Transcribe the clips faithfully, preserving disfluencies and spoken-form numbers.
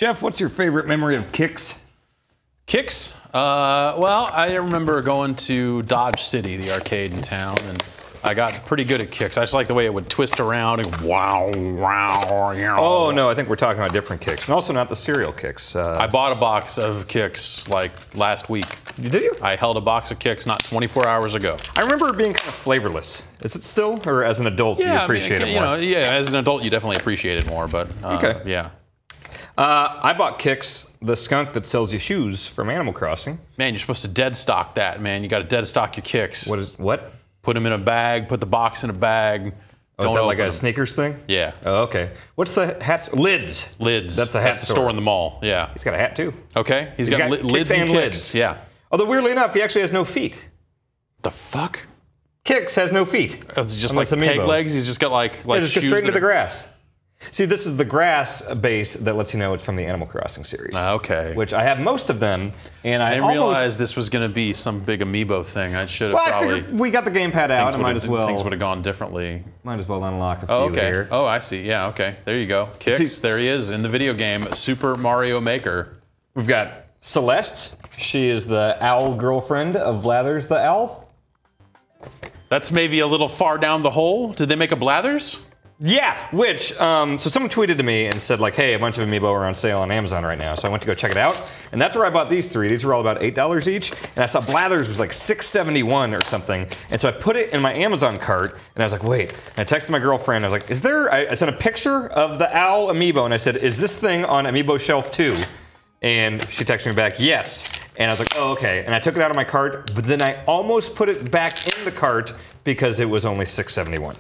Jeff, what's your favorite memory of Kicks? Kicks? Uh, well, I remember going to Dodge City, the arcade in town, and I got pretty good at Kicks. I just like the way it would twist around and wow, wow, wow. Oh, no, I think we're talking about different Kicks, and also not the cereal Kicks. Uh, I bought a box of Kicks like last week. Did you? I held a box of Kicks not twenty-four hours ago. I remember it being kind of flavorless. Is it still? Or as an adult, yeah, you appreciate I mean, it more? You know, yeah, as an adult, you definitely appreciate it more, but uh, okay. yeah. Uh, I bought Kicks, the skunk that sells you shoes from Animal Crossing. Man, you're supposed to dead stock that, man. You got to dead stock your Kicks. What is, what? Put them in a bag, put the box in a bag. Oh, Don't is that like a them. sneakers thing? Yeah. Oh, okay. What's the hat? Lids. Lids. That's the hat That's the store in the mall, yeah. He's got a hat, too. Okay, he's, He's got, got li Kicks lids and and Kicks, lids. yeah. Although, weirdly enough, he actually has no feet. The fuck? Kicks has no feet. It's just Unless like peg Amiibo. legs? He's just got like, like Yeah, just go shoes straight into that the are- grass. See, this is the grass base that lets you know it's from the Animal Crossing series. Ah, okay. Which I have most of them, and I, I didn't almost, realize this was going to be some big amiibo thing. I should have Well, I probably... figured we got the gamepad out. things I might would've- as well. Things would have gone differently. Might as well unlock a few Oh, okay. here. Oh, I see. Yeah, okay. There you go. Kicks. See, there he is in the video game Super Mario Maker. We've got Celeste. She is the owl girlfriend of Blathers the owl. That's maybe a little far down the hole. Did they make a Blathers? Yeah, which, um, so someone tweeted to me and said like, hey, a bunch of Amiibo are on sale on Amazon right now. So I went to go check it out. And that's where I bought these three. These were all about eight dollars each. And I saw Blathers was like six seventy-one or something. And so I put it in my Amazon cart and I was like, wait. And I texted my girlfriend. I was like, is there, I, I sent a picture of the owl Amiibo and I said, is this thing on Amiibo shelf two? And she texted me back, yes. And I was like, oh, okay. And I took it out of my cart, but then I almost put it back in the cart because it was only six seventy-one.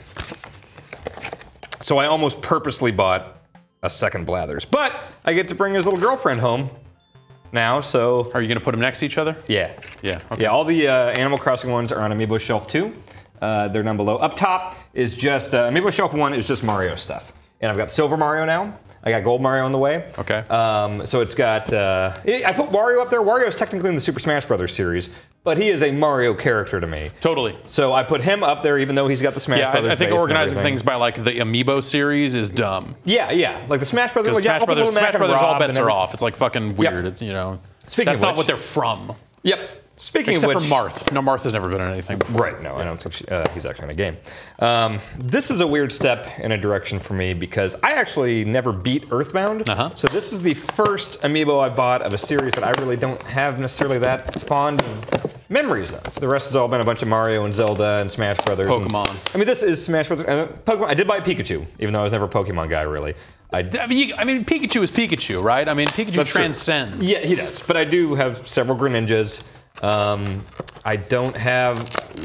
So I almost purposely bought a second Blathers. But I get to bring his little girlfriend home now, so... Are you going to put them next to each other? Yeah. Yeah, okay. Yeah, all the uh, Animal Crossing ones are on Amiibo Shelf two. Uh, they're down below. Up top is just, uh, Amiibo Shelf one is just Mario stuff. And I've got Silver Mario now. I got Gold Mario on the way. Okay. Um, so it's got, uh, I put Wario up there. Wario is technically in the Super Smash Brothers series, but he is a Mario character to me. Totally. So I put him up there even though he's got the Smash Yeah, Brothers I, I think base and organizing everything. things by like the Amiibo series is dumb. Yeah, yeah. Like the Smash Brothers. Because Like, yeah, Smash I'll put Brothers, Little Mac Smash and Brothers, all Rob bets and are every- off. It's like fucking weird. Yep. It's, you know, Speaking that's of not which- what they're from. Yep. Speaking Except of which, for Marth. No, Marth has never been in anything before. Right, no, I don't think she, uh, he's actually in a game. Um, this is a weird step in a direction for me because I actually never beat Earthbound. Uh-huh. So this is the first Amiibo I bought of a series that I really don't have necessarily that fond of memories of. The rest has all been a bunch of Mario and Zelda and Smash Brothers. Pokemon. And, I mean, this is Smash Brothers. Uh, Pokemon. I did buy Pikachu, even though I was never a Pokemon guy, really. I, I mean, you- I mean, Pikachu is Pikachu, right? I mean, Pikachu That's true. transcends. Yeah, he does. But I do have several Greninjas. Um, I don't have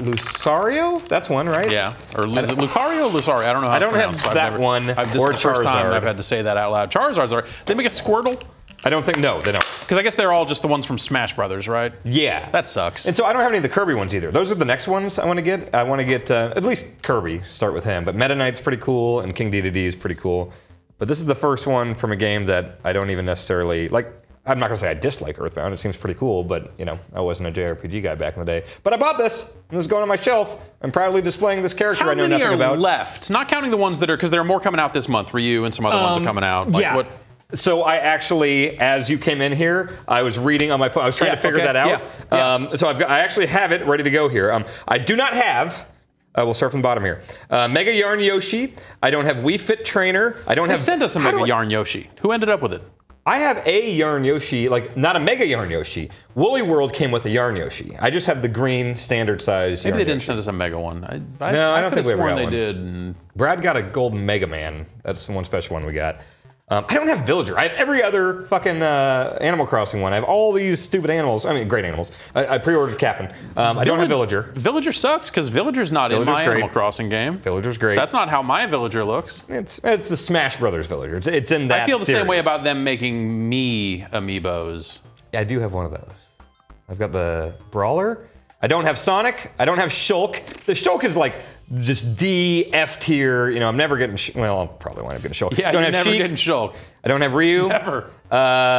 Lucario. That's one, right? Yeah. Or is it Lucario or Lucario? I don't know how I it's don't have pronounced, so I've that never- one I've, this or is the first time Charizard. I've had to say that out loud. Charizards are. They make a Squirtle? I don't think, no, they don't. Because I guess they're all just the ones from Smash Brothers, right? Yeah. That sucks. And so I don't have any of the Kirby ones either. Those are the next ones I want to get. I want to get uh, at least Kirby, start with him. But Meta Knight's pretty cool, and King Dedede is pretty cool. But this is the first one from a game that I don't even necessarily, like, I'm not going to say I dislike Earthbound. It seems pretty cool, but, you know, I wasn't a J R P G guy back in the day. But I bought this, and this is going on my shelf. I'm proudly displaying this character How I know many nothing are about. left? Not counting the ones that are, because there are more coming out this month. Ryu and some other ones are coming out. Like, yeah. What, So I actually, as you came in here, I was reading on my phone. I was trying Yeah, to figure okay, that out. yeah, yeah. Um, so I've got, I actually have it ready to go here. Um, I do not have. Uh, we'll start from the bottom here. Uh, Mega Yarn Yoshi. I don't have Wii Fit Trainer. I don't they have. sent us a how Mega do I- Yarn Yoshi. Who ended up with it? I have a Yarn Yoshi, like not a Mega Yarn Yoshi. Woolly World came with a Yarn Yoshi. I just have the green standard size. Maybe Yarn they didn't Yoshi. send us a Mega one. I, I, No, I don't could've think we ever sworn got they one. did. And Brad got a golden Mega Man. That's the one special one we got. Um, I don't have Villager. I have every other fucking uh, Animal Crossing one. I have all these stupid animals. I mean, great animals. I, I pre-ordered Captain. Um, I don't have Villager. Villager sucks because Villager's not in Villager's my great. Animal Crossing game. Villager's great. That's not how my Villager looks. It's it's the Smash Brothers Villager. It's, it's in that I feel the same way series. about them making me amiibos. I do have one of those. I've got the Brawler. I don't have Sonic. I don't have Shulk. The Shulk is like just D, F tier. You know, I'm never getting. Sh well, I'll probably wind up getting Shulk. Yeah, don't you're have never Sheik. getting Shulk. I don't have Ryu. Never. Uh,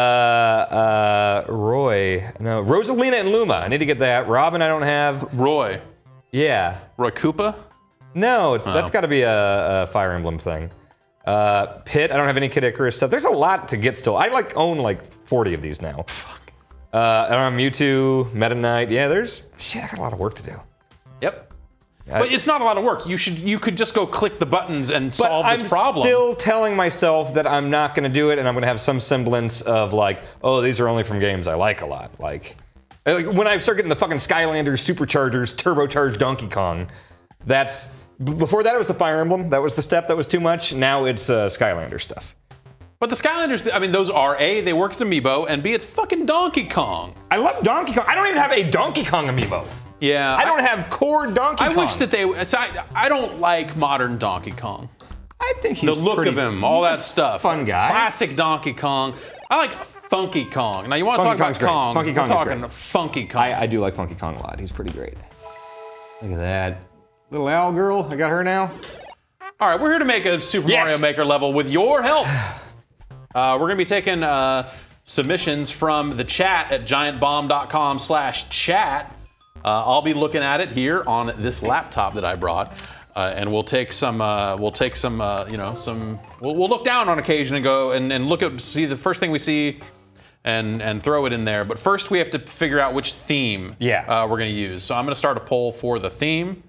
uh, Roy. No, Rosalina and Luma. I need to get that. Robin, I don't have. Roy. Yeah. Roy Koopa? No, it's Oh. that's got to be a, a Fire Emblem thing. Uh, Pit, I don't have any Kid Icarus stuff. There's a lot to get still. I like own like forty of these now. Fuck. Uh, I don't have Mewtwo, Meta Knight. Yeah, there's shit. I got a lot of work to do. Yep. But it's not a lot of work. You should, you could just go click the buttons and solve but this I'm problem. I'm still telling myself that I'm not going to do it, and I'm going to have some semblance of like, oh, these are only from games I like a lot. Like, like when I start getting the fucking Skylanders, Superchargers, turbocharged Donkey Kong, that's before that it was the Fire Emblem. That was the step that was too much. Now it's uh, Skylander stuff. But the Skylanders, I mean, those are A, they work as amiibo, and B, it's fucking Donkey Kong. I love Donkey Kong. I don't even have a Donkey Kong amiibo. Yeah. I don't I, have core Donkey I Kong. I wish that they, so I, I don't like modern Donkey Kong. I think he's The look pretty, of him, all that stuff. Fun guy. Classic Donkey Kong. I like Funky Kong. Now you want to talk Kong's about Kong? Funky We're Kong talking great. Funky Kong. I, I do like Funky Kong a lot. He's pretty great. Look at that. Little owl girl. I got her now. All right, we're here to make a Super Yes. Mario Maker level with your help. Uh, we're going to be taking uh, submissions from the chat at giant bomb dot com slash chat. Uh, I'll be looking at it here on this laptop that I brought, uh, and we'll take some. Uh, we'll take some. Uh, you know, some. We'll, we'll look down on occasion and go and, and look at see the first thing we see, and and throw it in there. But first, we have to figure out which theme. Yeah. Uh, we're going to use. So I'm going to start a poll for the theme.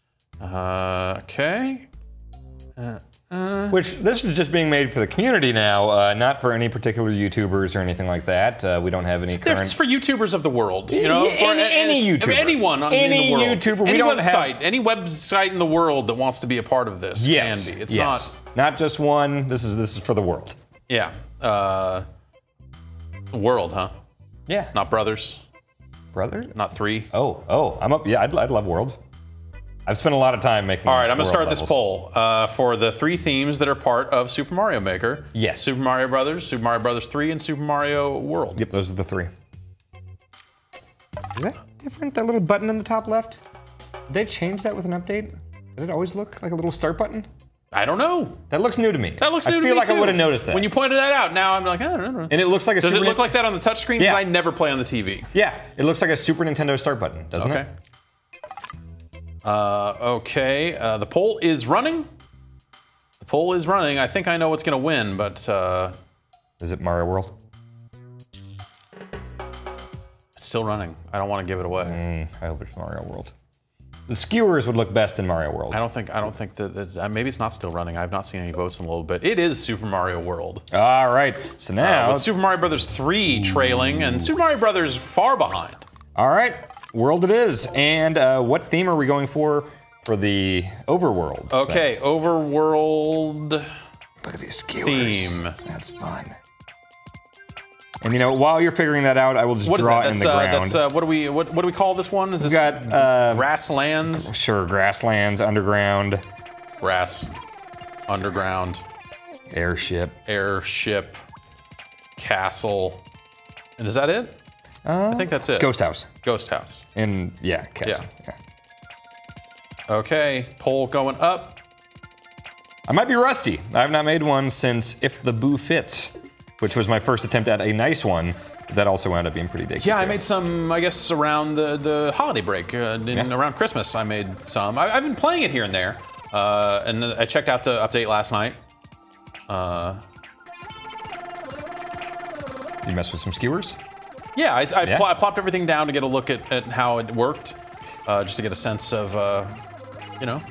Uh, okay. Uh, uh. Which, this is just being made for the community now, uh, not for any particular YouTubers or anything like that. Uh, we don't have any current... It's for YouTubers of the world, you know? Yeah, For any- any YouTuber. Anyone on- Any in the world. YouTuber. We Any don't website. have- Any website in the world that wants to be a part of this Yes. can be. It's yes. not... Not just one. This is this is for the world. Yeah. Uh, world, huh? Yeah. Not brothers. Brother? Not three. Oh, oh. I'm up. Yeah, I'd, I'd love world. I've spent a lot of time making All right, I'm going to world start this levels. poll uh, for the three themes that are part of Super Mario Maker. Yes. Super Mario Brothers, Super Mario Brothers three, and Super Mario World. Yep, those are the three. Is that different, that little button in the top left? Did they change that with an update? Did it always look like a little start button? I don't know. That looks new to me. That looks new I to me feel like too. I would have noticed that. When you pointed that out, now I'm like, I don't know. and it looks like a Does Super it look Nin- like that on the touchscreen? Because Yeah. I never play on the T V. Yeah, it looks like a Super Nintendo start button, doesn't Okay. it? Uh, okay, uh, the poll is running. The poll is running. I think I know what's going to win, but uh, Is it Mario World? it's still running. I don't want to give it away. Mm, I hope it's Mario World. The skewers would look best in Mario World. I don't think. I don't think that. That's, uh, maybe it's not still running. I've not seen any votes in a little bit. It is Super Mario World. All right, so now... Uh, with Super Mario Brothers three trailing and Super Mario Brothers far behind. All right, World it is. And uh, what theme are we going for for the Overworld? Okay, Overworld Look at these skewers. theme. That's fun. And you know, while you're figuring that out, I will just What is draw that? it in That's, the uh, ground. that's uh, what do we what, what do we call this one? Is this We've got uh, grasslands? sure grasslands, underground, Grass, underground, airship. airship, castle, and is that it? Uh, I think that's it. Ghost house. Ghost house. And yeah, castle. Yeah. Okay, poll going up. I might be rusty. I've not made one since If the Boo Fits, which was my first attempt at a nice one. That also wound up being pretty dicky. Yeah, I too. made some, I guess, around the, the holiday break. Uh, in, Yeah. Around Christmas, I made some. I, I've been playing it here and there. Uh, and I checked out the update last night. Uh, You mess with some skewers? yeah, I, I, Yeah. pl I plopped everything down to get a look at, at how it worked. Uh, just to get a sense of, uh, you know.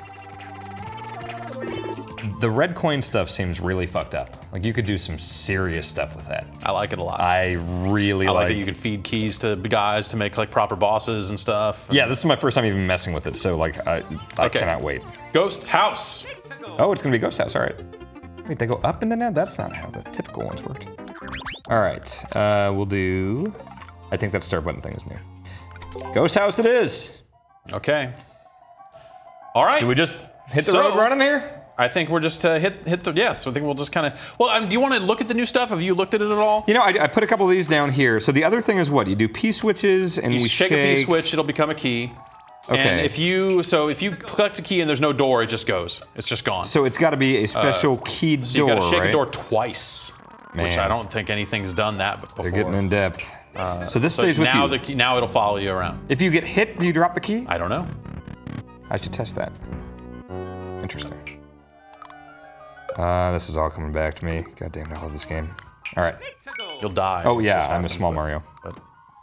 The red coin stuff seems really fucked up. Like you could do some serious stuff with that. I like it a lot. I really I like. like that you can feed keys to guys to make like proper bosses and stuff. Yeah, this is my first time even messing with it, so like I, I Okay. cannot wait. Ghost House. Oh, it's gonna be Ghost House. All right. Wait, they go up and then down? That's not how the typical ones worked. All right, uh, we'll do. I think that start button thing is new. Ghost House it is. Okay. All right. Do we just hit the So- road running here? I think we're just uh, hit hit the yeah. So I think we'll just kind of. Well, um, do you want to look at the new stuff? Have you looked at it at all? You know, I, I put a couple of these down here. So the other thing is what? You do P switches and You we shake, a P switch, it'll become a key. Okay. And if you so if you collect a key and there's no door, it just goes. It's just gone. So it's got to be a special keyed So you door, got to shake right? a door twice, which Man. I don't think anything's done that before. They're getting in depth. so this So stays with now you. the key, now it'll follow you around. If you get hit, do you drop the key? I don't know. I should test that. Interesting. Uh, this is all coming back to me. God damn it, I love this game. All right. You'll die. Oh yeah, This I'm a happens, small but- Mario. but-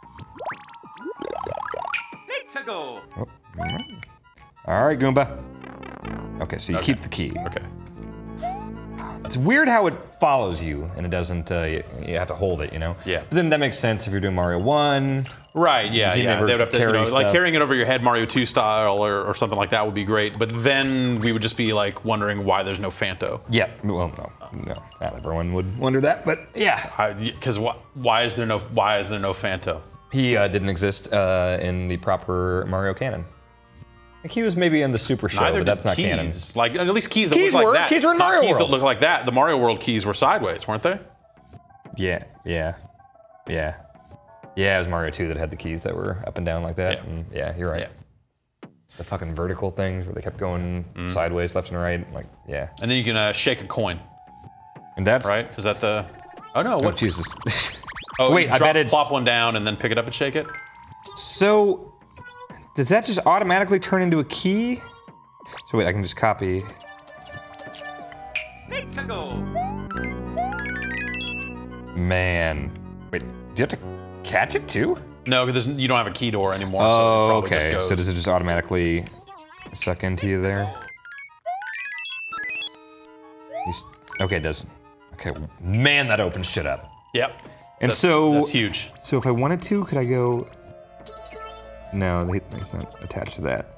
Oh, all right. All right, Goomba. Okay, so you Okay. keep the key. Okay. It's weird how it follows you and it doesn't. Uh, you, you have to hold it, you know. Yeah. But then that makes sense if you're doing Mario One. Right, yeah, You yeah. never They would have to, you carry know, like stuff. carrying it over your head, Mario two style, or, or something like that would be great. But then we would just be like wondering why there's no Fanto. Yeah. Well, no, no, not everyone would wonder that, but yeah. Because why, why is there no why is there no Fanto? He uh, didn't exist uh, in the proper Mario canon. I think he was maybe in the Super Show, Neither but that's did not keys. canon. Like at least keys that Keys look were- like that. keys were in Not Mario keys World. that look like that. The Mario World keys were sideways, weren't they? Yeah, yeah, yeah. Yeah, it was Mario two that had the keys that were up and down like that. Yeah. And yeah, you're right. Yeah. The fucking vertical things where they kept going sideways, left and right. Like, yeah. And then you can uh, shake a coin, And that's right? Is that the? Oh no! Oh What? Jesus! Oh, wait, you I drop, bet it's plop one down and then pick it up and shake it. so. Does that just automatically turn into a key? So wait, I can just copy. Man, wait, do you have to catch it too? No, because you don't have a key door anymore. so it Oh, probably okay. Just So goes. does it just automatically suck into you there? He's, okay, it does. Okay, man, that opens shit up. Yep. And That's- so, that's huge. So if I wanted to, could I go? No, they- it's not attached to that.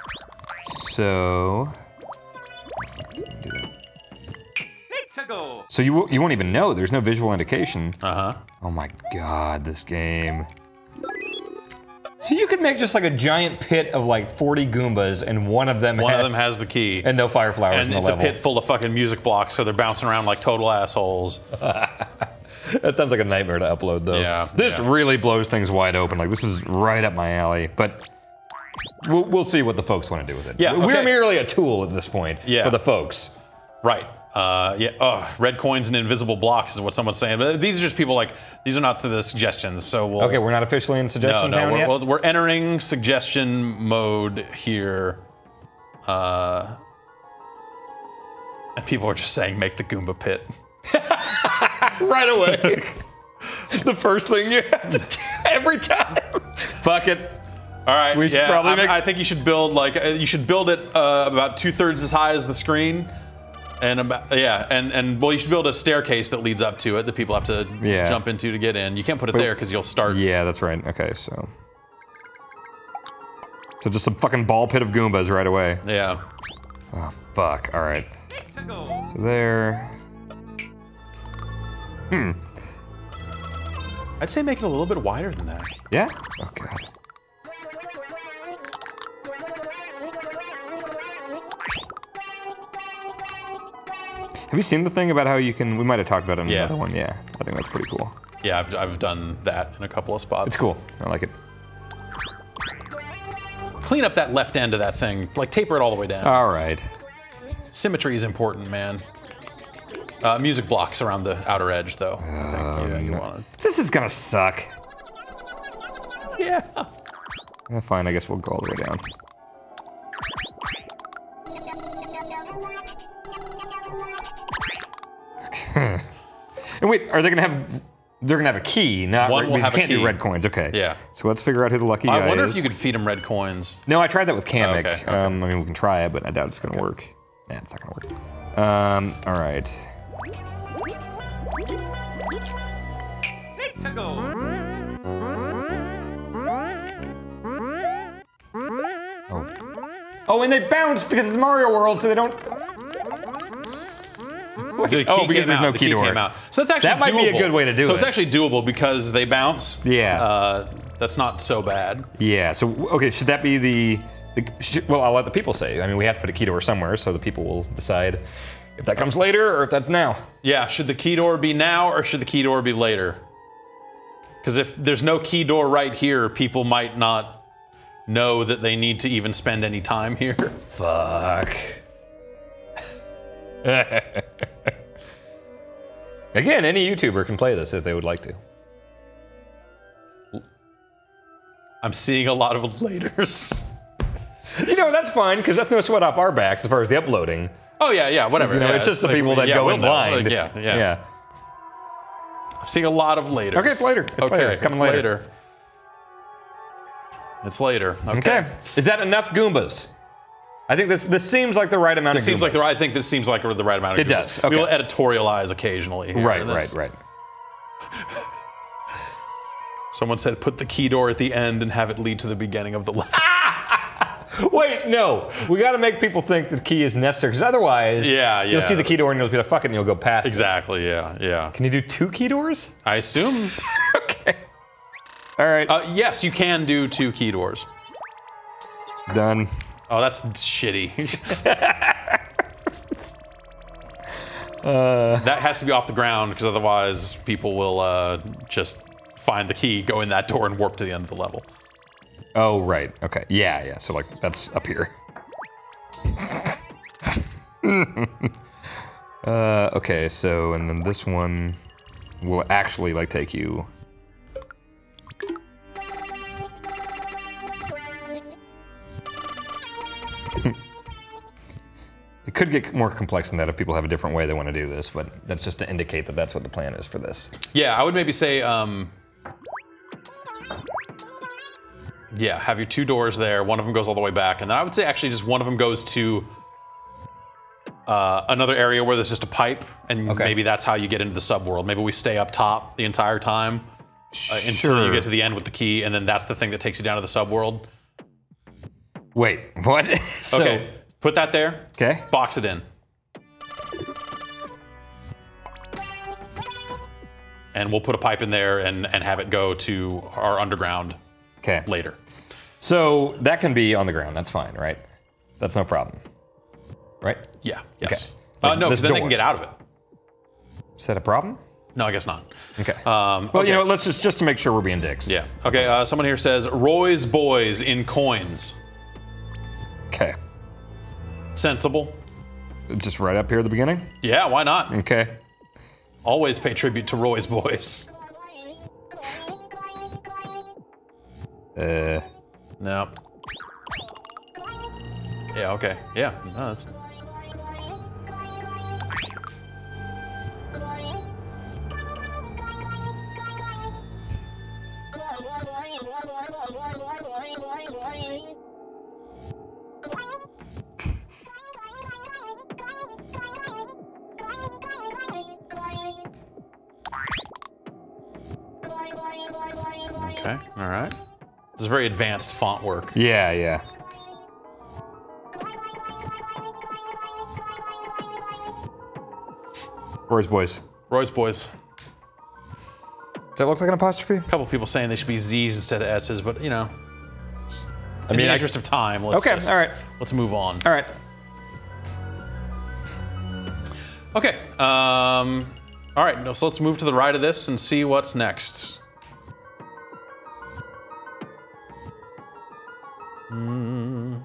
So, do that. So you wo- you won't even know. There's no visual indication. Uh huh. Oh my god, this game. So you could make just like a giant pit of like forty Goombas, and one of them One has, of them has the key. and no fire flowers And in the it's level. a pit full of fucking music blocks, so they're bouncing around like total assholes. That sounds like a nightmare to upload, though. Yeah, This yeah. really blows things wide open. Like, this is right up my alley. But we'll, we'll see what the folks want to do with it. Yeah, We're okay. merely a tool at this point Yeah. for the folks. Right. Uh, yeah. Oh, red coins and invisible blocks is what someone's saying. But these are just people like these are not the suggestions. So we'll. Okay, we're not officially in No, suggestion no. town We're, yet? well, we're entering suggestion mode here. Uh, and people are just saying, make the Goomba pit. Right away. The first thing you have to do every time. Fuck it. All right. We should yeah, probably I'm- make- I think you should build like uh, you should build it uh, about two thirds as high as the screen, and about yeah, and and well, you should build a staircase that leads up to it that people have to Yeah. jump into to get in. You can't put it there because you'll start. Yeah, that's right. Okay, so. So just a fucking ball pit of Goombas right away. Yeah. Oh, fuck. All right. So there. Hmm. I'd say make it a little bit wider than that. Yeah? Oh, God. Have you seen the thing about how you can, we might have talked about it in Yeah. another one. Yeah, I think that's pretty cool. Yeah, I've, I've done that in a couple of spots. It's cool. I like it. Clean up that left end of that thing. Like taper it all the way down. All right. Symmetry is important, man. Uh, music blocks around the outer edge, though. I think yeah, you want This is gonna suck. to. Yeah. Eh, fine, I guess we'll go all the way down. And wait, are they gonna have? They're gonna have a key, not One red, will because have you a can't do key. red coins. Okay. Yeah. So let's figure out who the lucky guy I wonder is. if you could feed them red coins. No, I tried that with Kamek. Oh, okay, okay. Um, I mean, we can try it, but I doubt it's gonna work. Yeah, it's not gonna work. Um, all right. Oh. Oh, and they bounce because it's Mario World, so they don't. The key Oh, because came there's out. no the key key door. came out. So that's actually That might be a doable. good way to do so it. it's actually doable because they bounce. Yeah. Uh, that's not so bad. Yeah. So okay, should that be the? the should, well, I'll let the people say. I mean, we have to put a key door somewhere, so the people will decide if that comes later or if that's now. Yeah, should the key door be now or should the key door be later? Because if there's no key door right here, people might not know that they need to even spend any time here. Fuck. Again, any YouTuber can play this if they would like to. I'm seeing a lot of laters. You know, that's fine, because that's no sweat off our backs as far as the uploading. Oh yeah, yeah, whatever. You know, yeah, it's just the like, people that yeah, go we'll in know. blind. Like, yeah, yeah, Yeah. I'm seeing a lot of later. Okay, it's later. It's okay, later. It's coming later. later. It's later. Okay. Okay. Is that enough Goombas? I think this this seems like the right amount This of seems Goombas. like the right. I think this seems like the right amount of. It Goombas. does, okay. We'll editorialize occasionally. Here, Right, and right, that's- right. Someone said, "Put the key door at the end and have it lead to the beginning of the level." Wait, no. We got to make people think the key is necessary, because otherwise, Yeah, you'll yeah. see the key door and you'll be like, fuck it, and you'll go past it. Exactly. Yeah. Yeah. Can you do two key doors? I assume. Okay. All right. Uh, yes, you can do two key doors. Done. Oh, that's shitty. Uh, that has to be off the ground because otherwise people will uh, just find the key, go in that door, and warp to the end of the level. oh, right. Okay. Yeah, yeah. So, like, that's up here. uh, okay, so, and then this one will actually, like, take you... It could get more complex than that if people have a different way they want to do this, but that's just to indicate that that's what the plan is for this. Yeah, I would maybe say, um, yeah, have your two doors there. One of them goes all the way back, and then I would say actually just one of them goes to uh, another area where there's just a pipe, and Okay. maybe that's how you get into the subworld. Maybe we stay up top the entire time uh, until you Sure. get to the end with the key, and then that's the thing that takes you down to the subworld. Wait, what? So, Okay, put that there. Okay. Box it in. And we'll put a pipe in there and, and have it go to our underground Okay. later. So that can be on the ground. That's fine, right? That's no problem. Right? Yeah, yes. Okay. Uh, Like no, this because then they door. can get out of it. Is that a problem? No, I guess not. Okay. Um, well, okay. you know, let's just just to make sure we're being dicks. Yeah. Okay, uh, someone here says, Roy's Boys in coins. Okay. Sensible. Just right up here at the beginning. Yeah, why not? Okay. Always pay tribute to Roy's Boys. Uh. No. Yeah, okay. Yeah, no, that's... Okay, all right. This is very advanced font work. Yeah, yeah. Roy's boys. Roy's Boys. Does that look like an apostrophe? A couple people saying they should be Z's instead of S's, but you know, I in mean, the I- interest of time, let's Okay, just, all right. let's move on. All right. Okay, um, all right, so let's move to the right of this and see what's next. Hmm.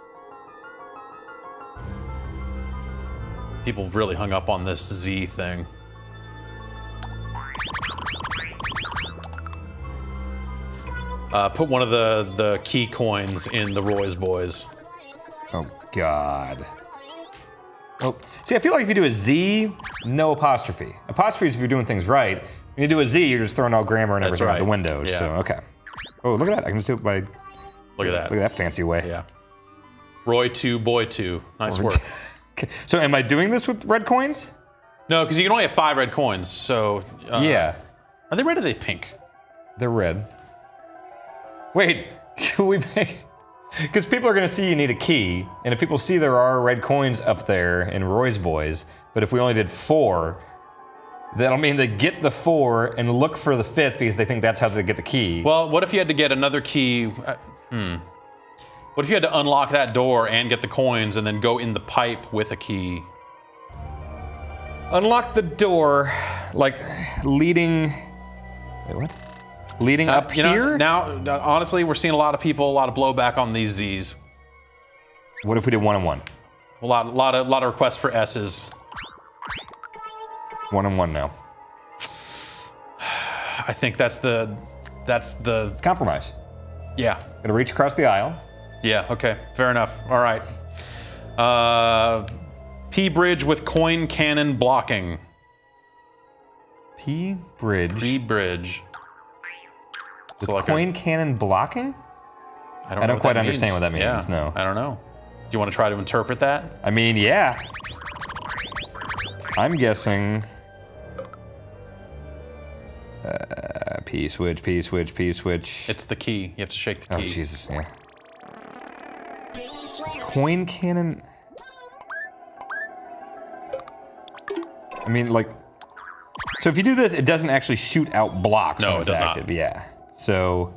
People really hung up on this Z thing. Uh, put one of the, the key coins in the Roy's Boys. Oh, God. Oh, see, I feel like if you do a Z, no apostrophe. Apostrophe is if you're doing things right. When you do a Z, you're just throwing all grammar and That's everything out the right. windows. Yeah. So, okay. Oh, look at that. I can just do it by... Look at that. Look at that fancy way. Yeah. Roy two, boy two. Nice work. Okay. So am I doing this with red coins? No, because you can only have five red coins, so... Uh, Yeah. Are they red or are they pink? They're red. Wait, can we make... Because people are going to see you need a key, and if people see there are red coins up there in Roy's Boys, but if we only did four, that'll mean they get the four and look for the fifth because they think that's how they get the key. Well, what if you had to get another key? Uh, hmm. What if you had to unlock that door and get the coins and then go in the pipe with a key? Unlock the door, like leading... Wait, what? Leading Uh, up you know, here? now, uh, honestly, we're seeing a lot of people, a lot of blowback on these Z's. What if we did one and one? A lot, lot of, lot of requests for S's. One and one now. I think that's the, that's the, It's compromise. yeah, Gonna reach across the aisle. yeah. Okay, fair enough. All right. Uh, P bridge with coin cannon blocking. P bridge. P bridge. With So like coin a, cannon blocking? I don't, I know don't what quite that understand means. what that means. Yeah, No. I don't know. Do you want to try to interpret that? I mean, yeah. I'm guessing. Uh, P switch, P switch, P switch. It's the key. You have to shake the Oh key. Jesus, yeah. Coin cannon. I mean, like. So if you do this, it doesn't actually shoot out blocks No, when it it's does not. active. Yeah. So.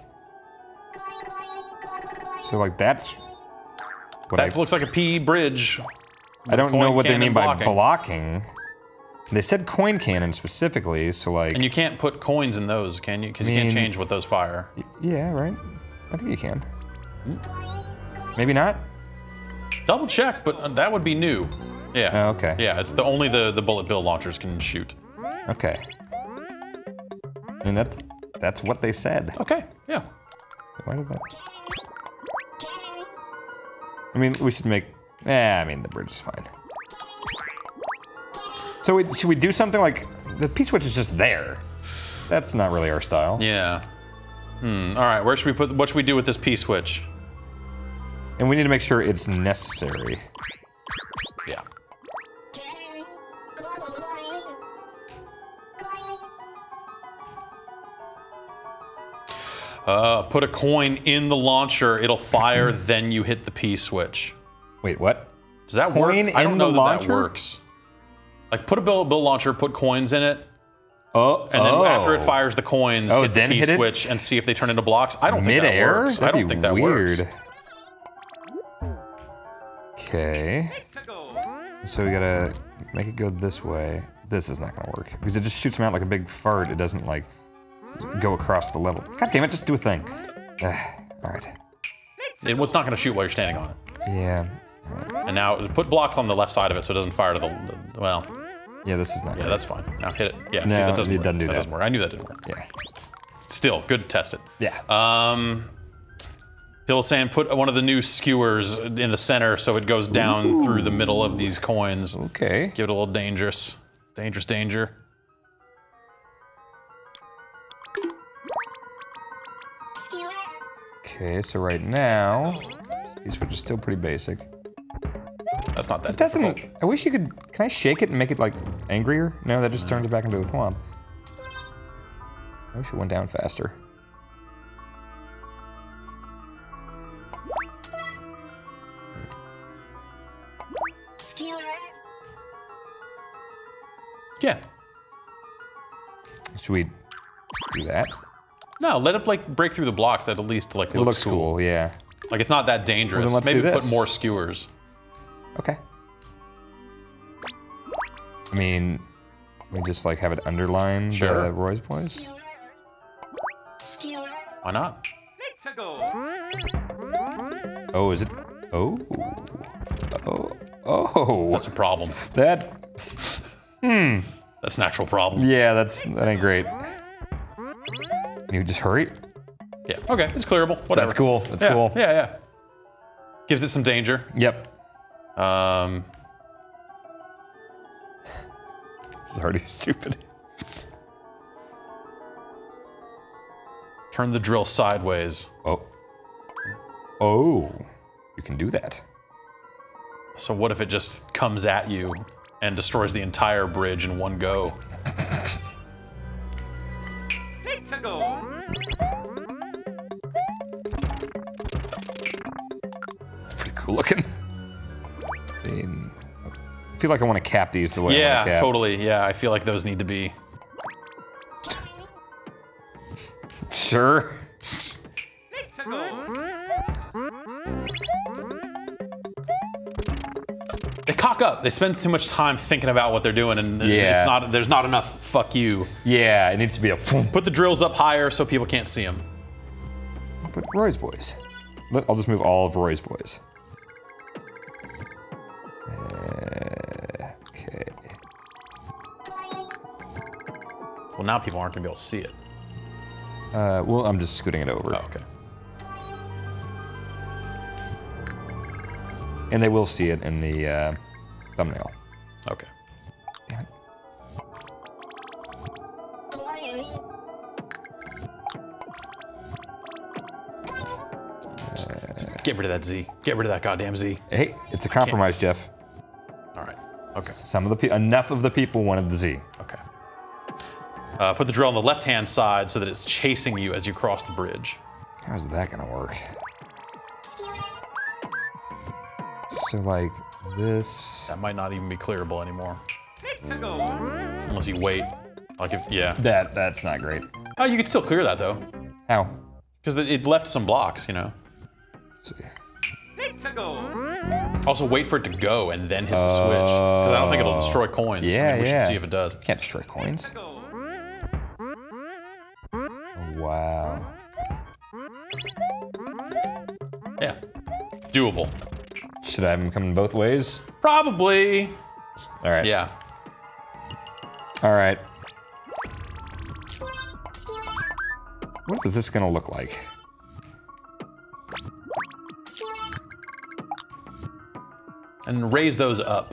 So like that's. What That I, looks like a P bridge. I don't coin know what they cannon mean by blocking. blocking. They said coin cannon specifically, so like. And you can't put coins in those, can you? Because you I can't mean- change what those fire. Yeah, right. I think you can. Maybe not. Double check, but that would be new. Yeah. Oh, okay. Yeah, it's the only the the bullet bill launchers can shoot. Okay. I mean that's that's what they said. Okay. Yeah. Why did that? I mean, we should make. Eh, I mean the bridge is fine. So we, should we do something like the P switch is just there? That's not really our style. Yeah. Hmm. All right. Where should we put? What should we do with this P switch? And we need to make sure it's necessary. Yeah. Uh, put a coin in the launcher. It'll fire. Then you hit the P switch. Wait, what? Does that Coin work? I don't in know the that launcher? that works. Like put a bill, bill launcher, put coins in it, Oh, and then oh. after it fires the coins, Oh, hit the then P hit it? switch and see if they turn into blocks. I don't think Mid-air? that works. That'd I don't be think that weird. works. Okay. So we gotta make it go this way. This is not gonna work because it just shoots them out like a big fart. It doesn't like go across the level. God damn it! Just do a thing. Ugh, all right. It, it's not going to shoot while you're standing on it. Yeah. And now put blocks on the left side of it so it doesn't fire to the, the well. Yeah, this is not. Yeah, right. that's fine. Now hit it. Yeah, No, see that doesn't it work. doesn't do that that. doesn't work. I knew that didn't work. Yeah. Still, good to test it. Yeah. Um, Bill saying put one of the new skewers in the center so it goes down Ooh. through the middle of these coins. Okay. Give it a little dangerous. Dangerous danger. Okay, so right now, this switch is still pretty basic. That's not that It doesn't. difficult. I wish you could. Can I shake it and make it like angrier? No, that just turns it back into a thwomp. I wish it went down faster. Yeah. Should we do that? No, let it like break through the blocks. That at least like It looks, looks cool. Yeah. Like it's not that dangerous. Well, then let's Maybe do put this. more skewers. Okay. I mean, we just like have it underline Sure. the Roy's boys. Why not? Oh, is it? Oh. Oh. Oh. That's a problem. That. Hmm. That's a natural problem. Yeah, that's that ain't great. Can you just hurry? Yeah. Okay, it's clearable. Whatever. That's cool. That's yeah, cool. Yeah, yeah. Gives it some danger. Yep. Um. It's already stupid. Turn the drill sideways. Oh. Oh. You can do that. So what if it just comes at you and destroys the entire bridge in one go? Let's go. It's pretty cool looking. I mean, I feel like I want to cap these the way I Yeah, want to cap. totally. Yeah, I feel like those need to be. Sure. Let's go. They cock up. They spend too much time thinking about what they're doing, and it's- Yeah. it's not. There's not enough. Fuck you. Yeah, it needs to be a. Put the drills up higher so people can't see them. But Roy's boys. Let- I'll just move all of Roy's boys. Uh, okay. Well, now people aren't gonna be able to see it. Uh, well, I'm just scooting it over. Oh, okay. And they will see it in the uh, thumbnail. Okay. Damn it. Get rid of that Z. Get rid of that goddamn Z. Hey, it's a compromise, Jeff. All right. Okay. Some of the pe enough of the people wanted the Z. Okay. Uh, put the drill on the left-hand side so that it's chasing you as you cross the bridge. How's that gonna work? So like this. That might not even be clearable anymore, Let's go. unless you wait. Like if, yeah. That that's not great. Oh, you could still clear that though, How? because it it left some blocks, you know. Let's see. Let's go. Also, wait for it to go and then hit the switch, because I don't think it'll destroy coins. I Yeah, mean, we yeah. should see if it does. Can't destroy coins. Go. Oh, wow. Yeah. Doable. Should I have him coming both ways? Probably. All right. Yeah. All right. What is this gonna look like? And raise those up.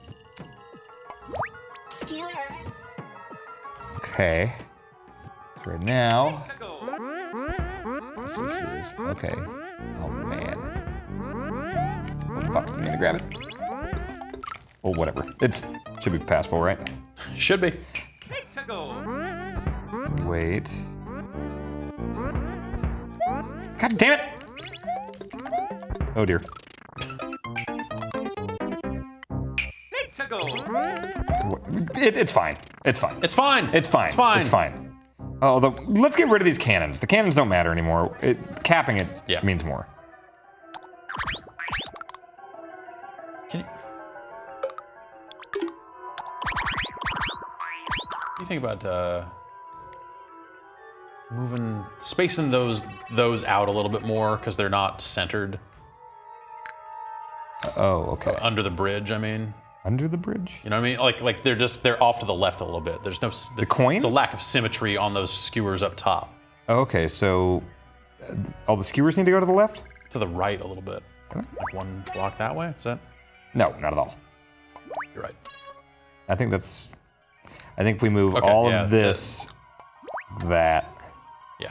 Okay. Right now, Let's go. this is okay. Oh man. Oh, fuck, I'm gonna grab it. Well, whatever. It's should be passable, right? Should be. Let's go. Wait. God damn it! Oh dear. Let's go. It, it's fine. It's fine. It's fine. It's fine. It's fine. It's fine. Although, let's get rid of these cannons. The cannons don't matter anymore. It, capping it Yeah. means more. Can you... What do you think about uh, moving, spacing those those out a little bit more because they're not centered Oh, okay. under the bridge? I mean, Under the bridge? you know what I mean? Like like they're just they're off to the left a little bit. There's no s- The coins? There's a lack of symmetry on those skewers up top. Okay, so uh, all the skewers need to go to the left? To the right a little bit. Like one block that way. Is that? No, not at all. You're right. I think that's. I think if we move Okay, all yeah, of this, that. Yeah.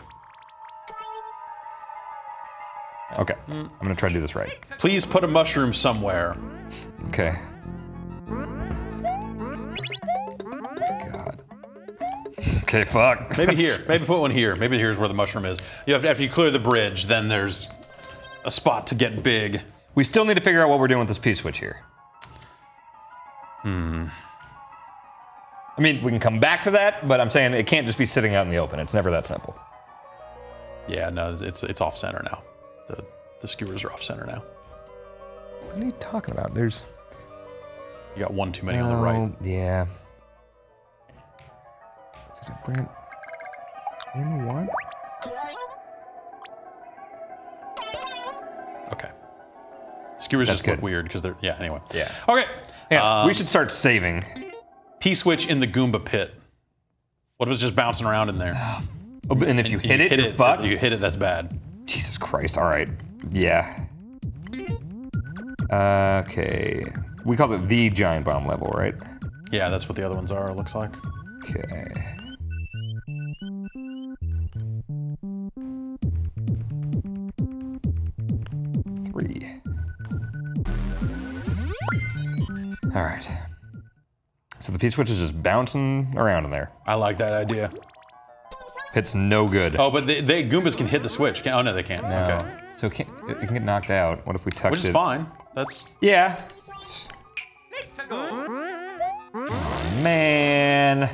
Okay, I'm gonna try to do this right. Please put a mushroom somewhere. Okay. God. Okay, fuck. Maybe here. Maybe put one here. Maybe here's where the mushroom is. You have to, after you clear the bridge, then there's a spot to get big. We still need to figure out what we're doing with this P-switch here. Hmm. I mean, we can come back to that, but I'm saying it can't just be sitting out in the open. It's never that simple. Yeah, no, it's it's off center now. The the skewers are off center now. What are you talking about? There's. You got one too many on the right. Oh, yeah. Did I bring it in one? Okay. Skewers That's just look good. weird because they're yeah. Anyway. Yeah. Okay. Yeah, Um, we should start saving. P-switch in the Goomba pit. What if it's just bouncing around in there? Oh, and if you And hit it, you're fucked? You hit it, that's bad. Jesus Christ, all right. Yeah. Okay. We called it the giant bomb level, right? Yeah, that's what the other ones are, it looks like. Okay. Three. All right. So the P-switch is just bouncing around in there. I like that idea. It's no good. Oh, but they, they Goombas can hit the switch. Can, oh, no, they can't. no. Okay. So it, can't, it can get knocked out. What if we touch Which is it? fine. That's Yeah. Let's go. Man.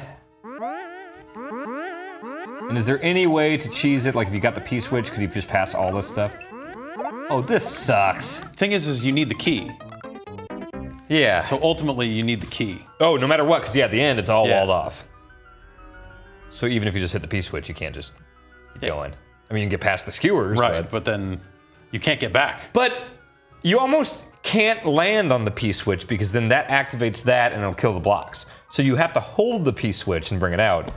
And is there any way to cheese it? Like if you got the P-switch, could you just pass all this stuff? Oh, this sucks. thing is, is you need the key. Yeah. So ultimately, you need the key. Oh, no matter what, because yeah, at the end it's all Yeah. walled off. So even if you just hit the P-switch, you can't just keep Yeah. going. I mean, you can get past the skewers, Right, But, but then you can't get back. but you almost can't land on the P-switch because then that activates that and it'll kill the blocks. So you have to hold the P-switch and bring it out.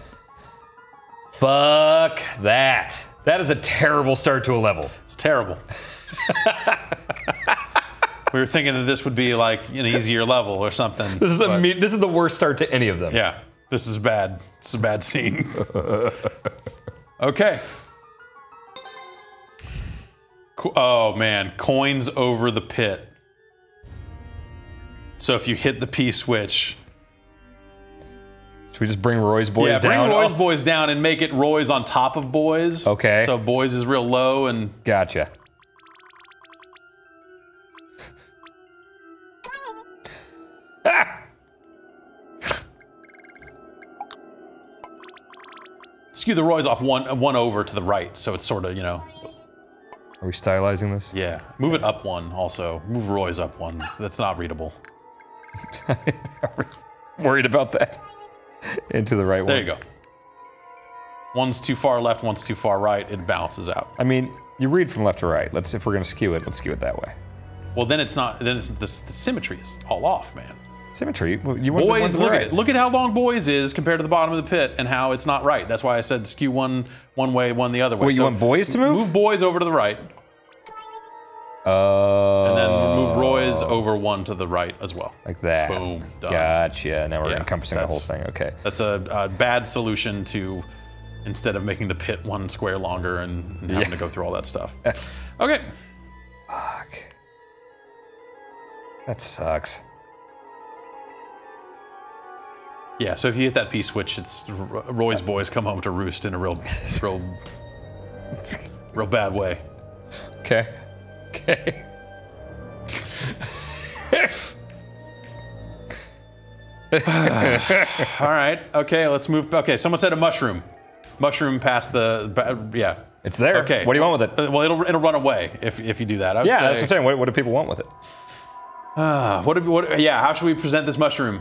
Fuck that. That is a terrible start to a level. It's terrible. We were thinking that this would be like an easier level or something. This is a but- me this is the worst start to any of them. Yeah, this is bad. This is a bad scene. Okay. Co- Oh man, coins over the pit. So if you hit the P switch, Should we just bring Roy's boys yeah, bring down? Roy's Oh, boys down and make it Roy's on top of boys. Okay. So boys is real low and Gotcha. skew the Roy's off one one over to the right. So it's sort of, you know, Are we stylizing this? yeah. Move it up one also. Move Roy's up one. That's, that's not readable. Worried about that. Into the right one. There you go. One's too far left, one's too far right. It bounces out. I mean, you read from left to right. Let's if we're gonna skew it, let's skew it that way. Well, then it's not. Then it's the, the symmetry is all off, man. Symmetry. Well, you want the one Boys, to the look right. at it. Look at how long boys is compared to the bottom of the pit, and how it's not right. That's why I said skew one one way, one the other way. Wait, you want boys to move? Move boys over to the right, Oh. and then move Roy's over one to the right as well. Like that. Boom, done. Gotcha. Now we're Yeah, encompassing the whole that's- thing. Okay. That's a, a bad solution to instead of making the pit one square longer and, and having Yeah. to go through all that stuff. Okay. Fuck. That sucks. Yeah, so if you hit that P switch, it's R- Roy's boys come home to roost in a real, real, real bad way. Okay. Okay. All right. Okay, let's move. Okay, someone said a mushroom. Mushroom past the. ba- Yeah. It's there. Okay. What do you want with it? Uh, well, it'll it'll run away if if you do that. I would Yeah, say, that's what I'm saying. What, what do people want with it? Uh, what, do- what? Yeah. How should we present this mushroom?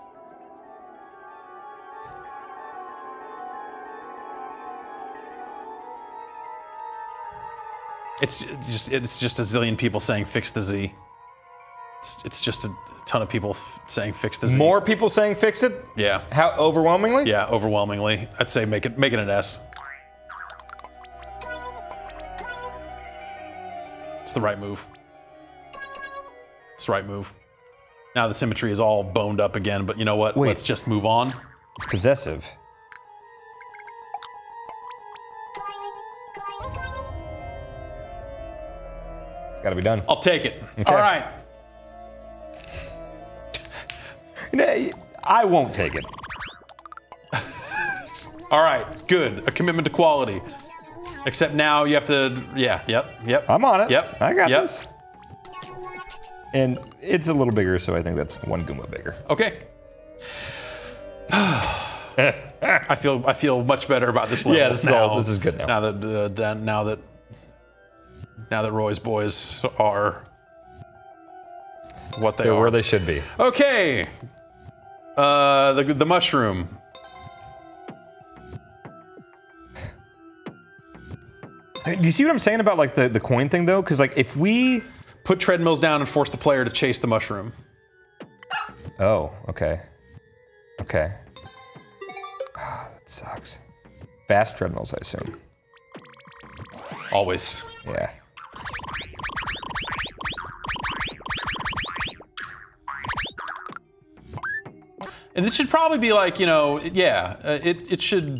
It's just it's just a zillion people saying fix the Z. It's, it's just a ton of people f- saying fix the Z. More people saying fix it? Yeah. How overwhelmingly? Yeah. Overwhelmingly, I'd say make it make it an S. It's the right move. It's the right move. Now the symmetry is all boned up again, but you know what? Wait. Let's just move on. It's possessive. Gotta be done. I'll take it. Okay. All right. No, I won't take it. All right. Good. A commitment to quality. Except now you have to. Yeah. Yep. Yep. I'm on it. Yep. I got yep. this. And it's a little bigger, so I think that's one Goomba bigger. Okay. I feel I feel much better about this level Yeah, this is now. all- this is good now. Now that, uh, that now that now that Roy's boys are what they They're are. where they should be. Okay. Uh, the the mushroom. Hey, do you see what I'm saying about like the, the coin thing though? Because like if we Put treadmills down and force the player to chase the mushroom. Oh, okay. Okay. Ah, that sucks. Fast treadmills, I assume. Always. Yeah. And this should probably be like, you know, yeah, uh, it, it should...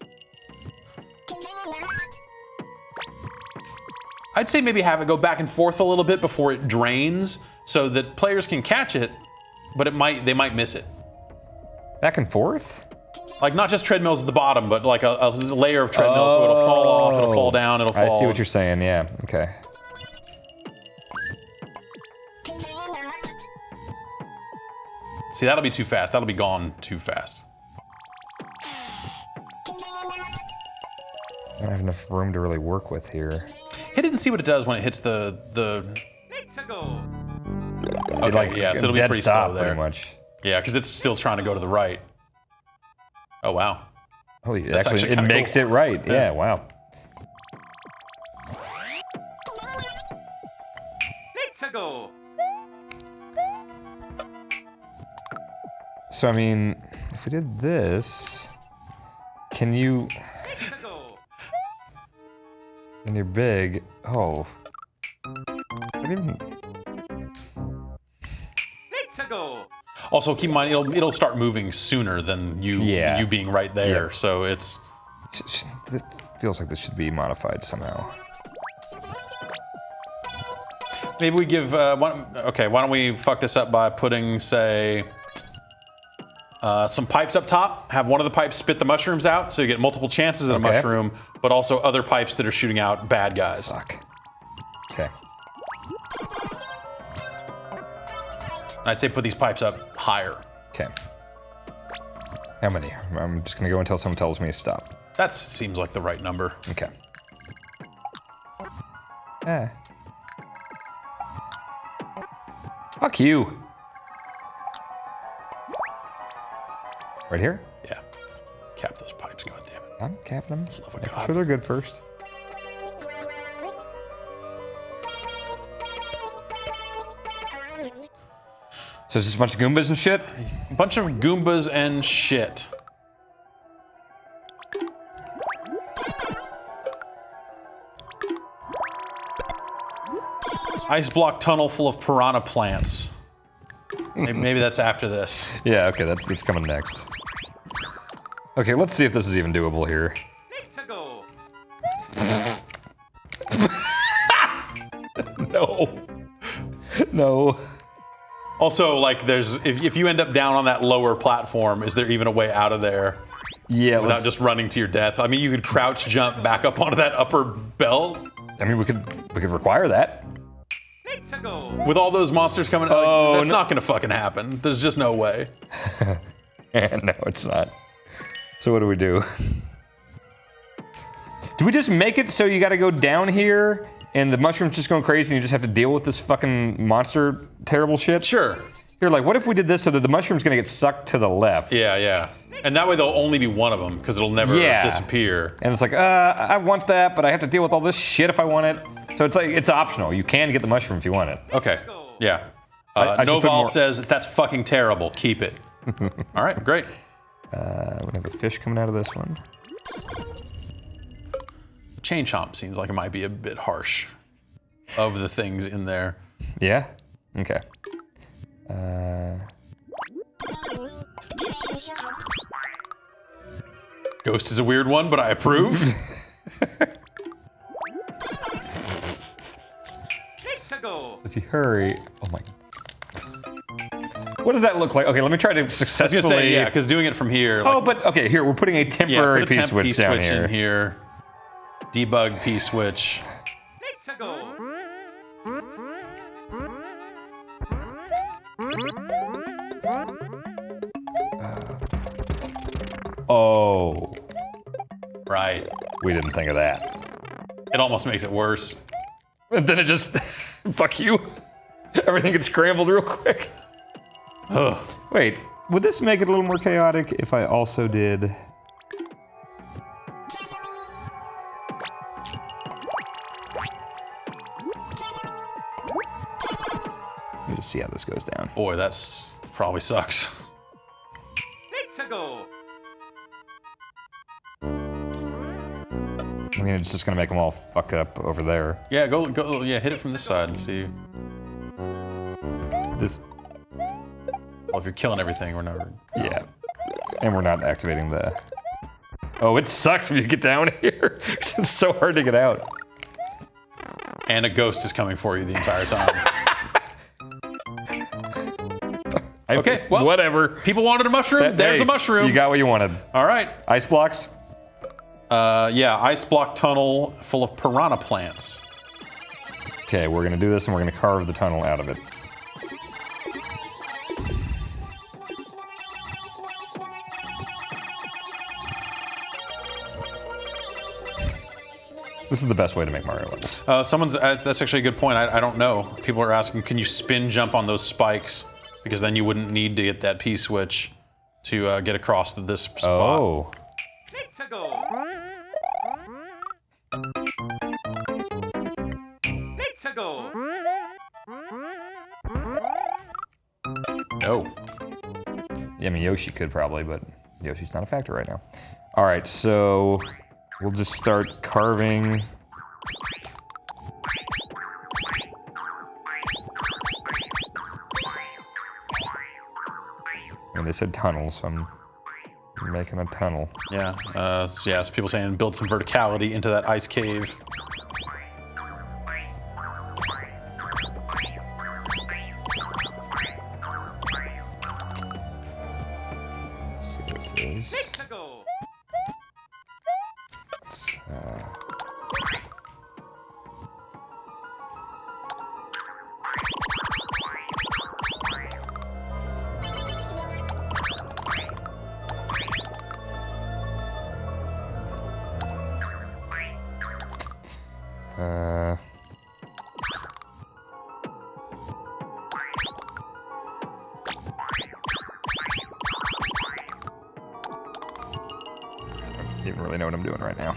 I'd say maybe have it go back and forth a little bit before it drains so that players can catch it, but it might they might miss it. Back and forth? Like not just treadmills at the bottom, but like a, a layer of treadmills so it'll fall off, it'll fall down, it'll fall... I see what you're saying, yeah. Okay. See, that'll be too fast. That'll be gone too fast. I don't have enough room to really work with here. Hit it and see what it does when it hits the... the... Let's go. Okay, like yeah, so it'll be dead pretty stop, slow there. pretty much. Yeah, because it's still trying to go to the right. Oh, wow. Holy, That's actually, actually it kinda makes cool. it right. Yeah. Yeah, wow. Let's go. So, I mean, if we did this, can you, Let's go. and you're big, oh. I didn't even, Let's go. Also, keep in mind it'll it'll start moving sooner than you Yeah. than you being right there. Yeah. So it's Sh- sh- It feels like this should be modified somehow. maybe we give. Uh, why, okay, why don't we fuck this up by putting, say, uh, some pipes up top. Have one of the pipes spit the mushrooms out, so you get multiple chances at a Okay. mushroom, but also other pipes that are shooting out bad guys. Fuck. Okay. I'd say put these pipes up higher. Okay. How many? I'm just gonna go until someone tells me to stop. That seems like the right number. Okay. Ah. Fuck you. Right here? Yeah. Cap those pipes, goddammit. I'm capping them. Love a Making god. sure they're good first. So it's just a bunch of Goombas and shit? A bunch of Goombas and shit. Ice block tunnel full of piranha plants. Maybe, maybe that's after this. Yeah, okay, that's, that's coming next. Okay, let's see if this is even doable here. Let's go. No. No. Also, like, there's if, if you end up down on that lower platform, is there even a way out of there Yeah, without let's, just running to your death? I mean, you could crouch jump back up onto that upper belt I mean, we could we could require that. Let's go. with all those monsters coming. like, Oh, that's no. not gonna fucking happen. There's just no way. No, it's not. So what do we do? Do we just make it so you gotta go down here and the mushroom's just going crazy and you just have to deal with this fucking monster terrible shit? Sure. Here, like, what if we did this so that the mushroom's gonna get sucked to the left? Yeah, yeah. And that way there'll only be one of them because it'll never Yeah. disappear. And it's like, uh, I want that, but I have to deal with all this shit if I want it. So it's like, it's optional. You can get the mushroom if you want it. Okay. Yeah. I- Uh, I should put Noval more- says that's fucking terrible. Keep it. All right, great. Uh, we have a fish coming out of this one. Chain chomp seems like it might be a bit harsh of the things in there. Yeah? Okay. Uh, Ghost is a weird one, but I approve. Let's go. if you hurry, oh my. What does that look like? Okay, let me try to I was successfully. gonna say yeah, because doing it from here. Like, Oh, but okay, here we're putting a yeah, temporary put a P temp switch P down switch here. in here. Debug P switch. Let's go. Oh, Right. we didn't think of that. It almost makes it worse. And then it just, fuck you. Everything gets scrambled real quick. Ugh. Wait, would this make it a little more chaotic if I also did? Let me just see how this goes down. Boy, that's probably sucks. Let's go. I mean, it's just gonna make them all fuck up over there. Yeah, go go. Yeah, hit it from this side and see. This, Well, if you're killing everything, we're never. yeah. And we're not activating the... Oh, it sucks when you get down here. 'Cause it's so hard to get out. And a ghost is coming for you the entire time. I- Okay, well- whatever. People wanted a mushroom. That- There's hey, a mushroom. You got what you wanted. All right. Ice blocks? Uh, yeah, ice block tunnel full of piranha plants. Okay, we're gonna do this and we're gonna carve the tunnel out of it. This is the best way to make Mario levels. Uh, someone's. Uh, that's actually a good point. I, I don't know. People are asking, can you spin jump on those spikes? Because then you wouldn't need to get that P switch to uh, get across to this spot. Oh. Let's go. Let's go. No. Yeah, I mean, Yoshi could probably, but Yoshi's not a factor right now. All right, so we'll just start carving. mean, they said tunnel, so I'm making a tunnel. Yeah, uh, so yeah, so people saying build some verticality into that ice cave. So this is... Let's go. Let's, uh, Uh, I don't even really know what I'm doing right now.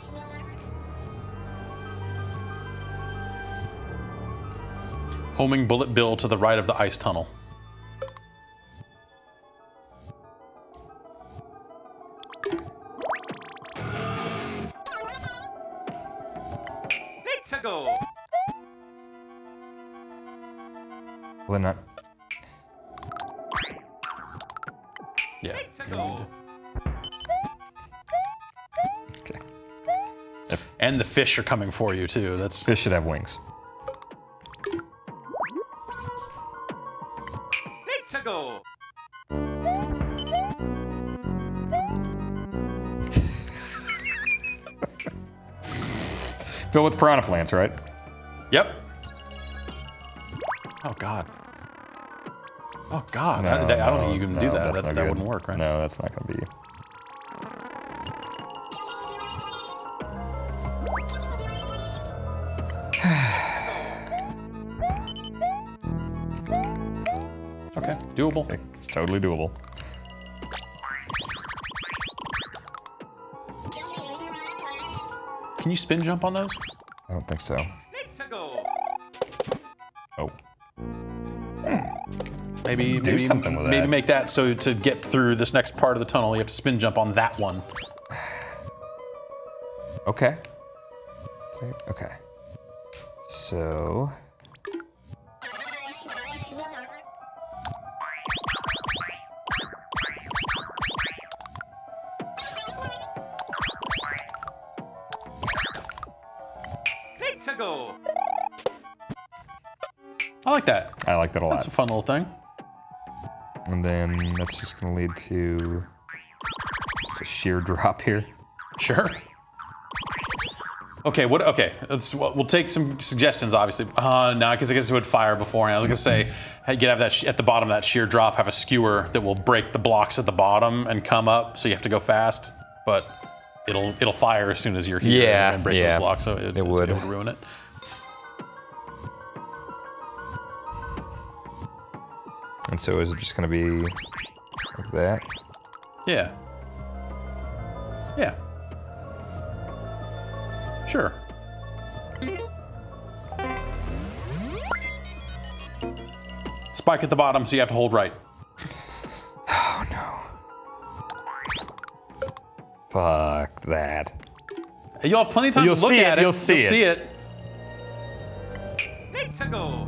Homing Bullet Bill to the right of the ice tunnel. Let's go. Well, not. Yeah. Let's go. Okay. And the fish are coming for you too. That's Fish should have wings. Let's go. Filled with piranha plants, right? Yep. Oh God. Oh God. No, I, that- I don't no, think you can no, do that. that's That, not that good. wouldn't work, right? No, that's not gonna be. Okay. Doable. It's totally doable. Can you spin jump on those? I don't think so. Let's go. Oh. Maybe Do maybe something with maybe that. make that so to get through this next part of the tunnel, you have to spin jump on that one. Okay. Okay. So. Let's go. I like that. I like that a lot. That's a fun little thing. And then that's just gonna lead to just a sheer drop here. Sure. Okay, what? Okay, let's, we'll we'll take some suggestions, obviously. Uh, no, because I guess it would fire beforehand. I was gonna say, hey, you could have that sh at the bottom of that sheer drop, have a skewer that will break the blocks at the bottom and come up, so you have to go fast. But it'll it'll fire as soon as you're here Yeah, and break yeah. those blocks, so it, It would. it would ruin it. And so is it just gonna be like that? Yeah. Yeah. Sure. Spike at the bottom, so you have to hold right. Oh no. Fuck that. You'll have plenty of time You'll to look see it, at it. you'll see it. see it. Let's go.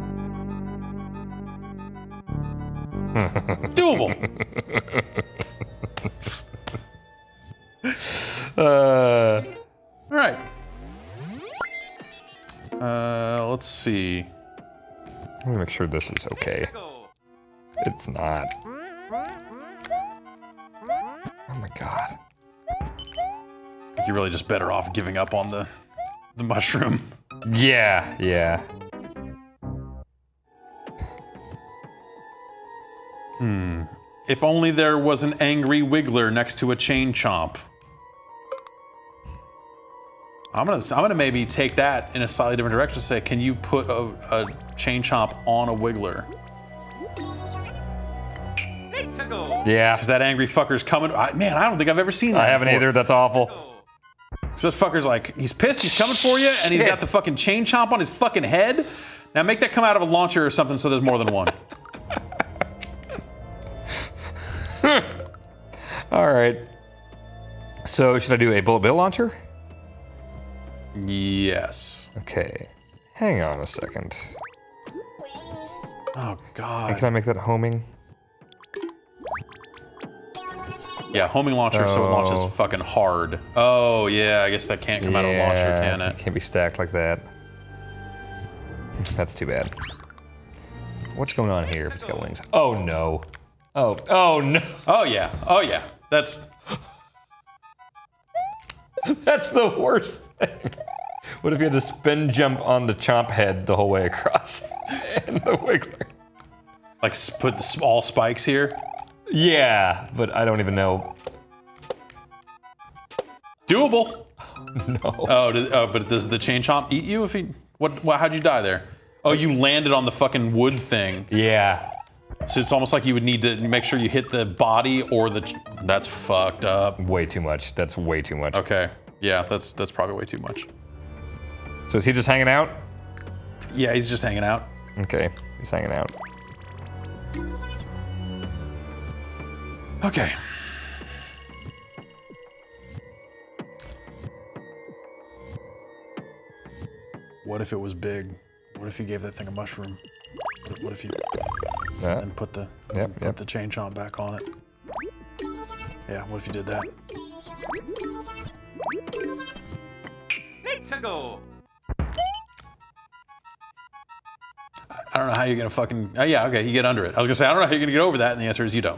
Doable. Uh, All right. Uh, let's see. let me make sure this is okay. Let's go. It's not. Oh my god. I think you're really just better off giving up on the the mushroom. Yeah, yeah. Hmm. If only there was an angry wiggler next to a chain chomp. I'm gonna I'm gonna maybe take that in a slightly different direction. Say, can you put a, a chain chomp on a wiggler? Let's go. Yeah. Because that angry fucker's coming. I, man, I don't think I've ever seen that. I haven't before. either, that's awful. Go. So this fucker's like, he's pissed, he's coming for you, and he's Shit. got the fucking chain chomp on his fucking head. Now make that come out of a launcher or something so there's more than one. Alright. So should I do a bullet bill launcher? Yes. Okay. Hang on a second. Oh And god. can I make that homing? Yeah, homing launcher, so it launches Oh. fucking hard. Oh, yeah, I guess that can't come out of a launcher, can it? Can't be stacked like that. That's too bad. What's going on here if it's got wings? Oh no. Oh, oh no. Oh, yeah. Oh, yeah. That's... That's the worst thing. What if you had to spin jump on the chomp head the whole way across? And the wiggler. Like, s- put the small spikes here? Yeah, but I don't even know. Doable. No. Oh, did, oh, but does the chain chomp eat you if he... What, what? How'd you die there? Oh, you landed on the fucking wood thing. Yeah. So it's almost like you would need to make sure you hit the body or the... ch- That's fucked up. Way too much. That's way too much. Okay. Yeah, that's that's probably way too much. So is he just hanging out? Yeah, he's just hanging out. Okay, he's hanging out. Okay. What if it was big? What if you gave that thing a mushroom? What if, what if you Yeah. and put the Yep, put yep. the chain chomp back on it? Yeah. What if you did that? Let's go. I don't know how you're gonna fucking. Oh yeah, okay, you get under it. I was gonna say I don't know how you're gonna get over that, and the answer is you don't.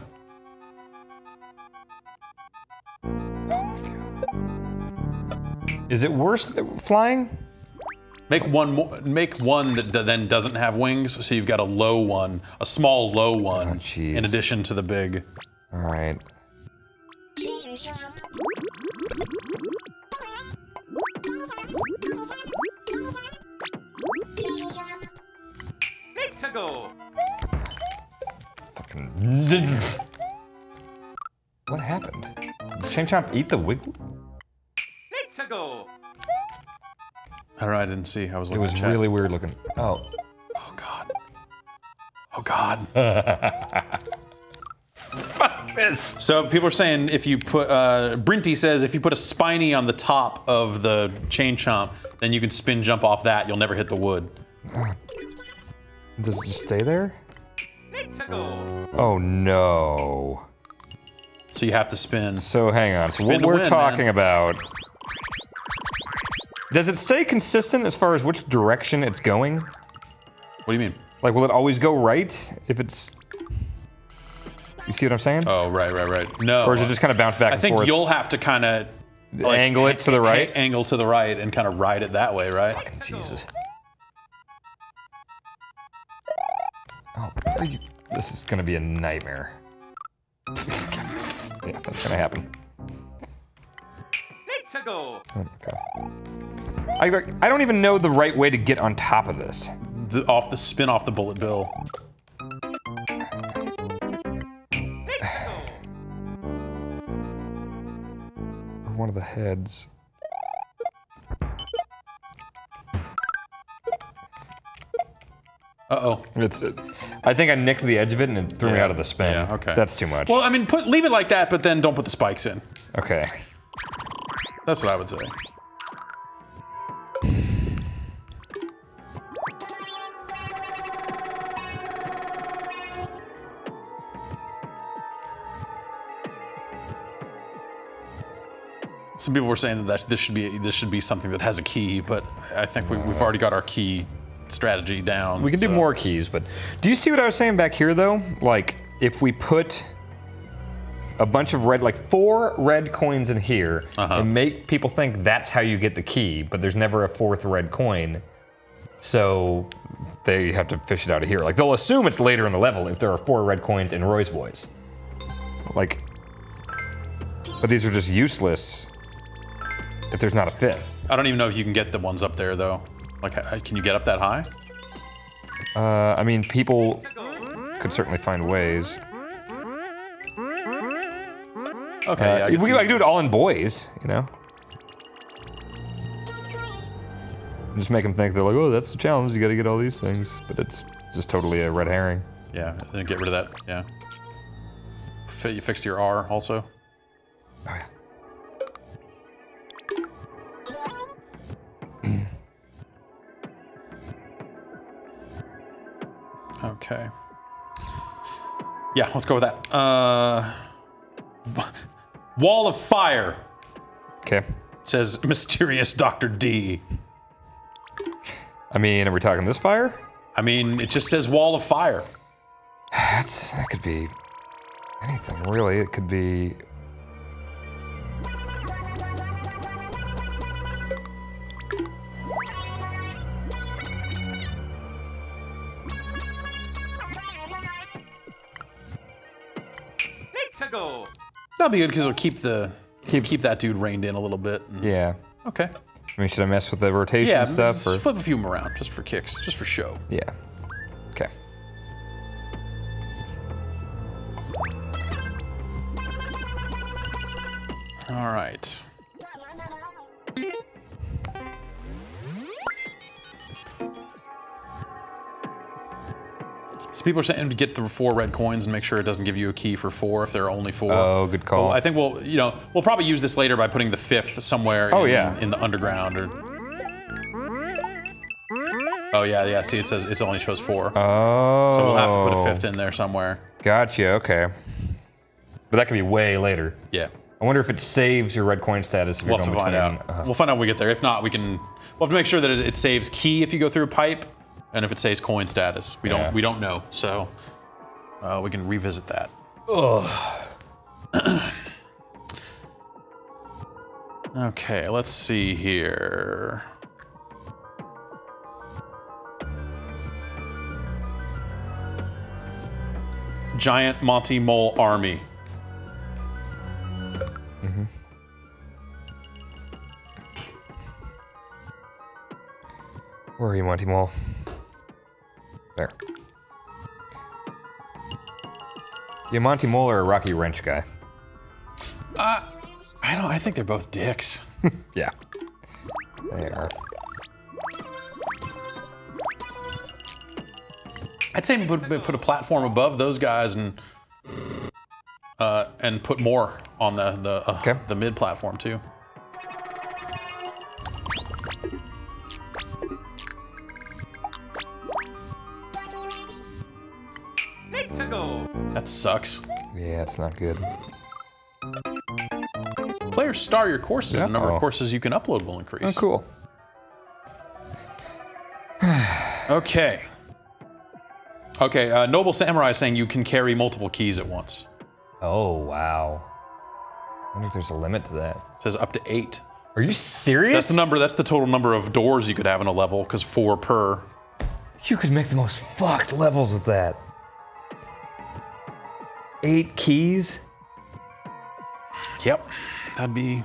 Is it worse than flying? Make one more. Make one that d- then doesn't have wings, so you've got a low one, a small low one, Oh, jeez. in addition to the big. All right. Let's go. Fucking. What happened? Did Chain Chomp eat the wiggle? Let's go. I don't know. I didn't see. I was It looking. was at chat. really weird looking. Oh. Oh god. Oh god. Fuck this. So people are saying if you put, uh, Brinty says if you put a spiny on the top of the chain chomp, then you can spin jump off that. You'll never hit the wood. Does it just stay there? Let's go. Oh no. So you have to spin. So hang on. So Spin what to we're win, talking man. about. Does it stay consistent as far as which direction it's going? What do you mean? Like, will it always go right if it's? You see what I'm saying? Oh, right, right, right. No. Or is it just kind of bounce back I and think forth? you'll have to kind of Angle it to the right? Angle to the right and kind of ride it that way, right? Jesus. Oh, are you? This is gonna be a nightmare. Yeah, that's gonna happen. Let's go. Okay. I, like, I don't even know the right way to get on top of this. The, off the spin off the bullet bill. Or one of the heads. Uh-oh. It's. Uh, I think I nicked the edge of it and it threw me Yeah. out of the spin. Yeah, okay. That's too much. Well, I mean, put leave it like that, but then don't put the spikes in. Okay. That's what I would say. Some people were saying that, that this should be this should be something that has a key, but I think we, we've already got our key strategy down. We can do so- more keys, but do you see what I was saying back here though? Like, if we put a bunch of red, like four red coins in here, Uh-huh. and make people think that's how you get the key, but there's never a fourth red coin, so they have to fish it out of here. Like, they'll assume it's later in the level if there are four red coins in Roy's Boys. Like, but these are just useless if there's not a fifth. I don't even know if you can get the ones up there though. Like, h- can you get up that high? Uh, I mean, people could certainly find ways. Okay, Uh, yeah, I we guess could you- like do it all in boys, you know? Just make them think they're like, oh, that's the challenge. You got to get all these things, but it's just totally a red herring. Yeah, then get rid of that. Yeah. Fi- You fixed your R also. Oh, yeah. Okay. Yeah, let's go with that. Uh, Wall of fire, Okay. says mysterious Doctor D. I mean, are we talking this fire? I mean, it just says wall of fire. That's, that could be anything, really. It could be... Let's go. That'll be good because it'll keep the Keeps- keep that dude reined in a little bit. and- Yeah. Okay. I mean, should I mess with the rotation Yeah, stuff? just Or? flip a few of them around just for kicks, just for show. Yeah. Okay. All right. So people are saying to get the four red coins and make sure it doesn't give you a key for four if there are only four. Oh, good call. Well, I think we'll, you know, we'll probably use this later by putting the fifth somewhere Oh, in, yeah. in the underground or. Oh yeah, yeah. See, it says it only shows four. Oh. So we'll have to put a fifth in there somewhere. Gotcha, okay. But that could be way later. Yeah. I wonder if it saves your red coin status if We'll you're have to going find between, out. uh, We'll find out when we get there. If not, we can. We'll have to make sure that it, it saves key if you go through a pipe, and if it saves coin status. We Yeah. don't. We don't know. So uh, we can revisit that. Okay. Let's see here. Giant Monty Mole army. Where are you, Monty Mole? There. You Monty Mole or a Rocky Wrench guy? Uh, I don't. I think they're both dicks. Yeah. They are. I'd say put, put a platform above those guys and uh, and put more on the the uh, Okay. the mid platform too. Let's go. That sucks. Yeah, it's not good. Players star your courses. The number Uh-oh. of courses you can upload will increase. Oh, cool. Okay. Okay. Uh, Noble Samurai is saying you can carry multiple keys at once. Oh, wow. I wonder if there's a limit to that. It says up to eight. Are you serious? That's the number. That's the total number of doors you could have in a level, because four per. You could make the most fucked levels with that. Eight keys? Yep. That'd be.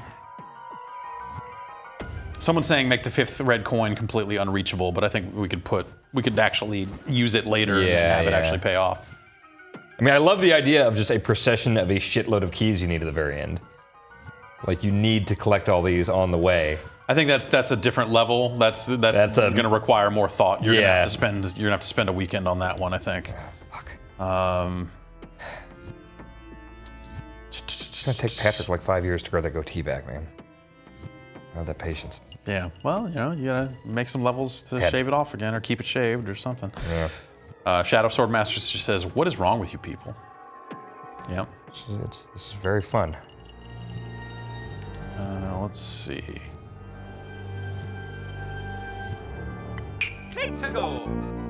Someone's saying make the fifth red coin completely unreachable, but I think we could put we could actually use it later and Yeah, have it yeah. actually pay off. I mean, I love the idea of just a procession of a shitload of keys you need at the very end. Like, you need to collect all these on the way. I think that's that's a different level. That's that's, That's a- going to require more thought. You're gonna Yeah. have to spend you're gonna have to spend a weekend on that one, I think. Fuck. Um, It's gonna take Patrick like five years to grow that goatee back, man. I have that patience. yeah. Well, you know, you gotta make some levels to Head. shave it off again, or keep it shaved, or something. Yeah. Uh, Shadow Sword Master just says, "What is wrong with you people?" Yep. It's, it's, this is very fun. Uh, let's see. Let's go.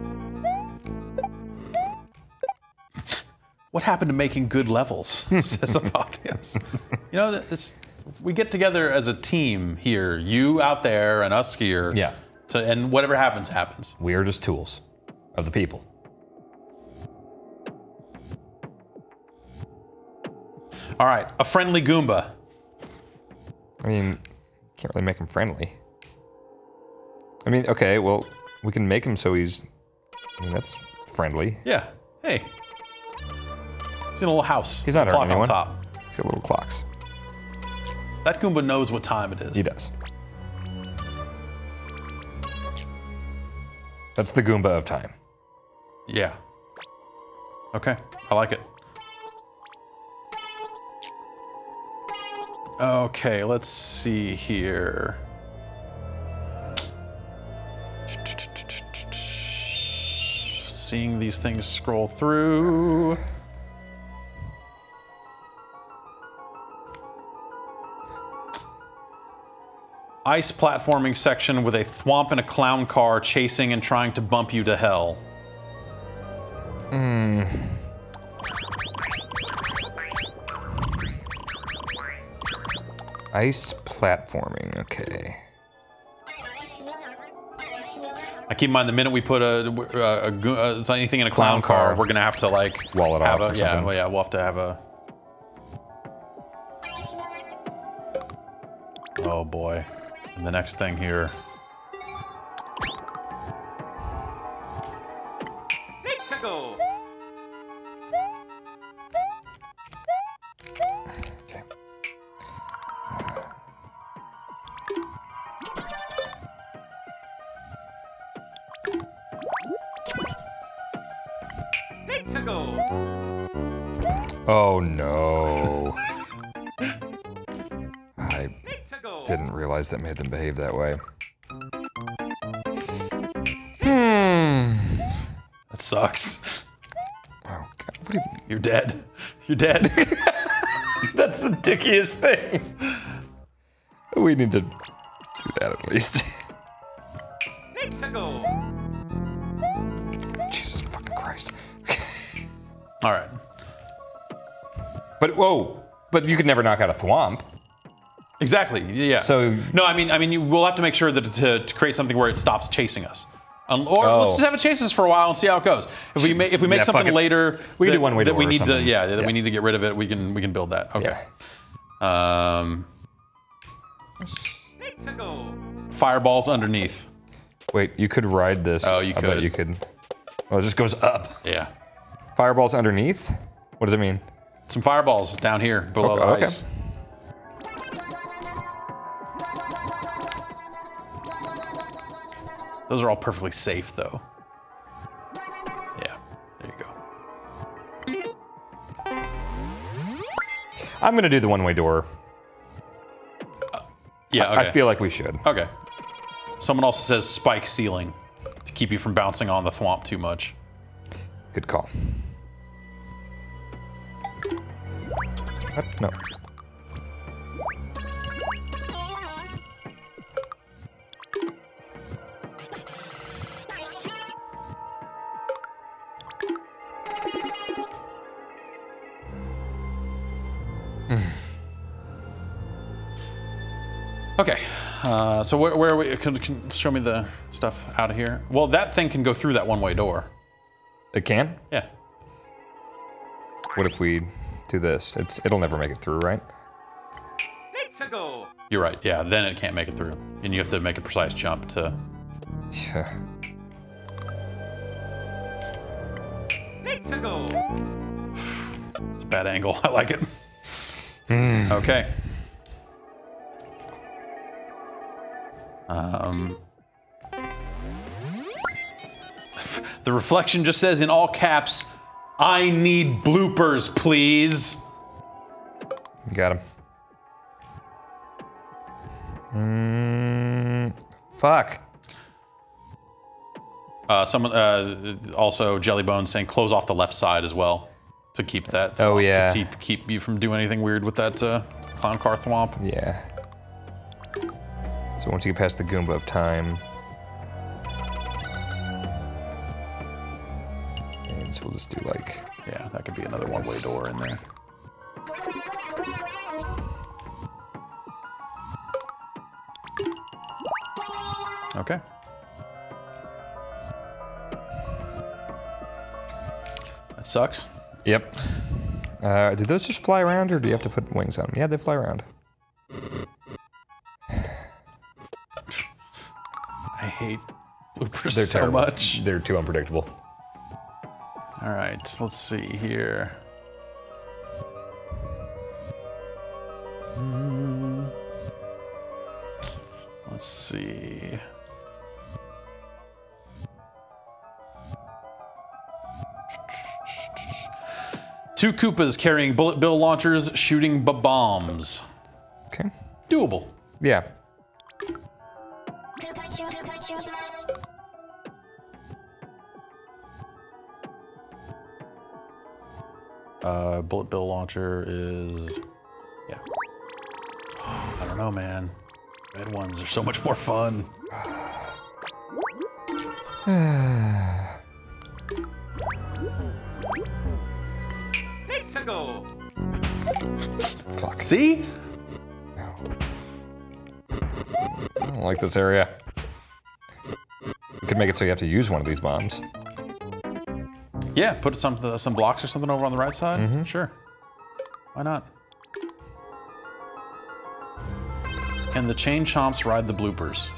What happened to making good levels? Says Apotheos. You know, it's, we get together as a team here, you out there and us here. Yeah. To, and whatever happens, happens. We are just tools of the people. All right, a friendly Goomba. I mean, can't really make him friendly. I mean, okay, well, we can make him so he's. I mean, that's friendly. Yeah. Hey. He's in a little house. He's not a clock hurting anyone. on top. He's got little clocks. That Goomba knows what time it is. He does. That's the Goomba of time. Yeah. Okay, I like it. Okay, let's see here. Seeing these things scroll through. ice platforming section with a thwomp and a clown car chasing and trying to bump you to hell. Hmm. Ice platforming, okay. Now keep in mind, the minute we put a, a, a, a, a anything in a clown, Clown car, car. we're gonna have to like Wall it have off a, or yeah, something. well, yeah, we'll have to have a. Oh boy, and the next thing here. Let's go. Okay. Let's go. Oh no. I Let's go. didn't realize that made them behave that way. Hmm. That sucks. Oh God. What do you You're dead. You're dead. That's the dickiest thing. We need to do that at least. Let's go. Jesus fucking Christ. All right. But whoa, but you could never knock out a thwomp. Exactly. Yeah. So- no, I mean, I mean, you will have to make sure that to, to create something where it stops chasing us, um, or Oh. let's just have it chase us for a while and see how it goes. If we make if we make Yeah, fuck something it. later, We can that, do one-way that door we or need to, something. yeah, that Yeah. we need to get rid of it. We can we can build that. Okay. Yeah. Um, Let's go. fireballs underneath. Wait, you could ride this. Oh, you I bet could. you could. Well, it just goes up. Yeah. Fireballs underneath? What does it mean? Some fireballs down here below Okay, the okay. ice. Those are all perfectly safe, though. Yeah, there you go. I'm gonna do the one-way door. Yeah, okay. I feel like we should. Okay. Someone also says spike ceiling to keep you from bouncing on the thwomp too much. Good call. What? No. Okay, uh, so where, where are we? Can, can show me the stuff out of here. Well, that thing can go through that one-way door. It can? Yeah. What if we do this? It's it'll never make it through, right? Let's go. You're right. Yeah, then it can't make it through, and you have to make a precise jump to. Yeah. Let's go. It's a bad angle. I like it. Okay. Um, the reflection just says in all caps, "I need bloopers, please." You got him. Mm, fuck. Uh, someone uh, also Jellybone saying close off the left side as well to keep that. Oh, thwomp, yeah. To keep, keep you from doing anything weird with that uh, clown car thwomp. Yeah. So once you get past the Goomba of time. And so we'll just do like. Yeah, that could be another one-way door in there. Okay. That sucks. Yep. Uh, do those just fly around, or do you have to put wings on them? Yeah, they fly around. I hate bloopers They're so terrible. much. They're too unpredictable. All right, let's see here. Hmm. Let's see. Two Koopas carrying bullet bill launchers shooting b-bombs. Okay. Doable. Yeah. Uh, bullet bill launcher is, yeah. I don't know, man. Red ones are so much more fun. Let's go. Fuck. See? No. I don't like this area. We could make it so you have to use one of these bombs. Yeah, put some uh, some blocks or something over on the right side. Mm-hmm. Sure. Why not? Can the chain chomps ride the bloopers?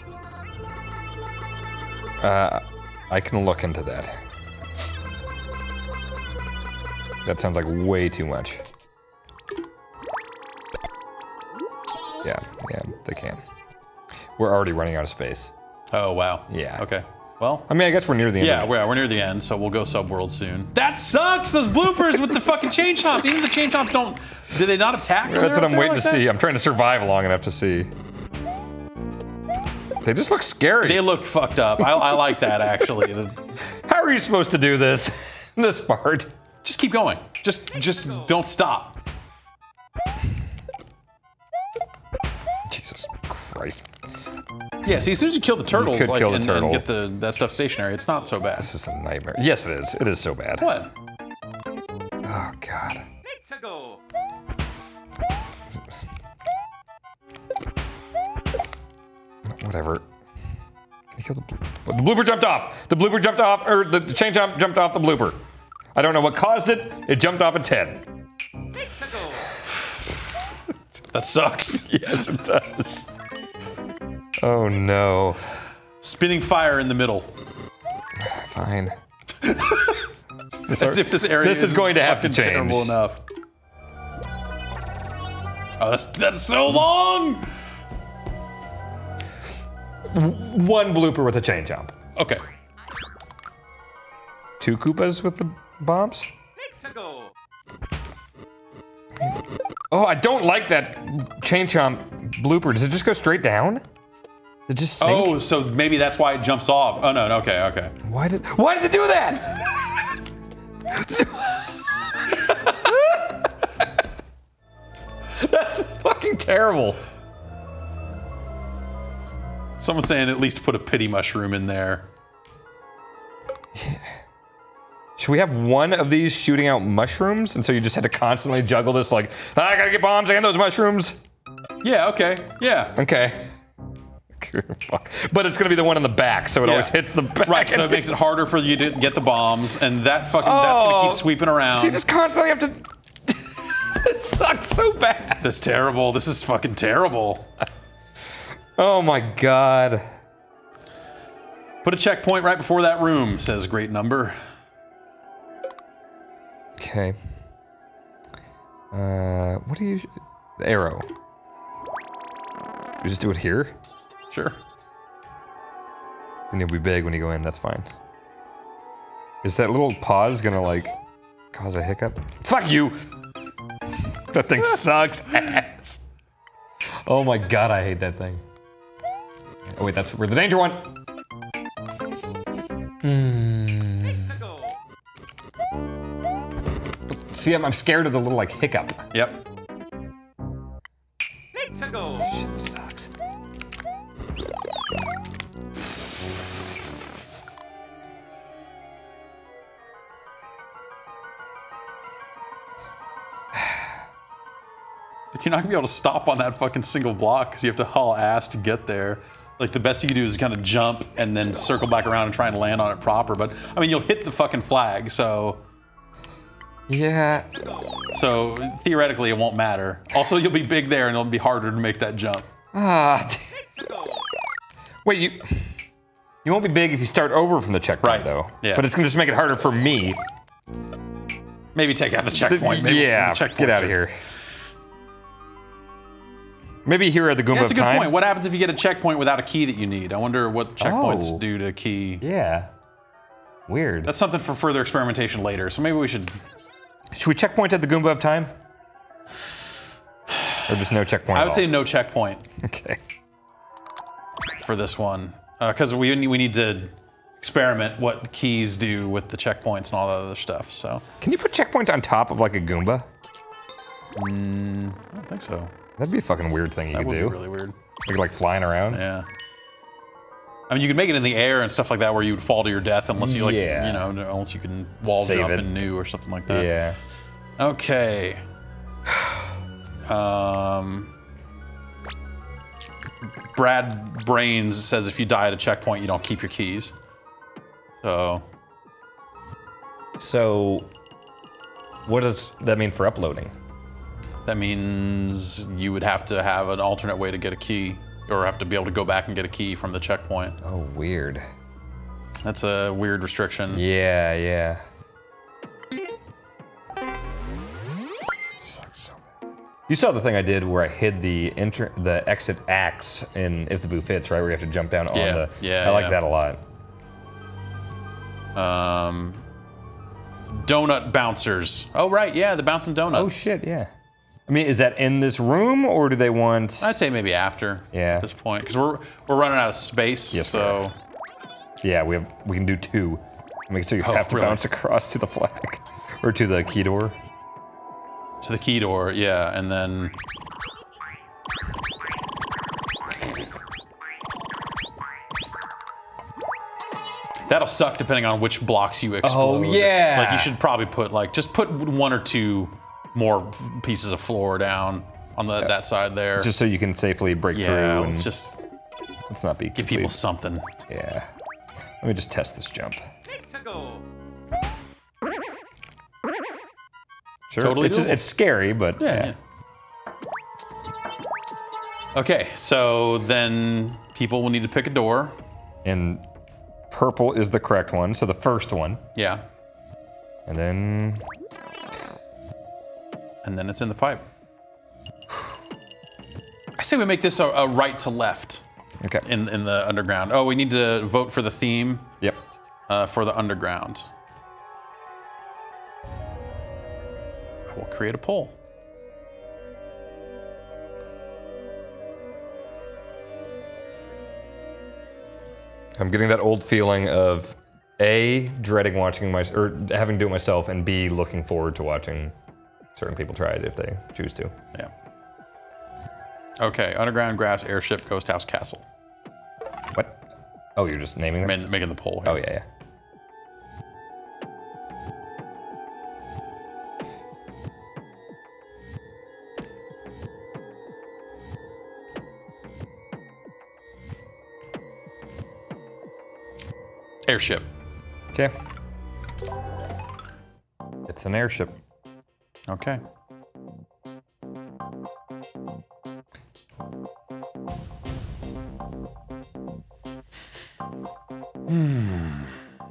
Uh, I can look into that. That sounds like way too much. Yeah, yeah, they can. We're already running out of space. Oh, wow. Yeah. Okay. Well, I mean, I guess we're near the end. yeah, of we're, we're near the end, so we'll go subworld soon. That sucks! Those bloopers with the fucking chain chomps. Even the chain chomps don't... Do they not attack? when That's they're what up I'm there waiting like to that? see. I'm trying to survive long enough to see. They just look scary. They look fucked up. I, I like that, actually. The- How are you supposed to do this? This part. just keep going. Just, just don't stop. Jesus Christ. Yeah, see, as soon as you kill the turtles could like, kill the and, turtle. and get the that stuff stationary, it's not so bad. This is a nightmare. Yes, it is. It is so bad. What? Oh, God. Let's go. Whatever. Can you kill the, blo- the blooper jumped off. The blooper jumped off, or the, the chain jump jumped off the blooper. I don't know what caused it. It jumped off its head. Let's go. That sucks. Yes, it does. Oh no. Spinning fire in the middle. Fine. As if this area This is isn't going to have to fucking change. terrible enough. Oh, that's that's so long. One blooper with a chain jump. Okay. Two Koopas with the bombs. Let's go. Oh, I don't like that chain jump blooper. Does it just go straight down? Does it just sink? Oh, so maybe that's why it jumps off. Oh no, no, okay, okay. Why did Why does it do that? That's fucking terrible. Someone's saying at least put a pity mushroom in there. Should we have one of these shooting out mushrooms? And so you just had to constantly juggle this like, "Ah, I gotta get bombs and those mushrooms. Yeah, okay, yeah. Okay. Fuck. But it's gonna be the one in the back, so it Yeah. always hits the back. Right, so it makes it harder for you to get the bombs, and that fucking that's gonna Oh. keep sweeping around. So you just constantly have to. It sucks so bad. That's terrible. This is fucking terrible. Oh my god. Put a checkpoint right before that room, says great number. Okay. Uh, what do you? The arrow. You just do it here? Sure. Then you'll be big when you go in. That's fine. Is that little pause gonna like cause a hiccup? Fuck you! That thing sucks ass. Oh my god, I hate that thing. Oh wait, that's where the danger one. Hmm. Let's go. See, I'm, I'm scared of the little like hiccup. Yep. Let's go. Shit sucks. You're not gonna be able to stop on that fucking single block because you have to haul ass to get there. Like the best you can do is kind of jump and then circle back around and try and land on it proper. But I mean, you'll hit the fucking flag, so Yeah. so theoretically it won't matter. Also, you'll be big there and it'll be harder to make that jump. Ah. Let's go. Wait, you. You won't be big if you start over from the checkpoint, Right. though. Yeah. But it's gonna just make it harder for me. Maybe take out the checkpoint. Maybe yeah. the checkpoints Get out are- of here. Maybe here at the Goomba That's a of good Time. point. What happens if you get a checkpoint without a key that you need? I wonder what checkpoints Oh. do to key. Yeah. Weird. That's something for further experimentation later. So maybe we should. Should we checkpoint at the Goomba of Time? Or just no checkpoint? I at would all? say no checkpoint Okay. for this one because we we need to experiment what keys do with the checkpoints and all that other stuff. So Can you put checkpoints on top of like a Goomba? I don't think so. That'd be a fucking weird thing you That could would do. be really weird. Like, like flying around? Yeah. I mean, you could make it in the air and stuff like that where you would fall to your death unless you, like, Yeah. you know, unless you can wall Save jump it. and new or something like that. Yeah. Okay. Um, Brad Brains says if you die at a checkpoint, you don't keep your keys. So. So, what does that mean for uploading? That means you would have to have an alternate way to get a key, or have to be able to go back and get a key from the checkpoint. Oh, weird. That's a weird restriction. Yeah, yeah. Sucks so bad. You saw the thing I did where I hid the enter the exit axe in If the Boo Fits, right? Where you have to jump down on Yeah, the. yeah, I like yeah. that a lot. Um, donut bouncers. Oh right, yeah, the bouncing donuts. Oh shit, yeah. I mean, is that in this room or do they want? I'd say maybe after. Yeah. At this point, because we're we're running out of space. Yes, so. Yeah, we have we can do two. Make it so you Oh, have to really? bounce across to the flag or to the key door. To the key door, yeah, and then. That'll suck depending on which blocks you explode. Oh, yeah. Like you should probably put like just put one or two more pieces of floor down on the that side there. Just so you can safely break yeah, through. let's and just let's not be give people complete- something. Yeah. Let me just test this jump. Eight to go. Sure. Totally It's, just, doable. it's scary, but yeah. Yeah. Okay, so then people will need to pick a door. And purple is the correct one, so the first one. Yeah. And then And then it's in the pipe. I say we make this a, a right to left okay. in, in the underground. Oh, we need to vote for the theme Yep. uh, for the underground. We'll create a poll. I'm getting that old feeling of A, dreading watching my or having to do it myself, and B, looking forward to watching certain people try it if they choose to. Yeah. Okay, underground, grass, airship, ghost house, castle. What? Oh, you're just naming them? Ma- Making the poll here. Oh, yeah, yeah. Airship. Okay. It's an airship. Okay. Hmm.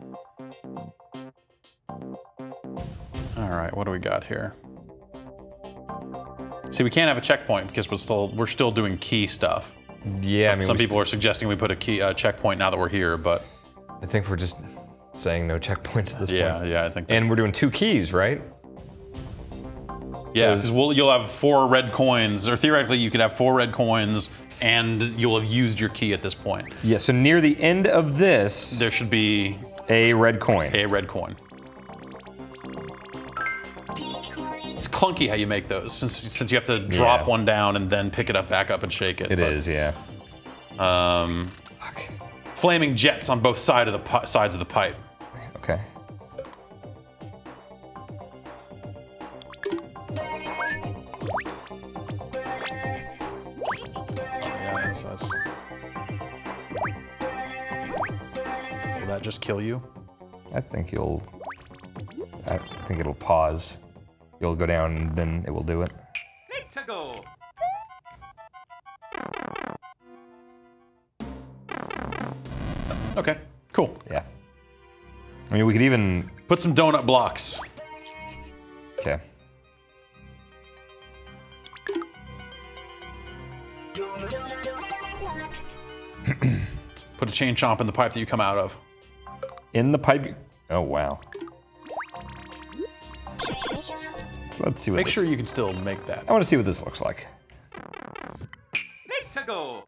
All right, what do we got here? See, we can't have a checkpoint because we're still we're still doing key stuff. Yeah, I mean, Some we people are suggesting we put a key uh, checkpoint now that we're here, but I think we're just saying no checkpoints at this yeah, point. yeah, I think. That, And we're doing two keys, right? yeah, because we'll, you'll have four red coins, or theoretically you could have four red coins, and you'll have used your key at this point. Yeah, so near the end of this, There should be a red coin. a red coin. It's clunky how you make those, since since you have to drop Yeah. one down and then pick it up back up and shake it. It but, is, yeah. Um, Fuck. flaming jets on both side of the pi- sides of the pipe. Okay. Yeah, so that's... Will that just kill you? I think you'll. I think it'll pause. You'll go down, and then it will do it. Eight to go. Okay, cool. Yeah. I mean, we could even. Put some donut blocks. Okay. Put a chain chomp in the pipe that you come out of. In the pipe. Oh wow. Let's see what. Make this, sure you can still make that. I want to see what this looks like. Eight to go.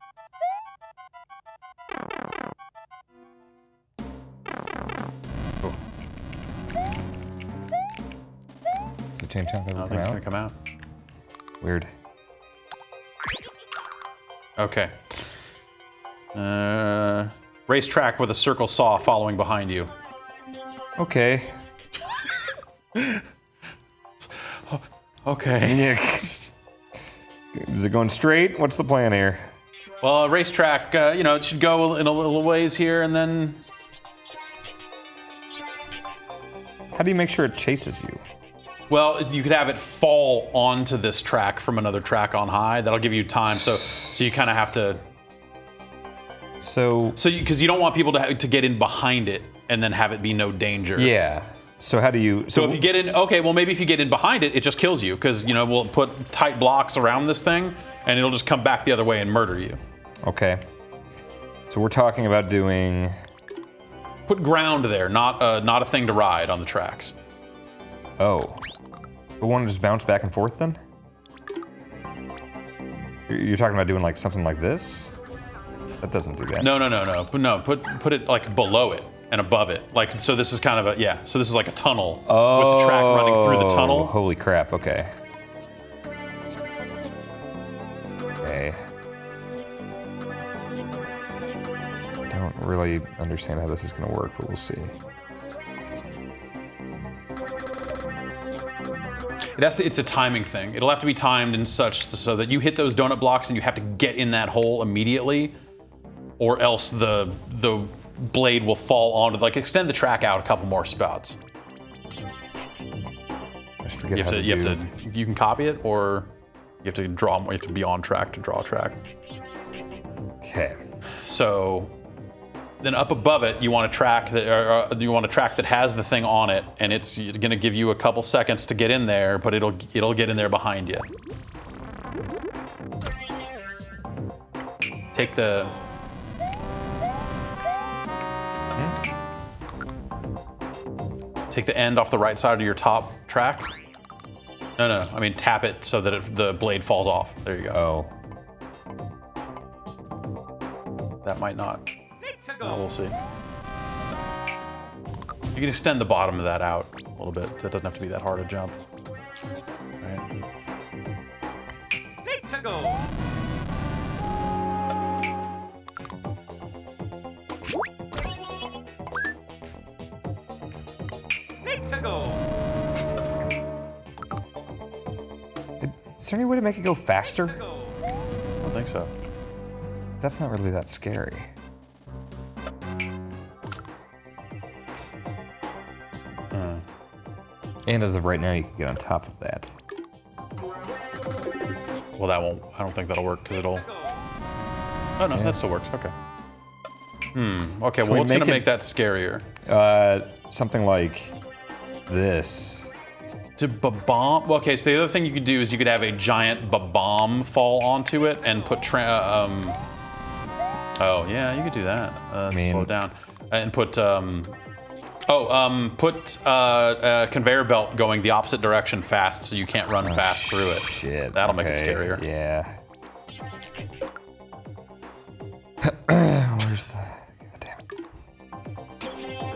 Is the chain chomp I ever don't come think it's out? gonna come out. Weird. Okay. Uh, racetrack with a circle saw following behind you. Okay. Okay. Yeah. Is it going straight? What's the plan here? Well, a racetrack, uh, you know, it should go in a little ways here and then... How do you make sure it chases you? Well, you could have it fall onto this track from another track on high. That'll give you time. So, so you kind of have to. So. So, because you, you don't want people to ha to get in behind it and then have it be no danger. Yeah. So how do you? So, so if you get in, okay, well maybe if you get in behind it, it just kills you because you know we'll put tight blocks around this thing and it'll just come back the other way and murder you. Okay. So we're talking about doing. Put ground there, not uh, not a thing to ride on the tracks. Oh. We want to just bounce back and forth then? You're talking about doing like something like this? That doesn't do that. No, no, no, no. No, put put it like below it and above it. Like so this is kind of a yeah, so this is like a tunnel oh, with the track running through the tunnel. Holy crap, okay. Okay. I don't really understand how this is gonna work, but we'll see. It has to, it's a timing thing. It'll have to be timed and such so that you hit those donut blocks and you have to get in that hole immediately, or else the the blade will fall onto, like, extend the track out a couple more spots. I just forget you have how to, to you do. have to, you can copy it, or you have to draw. You have to be on track to draw a track. Okay. So. Then up above it, you want a track that or, uh, you want a track that has the thing on it, and it's going to give you a couple seconds to get in there, but it'll it'll get in there behind you. Take the. Take the end off the right side of your top track. No, no, I mean tap it so that it, the blade falls off. There you go. Oh. That might not. Oh, we'll see. You can extend the bottom of that out a little bit. That doesn't have to be that hard to jump. Right. Let's go. Let's go. Is there any way to make it go faster? I don't think so. That's not really that scary. Hmm. And as of right now, you can get on top of that. Well, that won't. I don't think that'll work because it'll. Oh no, Yeah. that still works. Okay. Hmm. Okay. Can Well, we what's make gonna it- make that scarier? Uh, something like this. To ba-bomb. Okay. So the other thing you could do is you could have a giant ba-bomb fall onto it and put. Tra um. Oh yeah, you could do that. Uh, I mean- slow it down and put. Um, Oh, um, put uh, a conveyor belt going the opposite direction fast so you can't run Oh, fast through it. Shit. That'll make it okay, scarier. Yeah. Where's the... God damn it.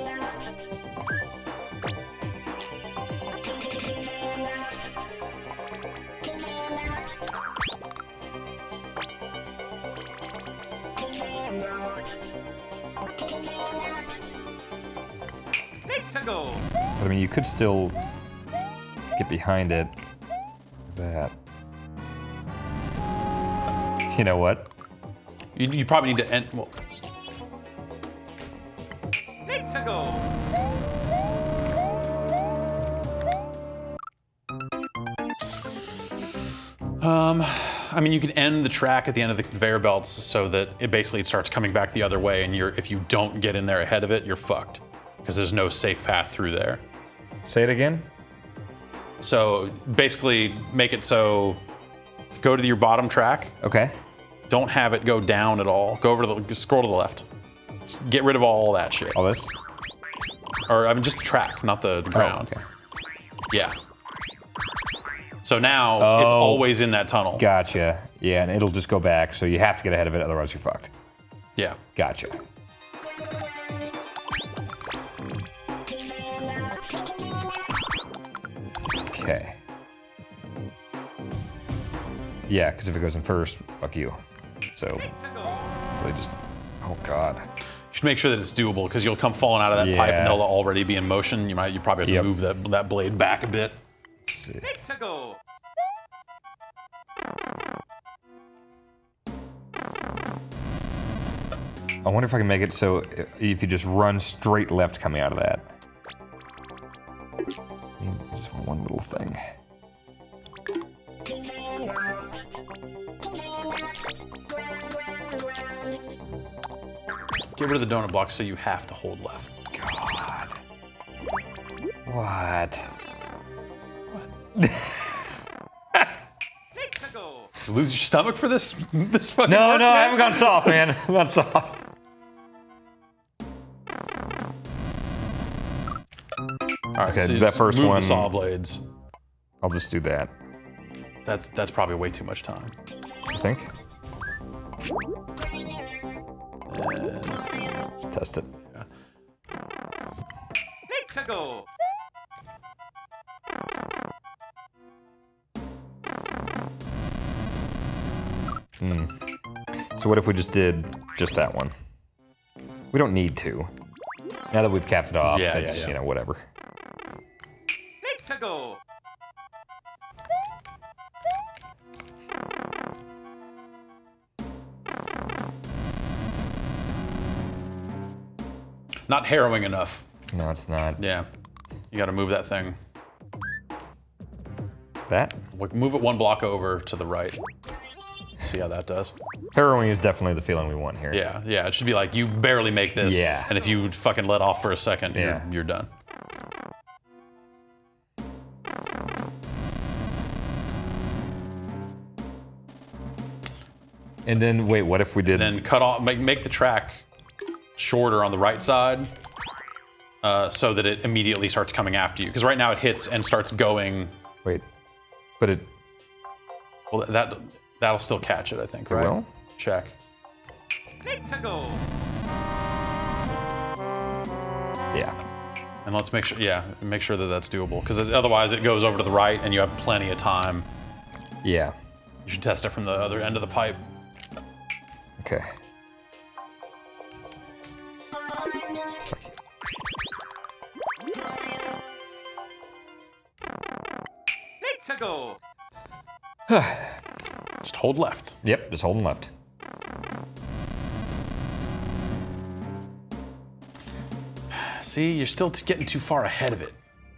Let's go. But I mean, you could still get behind it. That. You know what? You, you probably need to end. Well, Let's go. um, I mean, you can end the track at the end of the conveyor belts so that it basically starts coming back the other way, and you're if you don't get in there ahead of it, you're fucked because there's no safe path through there. Say it again? So basically, make it so go to your bottom track. Okay. Don't have it go down at all. Go over to the, scroll to the left. Just get rid of all that shit. All this? Or I mean, just the track, not the, the ground. Oh, okay. Yeah. So now Oh. it's always in that tunnel. Gotcha. Yeah, and it'll just go back, so you have to get ahead of it, otherwise you're fucked. Yeah. Gotcha. Okay. Yeah, because if it goes in first, fuck you. So, really just Oh God. You should make sure that it's doable because you'll come falling out of that Yeah. pipe and they'll already be in motion. You might, you probably have to Yep. move that that blade back a bit. Let's see. Need to go. I wonder if I can make it so if you just run straight left coming out of that. I mean, I just want one little thing. Get rid of the donut block so you have to hold left. God. What? Need to go. You lose your stomach for this this fucking No, work, no, I man? haven't gone soft, man. I'm not soft. All right, Okay, so you that just first move one- the saw blades. I'll just do that. That's that's probably way too much time. I think. Let's test it. Need to go. Hmm. So what if we just did just that one? We don't need to. Now that we've capped it off, Yeah, yeah, it's, yeah. you know, whatever. Need to go. Not harrowing enough. No, it's not. Yeah, you got to move that thing. That? Like, move it one block over to the right. See how that does? Harrowing is definitely the feeling we want here. Yeah, yeah. It should be like you barely make this, Yeah. and if you fucking let off for a second, Yeah. you're, you're done. And then, wait, what if we did... Then cut off, make make the track shorter on the right side, uh, so that it immediately starts coming after you. Because right now it hits and starts going. Wait. But it... Well, that that'll still catch it, I think. It Right? will? Check. Need to go. Yeah. And let's make sure, yeah, make sure that that's doable. Because otherwise it goes over to the right and you have plenty of time. Yeah. You should test it from the other end of the pipe. Okay. Need to go. Just hold left. Yep, just holding left. See, you're still t- getting too far ahead of it.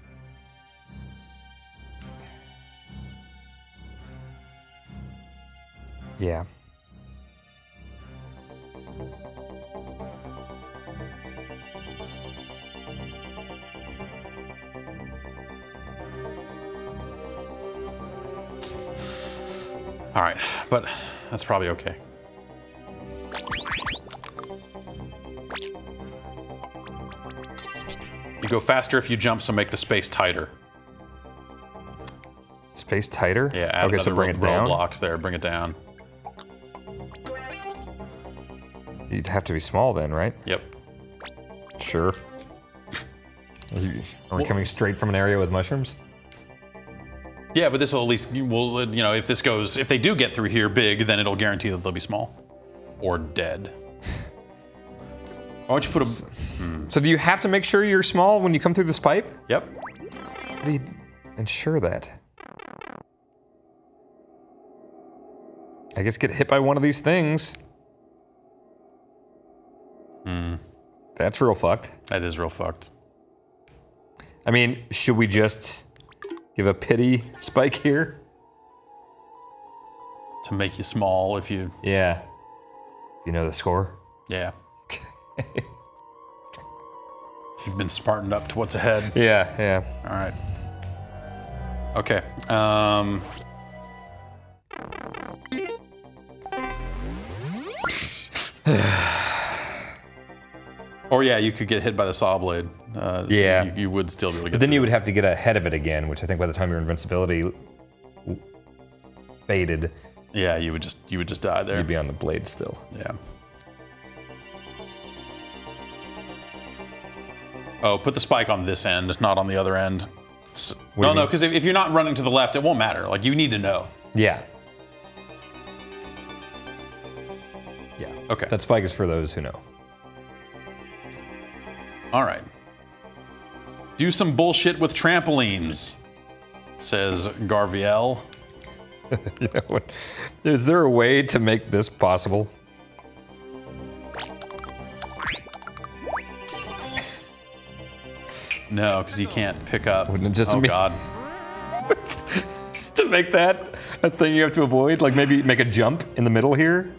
Yeah. All right, but that's probably okay. You go faster if you jump, so make the space tighter. Space tighter? Yeah, add okay, so another bring it row down. blocks there, bring it down. You'd have to be small then, right? Yep. Sure. Are, you, are we Well- coming straight from an area with mushrooms? Yeah, but this will at least, will you know, if this goes, if they do get through here big, then it'll guarantee that they'll be small. Or dead. Why don't you put a... So do you have to make sure you're small when you come through this pipe? Yep. How do you ensure that? I guess get hit by one of these things. Hmm. That's real fucked. That is real fucked. I mean, should we just give a pity spike here? To make you small if you... Yeah. You know the score? Yeah. If you've been smartened up to what's ahead. Yeah, yeah. All right. Okay. Um... Or yeah, you could get hit by the saw blade. Uh, so Yeah. You, you would still be able to get But then through you it. would have to get ahead of it again, which I think by the time your invincibility faded, Yeah, you would just you would just die there. you'd be on the blade still. Yeah. Oh, put the spike on this end, not on the other end. S- What do no, you no, mean? because if, if you're not running to the left, it won't matter. Like, you need to know. Yeah. Yeah. Okay. That spike is for those who know. All right. Do some bullshit with trampolines, says Garviel. You know what? Is there a way to make this possible? No, because you can't pick up. Wouldn't it just oh be- God. To make that a thing you have to avoid? Like maybe make a jump in the middle here?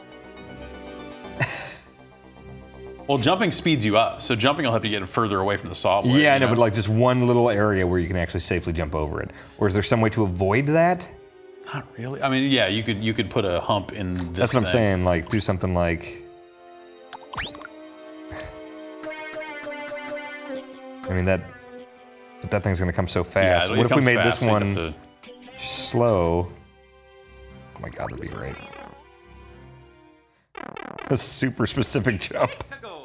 Well, jumping speeds you up, so jumping will help you get further away from the saw blade. Yeah, I you know, but like just one little area where you can actually safely jump over it. Or is there some way to avoid that? Not really. I mean, yeah, you could you could put a hump in this That's what I'm thing. saying, like do something like... I mean, that but that thing's gonna come so fast. Yeah, it what if we comes made fast, this so you have one to- slow? Oh my God, that'd be great. A super specific jump. To go.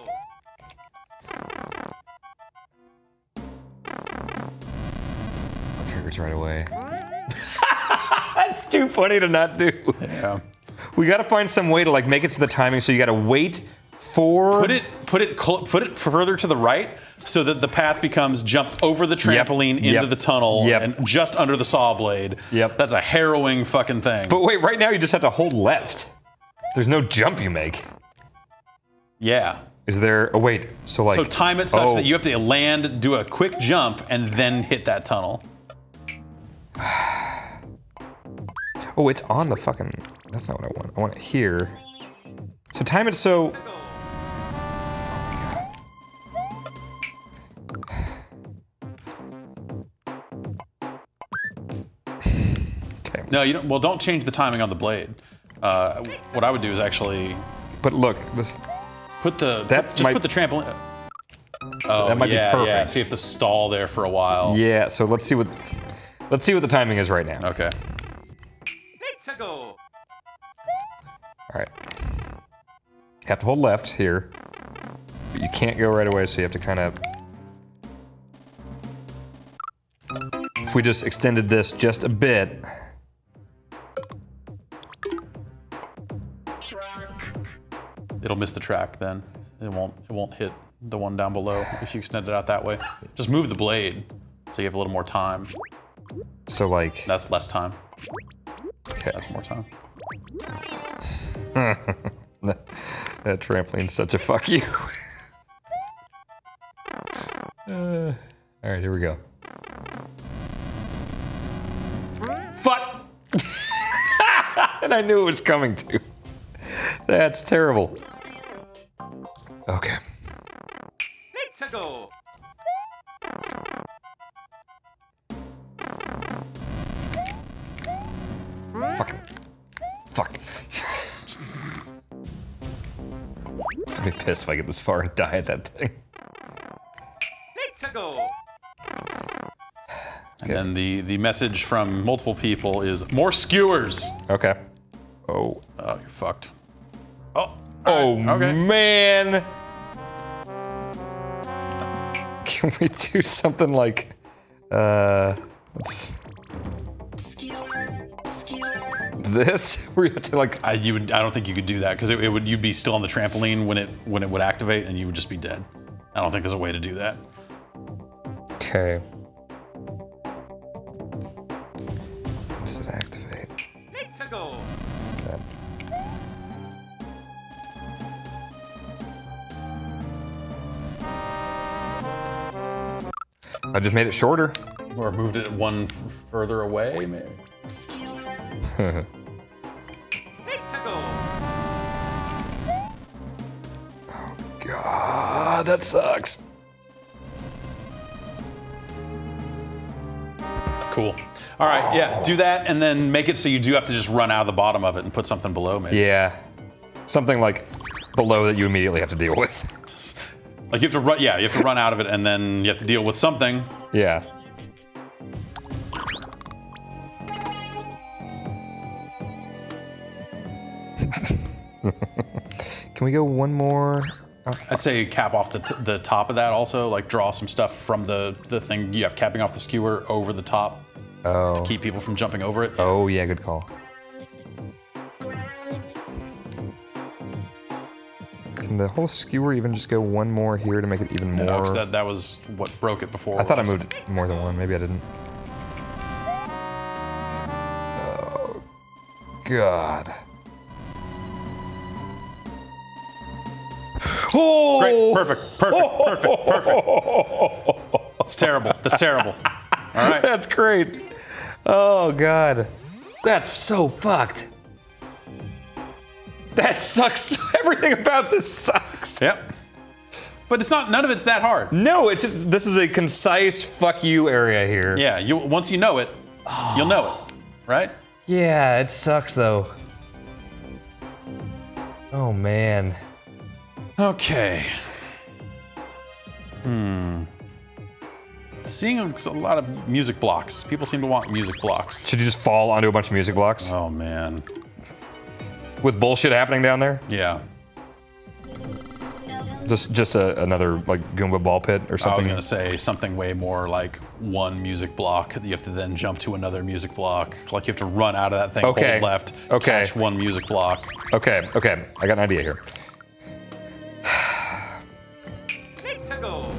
Triggers right away. That's too funny to not do. Yeah. We gotta find some way to like make it to the timing, so you gotta wait for... Put it put it cl- put it further to the right so that the path becomes jump over the trampoline into Yep. the tunnel Yep. and just under the saw blade. Yep. That's a harrowing fucking thing. But wait, right now you just have to hold left. There's no jump you make. Yeah. Is there... Oh, wait. So like... So time it such oh. that you have to land, do a quick jump, and then hit that tunnel. Oh, it's on the fucking... That's not what I want. I want it here. So time it so... To go. Okay. No, you don't. Well, don't change the timing on the blade. Uh, what I would do is actually But look, this... put the That put, just might- put the trampoline. Oh, That might be yeah, yeah. perfect. So you have to stall there for a while. Yeah, so let's see what... Let's see what the timing is right now. Okay. To go. All right. You have to hold left here, but you can't go right away, so you have to kind of... If we just extended this just a bit... It'll miss the track then. It won't. It won't hit the one down below if you extend it out that way. Just move the blade so you have a little more time. So like... That's less time. Okay. That's more time. that, that trampoline's such a fuck you. uh, all right, here we go. Fuck! And I knew it was coming too. That's terrible. Okay. To go. Fucking. Fuck. I'd be pissed if I get this far and die at that thing. To go. And then the the message from multiple people is more skewers. Okay. Oh. Oh, you're fucked. Oh. Oh, alright, okay. man. Can we do something like, uh, let's, this? Where you have to like, I you would. I don't think you could do that because it, it would. You'd be still on the trampoline when it when it would activate, and you would just be dead. I don't think there's a way to do that. okay. Does it activate? To go. That. I just made it shorter. Or moved it one f- further away, maybe. To go. God, that sucks. Cool. All right, yeah, do that, and then make it so you do have to just run out of the bottom of it and put something below, maybe. Yeah. Something like below that you immediately have to deal with. Like you have to run. Yeah, you have to run out of it, and then you have to deal with something. Yeah. Can we go one more? Oh, I'd say cap off the, t- the top of that also, like draw some stuff from the, the thing you have capping off the skewer over the top. oh. Keep people from jumping over it. Oh, yeah, good call. Can the whole skewer even just go one more here to make it even more? No, because that, that was what broke it before. I thought I moved it more than one. Maybe I didn't. Oh, God. Oh! Great, perfect, perfect, perfect, perfect. It's terrible. That's terrible. All right. That's great. Oh, God. That's so fucked. That sucks. Everything about this sucks. Yep. But it's not. None of it's that hard. No, it's just this is a concise fuck you area here. Yeah. You once you know it, you'll know it, right? Yeah, it sucks though. Oh man. Okay. Hmm. Seeing a lot of music blocks. People seem to want music blocks. Should you just fall onto a bunch of music blocks? Oh man. With bullshit happening down there? Yeah. Just just a, another like Goomba ball pit or something? I was gonna say something way more like one music block. You have to then jump to another music block. Like you have to run out of that thing, Okay. hold left, Okay. catch one music block. Okay, okay, I got an idea here. Let's go.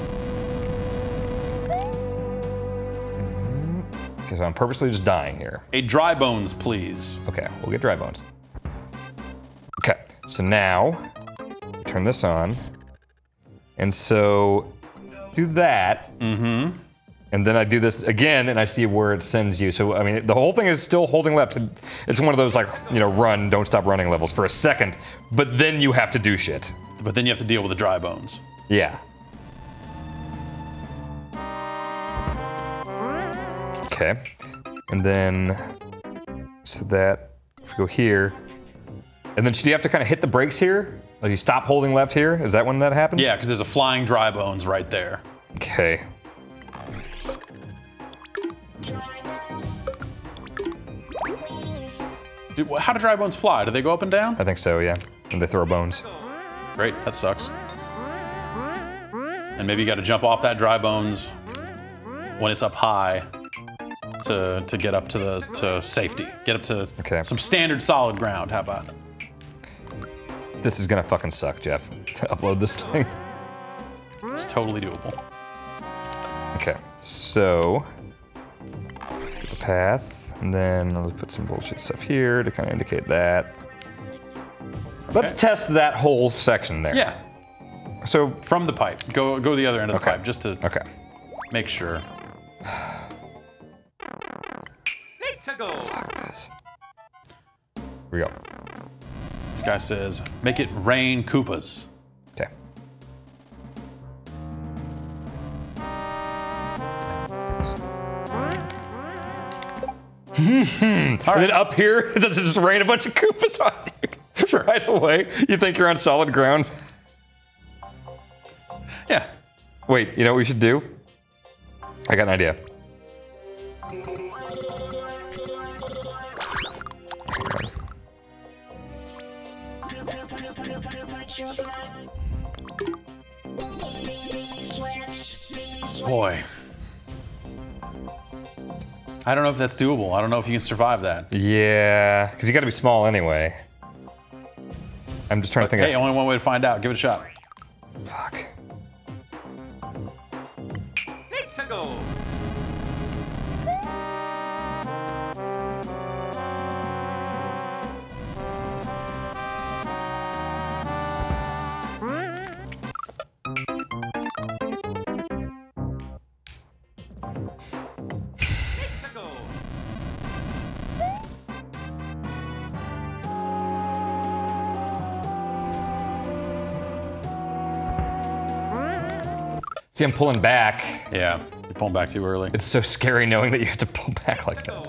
Okay, so I'm purposely just dying here. A dry bones, please. Okay, we'll get dry bones. Okay, so now, turn this on. And so, do that. Mm-hmm. And then I do this again, and I see where it sends you. So, I mean, the whole thing is still holding left. It's one of those, like, you know, run, don't stop running levels for a second. But then you have to do shit. But then you have to deal with the dry bones. Yeah. Okay. And then, so that, if we go here, and then should you have to kind of hit the brakes here? Like you stop holding left here? Is that when that happens? Yeah, because there's a flying dry bones right there. Okay. Do, how do dry bones fly? Do they go up and down? I think so, yeah. And they throw bones. Great, that sucks. And maybe you got to jump off that dry bones when it's up high to to get up to the to safety. Get up to Okay. some standard solid ground. How about it? This is gonna fucking suck, Jeff, to upload this thing. It's totally doable. Okay, so the path, and then I'll put some bullshit stuff here to kind of indicate that. Let's Okay. test that whole section there. Yeah, So, from the pipe. Go go to the other end of the Okay. pipe just to okay. make sure. Let's go. This. Here we go. This guy says, make it rain Koopas. Okay. And then up here, does it just rain a bunch of Koopas on you? Sure. Right away? You think you're on solid ground? Yeah. Wait, you know what we should do? I got an idea. Boy. I don't know if that's doable. I don't know if you can survive that. Yeah, because you got to be small anyway. I'm just trying to think Hey, of... only one way to find out. Give it a shot. Fuck. Let's go. Let's go. See, I'm pulling back. Yeah, you're pulling back too early. It's so scary knowing that you have to pull back like that.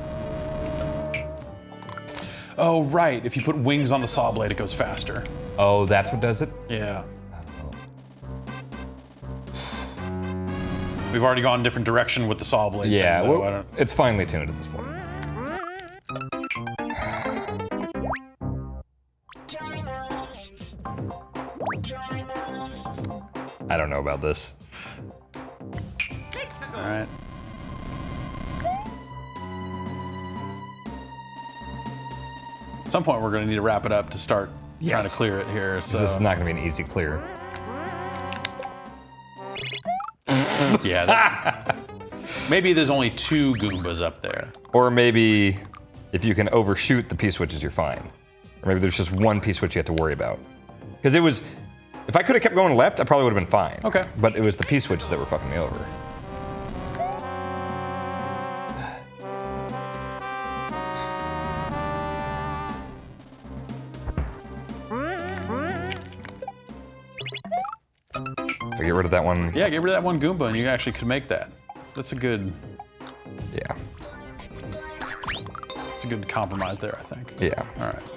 Oh, right. If you put wings on the saw blade, it goes faster. Oh, that's what does it? Yeah. We've already gone a different direction with the saw blade. Yeah, thing, though. well, I don't- it's finely tuned at this point. I don't know about this. All right. At some point, we're going to need to wrap it up to start trying to Yes. clear it here. So This is not going to be an easy clear. yeah. That, maybe there's only two Goombas up there. Or maybe if you can overshoot the P-switches, you're fine. Or maybe there's just one P-switch you have to worry about. Because it was, if I could have kept going left, I probably would have been fine. Okay. But it was the P-switches that were fucking me over. If I get rid of that one. Yeah, get rid of that one Goomba and you actually could make that. That's a good, Yeah. it's a good compromise there, I think. Yeah. All right.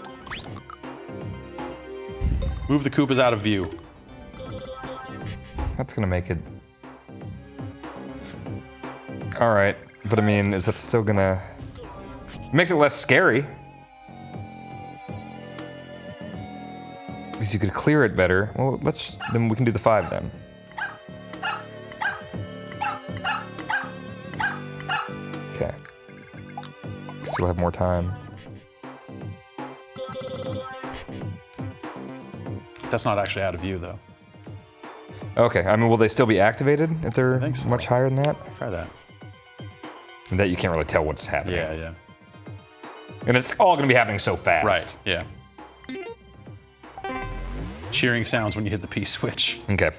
Move the Koopas out of view. That's gonna make it. All right, but I mean, is that still gonna? It makes it less scary. Because you could clear it better. Well, let's. Then we can do the five then. Okay. Because you'll have more time. That's not actually out of view though. Okay. I mean, will they still be activated if they're think so. much higher than that? Try that. And that you can't really tell what's happening. Yeah, yeah. And it's all gonna be happening so fast. Right, yeah. Cheering sounds when you hit the P switch. Okay.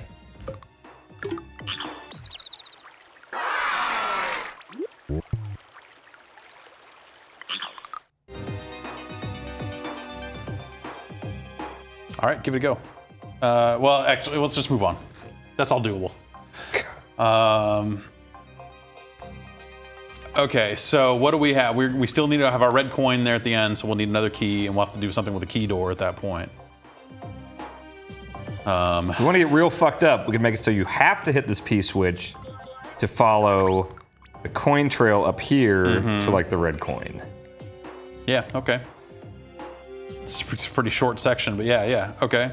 All right, give it a go. Uh, well, actually, let's just move on. That's all doable. Um, okay, so what do we have? we we still need to have our red coin there at the end, so we'll need another key, and we'll have to do something with the key door at that point. Um, If you want to get real fucked up, we can make it so you have to hit this P switch to follow the coin trail up here Mm-hmm. to like the red coin. yeah, okay. It's, it's a pretty short section, but yeah, yeah, okay.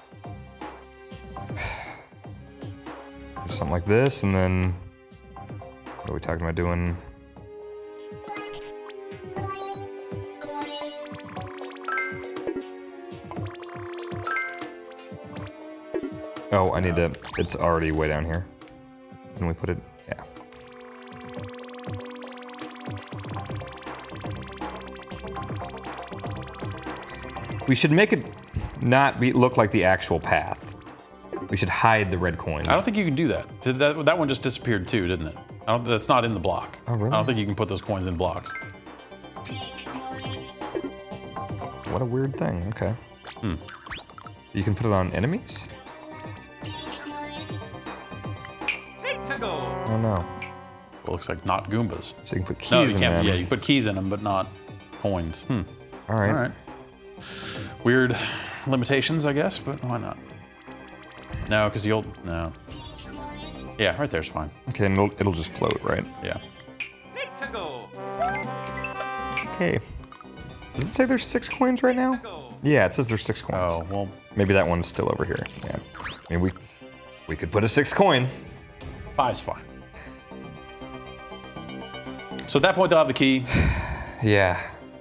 Something like this, and then what are we talking about doing? Oh, I need to. It's already way down here. Can we put it? Yeah. We should make it not be look like the actual path. We should hide the red coin. I don't think you can do that. Did that. That one just disappeared too, didn't it? I don't, that's not in the block. Oh, really? I don't think you can put those coins in blocks. What a weird thing. Okay. Hmm. You can put it on enemies? Need to go. Oh no. It looks like not Goombas. So you can put keys No, you in can't. them. Yeah, you put keys in them, but not coins. Hmm. All right. All right. Weird limitations, I guess, but why not? No, because the old no. Yeah, right there's fine. Okay, and it'll, it'll just float, right? Yeah. Need to go. Okay. Does it say there's six coins right now? Go. Yeah, it says there's six coins. Oh well, Maybe that one's still over here. Yeah. I mean, we we could put a sixth coin. five's fine. So at that point, they'll have the key. Yeah.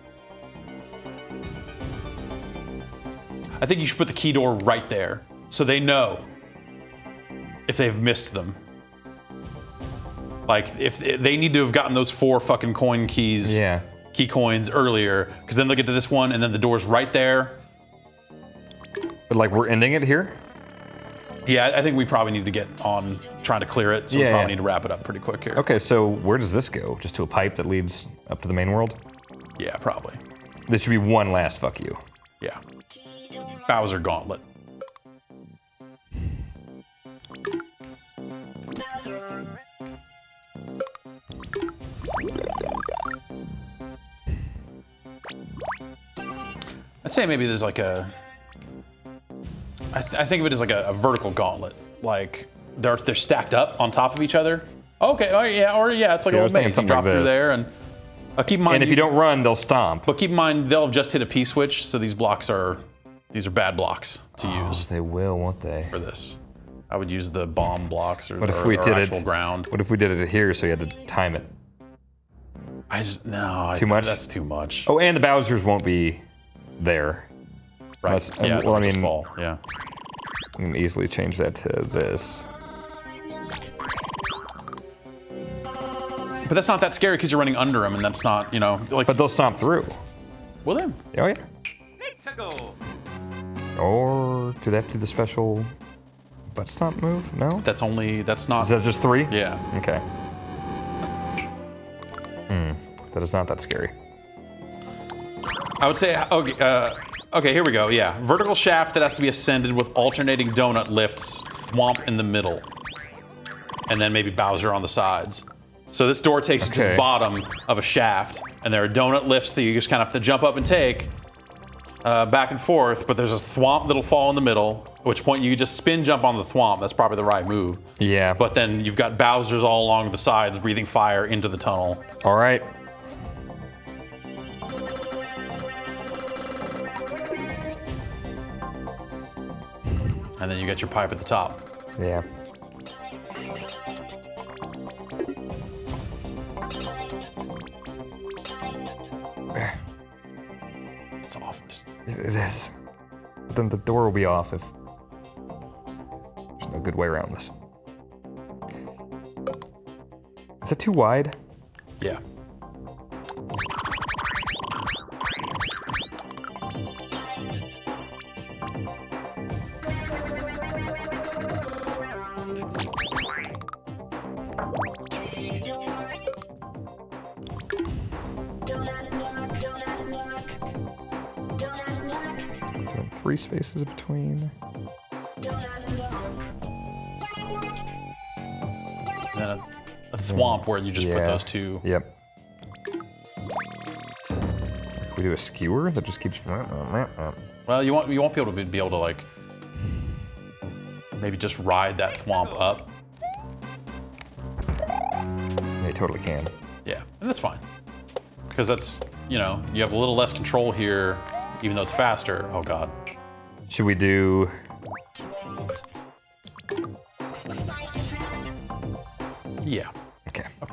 I think you should put the key door right there, so they know if they've missed them. Like, if they need to have gotten those four fucking coin keys, Yeah. key coins earlier, because then they'll get to this one, and then the door's right there. But like, we're ending it here? Yeah, I- I think we probably need to get on trying to clear it, so we Yeah, probably yeah. need to wrap it up pretty quick here. Okay, so where does this go? Just to a pipe that leads up to the main world? Yeah, probably. This should be one last fuck you. Yeah. Bowser Gauntlet. I'd say maybe there's like a. I, th I think of it as like a, a vertical gauntlet. Like they're they're stacked up on top of each other. Okay, oh yeah, or yeah, it's like See, I a was little thinking maze. You something drop like through this. there, and uh, keep in mind. And if you don't run, they'll stomp. but keep in mind they'll have just hit a P switch, so these blocks are these are bad blocks to Oh, use they will, won't they? for this. I would use the bomb blocks or, What if or, we or did actual it? ground. What if we did it here so you had to time it? I just no. I Too think much? That's too much. Oh, and the Bowsers won't be there. Right. Unless, yeah. um, well, I just mean, fall. Yeah. I can easily change that to this. But that's not that scary because you're running under them, and that's not, you know, like. But they'll stomp through. Well then. Oh yeah. Let's go. Or do they have to do the special butt stomp move? No. That's only. That's not. Is that just three? Yeah. Okay. Hmm. That is not that scary. I would say. Okay. Uh, okay. Here we go. Yeah. Vertical shaft that has to be ascended with alternating donut lifts. Thwomp in the middle, and then maybe Bowser on the sides. So this door takes you to Okay. the bottom of a shaft, and there are donut lifts that you just kind of have to jump up and take, uh, back and forth, but there's a thwomp that'll fall in the middle, at which point you just spin jump on the thwomp. That's probably the right move. Yeah. But then you've got Bowser's all along the sides breathing fire into the tunnel. All right. And then you get your pipe at the top. Yeah. It's off. It it is. But then the door will be off if there's no good way around this. Is it too wide? Yeah. Three spaces between. And then a, a thwomp where you just put Yeah. those two. Yep. We do a skewer that just keeps. Well, you won't you won't be able to be, be able to like maybe just ride that thwomp up. They totally can. Yeah, and that's fine. Because that's, you know, you have a little less control here, even though it's faster. Oh god. Should we do? Yeah. Okay. Okay.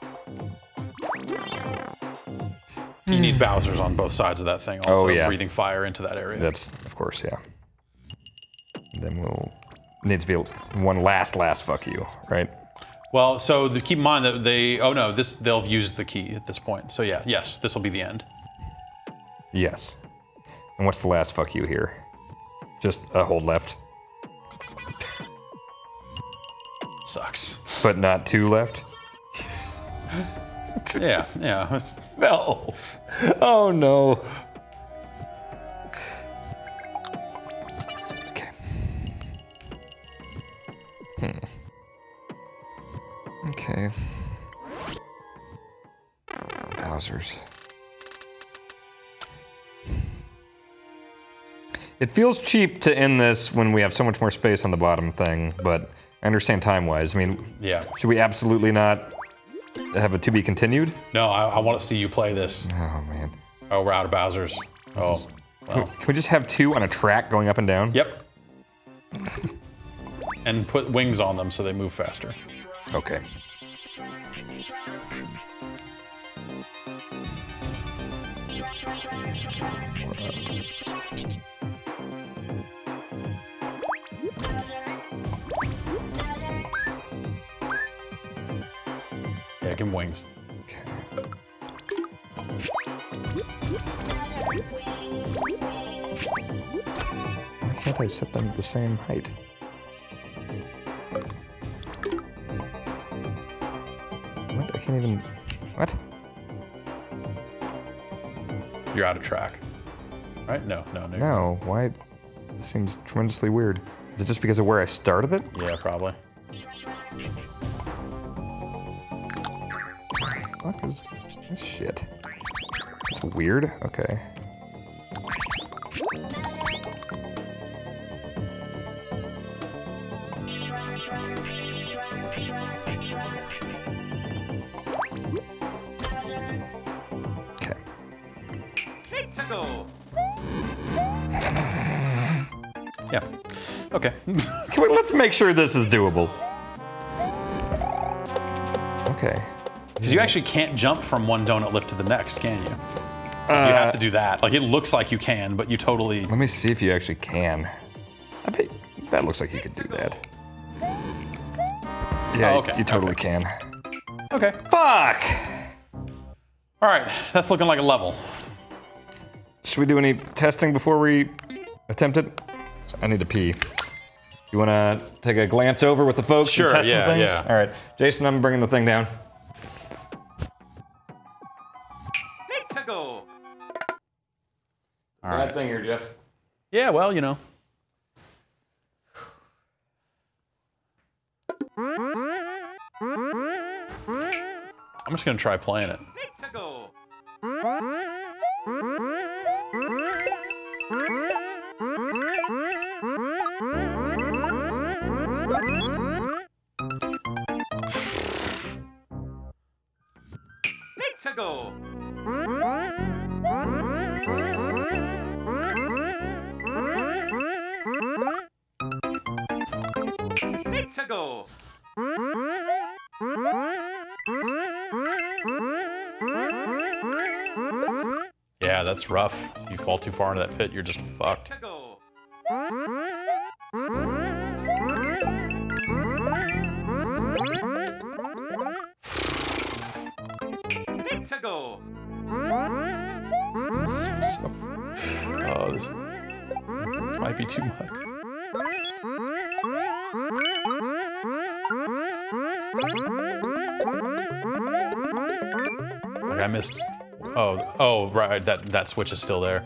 You need Bowser's on both sides of that thing, also Oh, yeah. breathing fire into that area. That's of course, yeah. Then we'll need to be one last last fuck you, right? Well, so to keep in mind that they, oh no, this they'll have used the key at this point. So yeah, yes, this will be the end. Yes. And what's the last fuck you here? Just a hold left, Sucks. but not two left. Yeah, yeah. No. Oh no. Okay. Hmm. Okay. Bowser's. It feels cheap to end this when we have so much more space on the bottom thing, but I understand time-wise. I mean, Yeah. should we absolutely not have it to be continued? No, I, I want to see you play this. Oh man. Oh, we're out of Bowser's. Oh, well. Can we just have two on a track going up and down? Yep. And put wings on them so they move faster. Okay. Yeah, give him wings. Why can't I set them at the same height? What? I can't even... What? You're out of track. Right? No, no, no. No, why? This seems tremendously weird. Is it just because of where I started it? Yeah, probably. What is this shit? It's weird. Okay. Okay. Let's go. Yeah. Okay. Can we, let's make sure this is doable. Okay. Because you actually can't jump from one donut lift to the next, can you? Like, you have to do that. Like, it looks like you can, but you totally... Let me see if you actually can. I bet that looks like you could do that. Yeah, Oh, okay. you, you totally okay. can. Okay. Fuck! All right, that's looking like a level. Should we do any testing before we attempt it? I need to pee. You wanna take a glance over with the folks Sure, and test yeah, some things? yeah. All right, Jason, I'm bringing the thing down. Let's go. All Bad right. thing here, Jeff. Yeah, well, you know. I'm just gonna try playing it. Let's go. Let's go. Let's go. Yeah, that's rough. If you fall too far into that pit, you're just fucked. Let's go. Let's go. Oh, this, this might be too much. Like I missed. Oh, oh, right. That that switch is still there.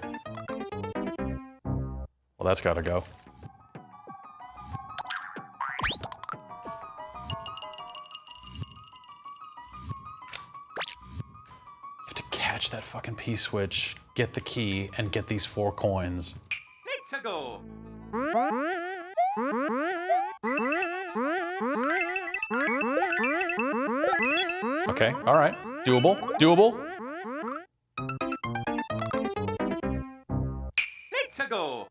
Well, that's got to go. You have to catch that fucking P switch, get the key, and get these four coins. Let's go. Okay, all right. Doable, doable. Let's go.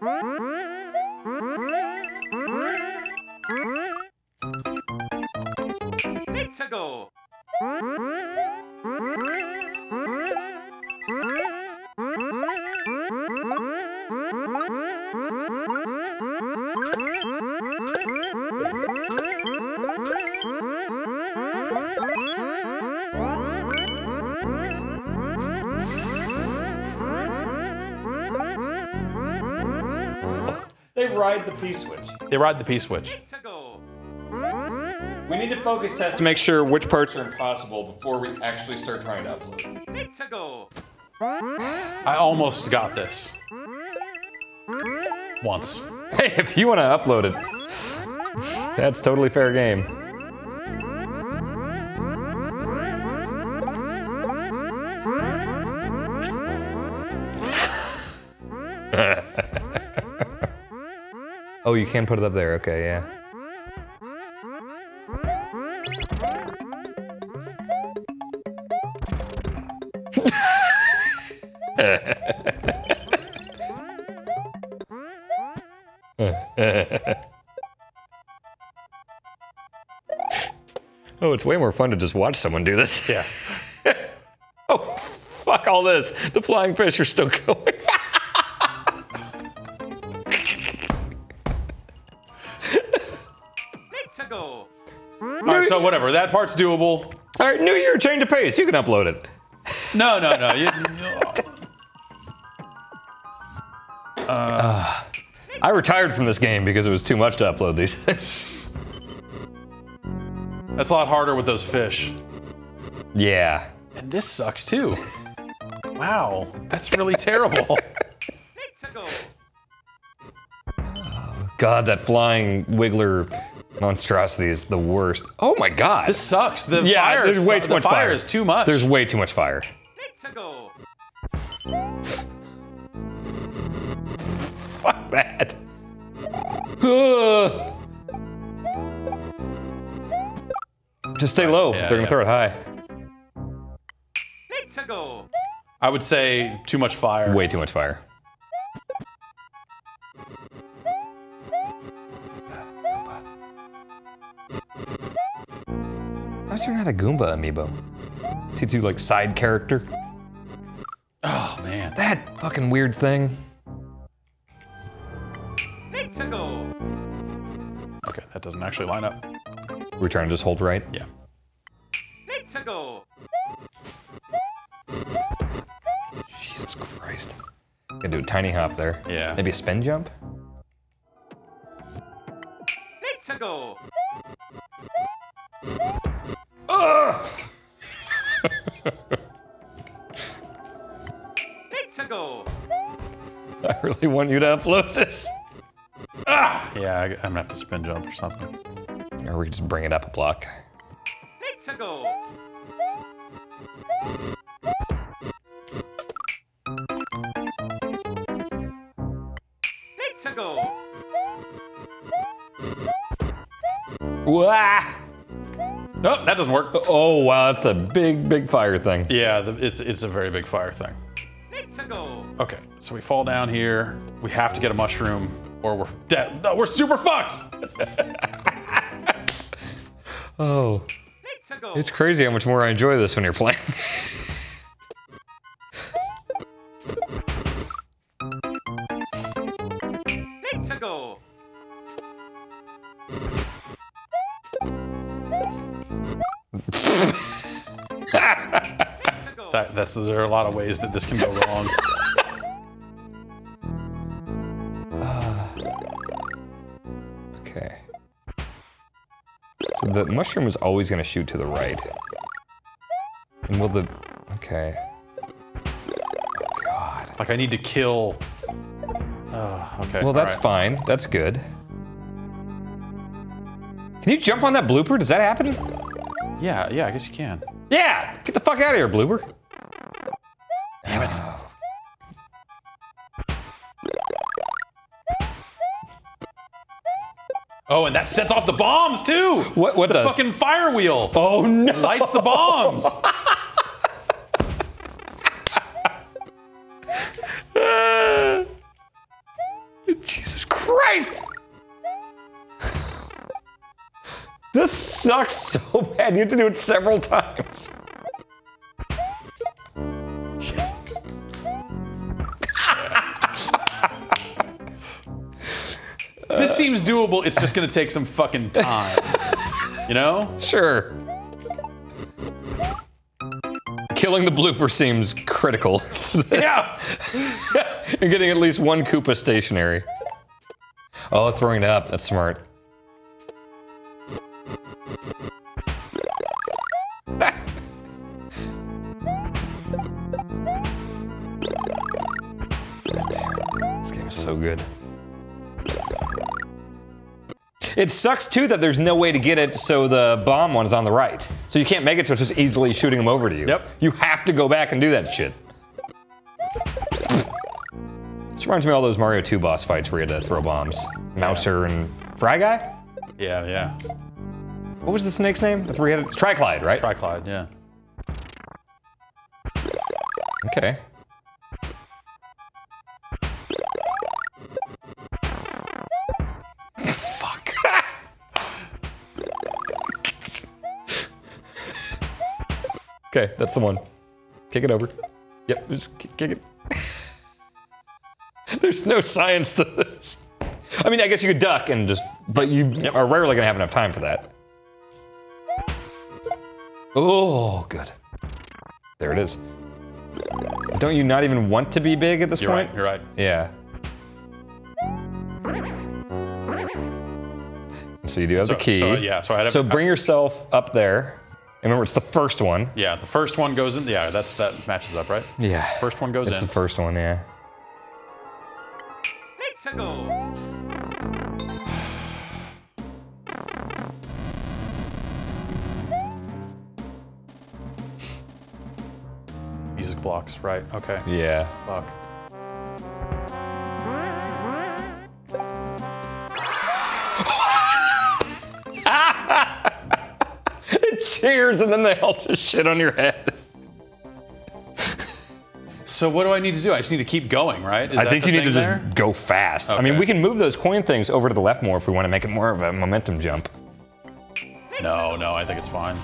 Let's go. They ride the P switch. They ride the P switch. Let's go. We need to focus test to make sure which parts are impossible before we actually start trying to upload. Let's go. I almost got this. Once. Hey, if you want to upload it, that's totally fair game. Oh, you can put it up there. Okay, yeah. Oh, it's way more fun to just watch someone do this. Yeah. Oh, fuck all this. The flying fish are still going. Let's go. All right, so whatever. That part's doable. All right, new year, change of pace. You can upload it. No, no, no. You, I retired from this game because it was too much to upload these things. that's a lot harder with those fish. Yeah. And this sucks too. Wow, that's really terrible. Let's go. God, that flying wiggler monstrosity is the worst. Oh my God. This sucks. The Yeah, fire, there's way su- too the much fire fire. is too much. There's way too much fire. Let's go. Fuck that. Ugh. Just stay low. Yeah, They're gonna yeah. throw it high. Let's go. I would say too much fire. Way too much fire. How's there not a Goomba amiibo? Is he too like side character? Oh, Fucking weird thing. Tickle. Okay, that doesn't actually line up. We're trying to just hold right? Yeah. Tickle. Jesus Christ. Gonna do a tiny hop there. Yeah. Maybe a spin jump? Tickle. Ugh! Tickle. I really want you to upload this. Ah! Yeah, I, I'm gonna have to spin jump or something. Or we can just bring it up a block. Tickle. Tickle. Wah! Nope, that doesn't work. Oh wow, that's a big, big fire thing. Yeah, the, it's it's a very big fire thing. Tickle. Okay, so we fall down here. We have to get a mushroom, or we're dead. No, we're super fucked. Oh, Tickle. it's crazy how much more I enjoy this when you're playing. Tickle. That, that's there are a lot of ways that this can go wrong. Okay. So the mushroom is always going to shoot to the right. And will the... Okay. God. Like I need to kill. Oh, okay. Well, that's all right. fine. That's good. Can you jump on that blooper? Does that happen? Yeah, yeah. I guess you can. Yeah! Get the fuck out of here, blooper. Damn it. Oh, and that sets off the bombs too. What? What the does? fucking fire wheel? Oh no! Lights the bombs. Jesus Christ! This sucks so bad. You have to do it several times. Shit. This seems doable. It's just gonna take some fucking time. You know? Sure. Killing the blooper seems critical to this. Yeah. And getting at least one Koopa stationary. Oh, throwing it up. That's smart. This game is so good. It sucks too that there's no way to get it so the bomb one is on the right. So you can't make it so it's just easily shooting them over to you. Yep. You have to go back and do that shit. This reminds me of all those Mario two boss fights where you had to throw bombs. Mouser and Fry Guy? Yeah, yeah. What was the snake's name? The three-headed? Triclyde, right? Triclyde, yeah. Okay. Fuck. Okay, that's the one. Kick it over. Yep, just kick, kick it. There's no science to this. I mean, I guess you could duck and just, but you Yep. are rarely gonna have enough time for that. Oh, good. There it is. Don't you not even want to be big at this You're point? right, you're right. Yeah. So you do have So, the key. so, yeah, so I had So bring yourself up there. And remember, it's the first one. Yeah, the first one goes in. Yeah, that's that matches up, right? Yeah. First one goes It's in. the first one, yeah. Tickle. Music blocks, right? Okay. Yeah. Fuck. It cheers and then they all just shit on your head. So what do I need to do? I just need to keep going, right? Is I that think the you need to thing just there? go fast. I mean, Okay. we can move those coin things over to the left more if we want to make it more of a momentum jump. No, no, I think it's fine.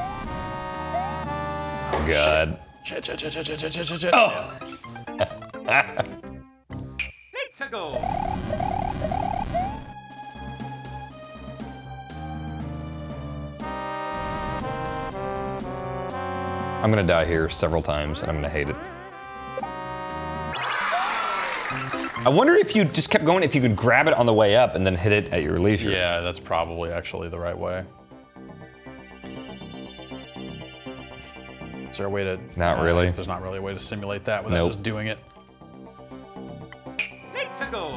Oh, God. Shit, shit, shit, shit, shit, shit, shit, shit. Oh. Yeah. Let's go. I'm gonna die here several times, and I'm gonna hate it. I wonder if you just kept going, if you could grab it on the way up and then hit it at your leisure. Yeah, that's probably actually the right way. Is there a way to... Not uh, really. I guess there's not really a way to simulate that without Nope. just doing it. Let's go.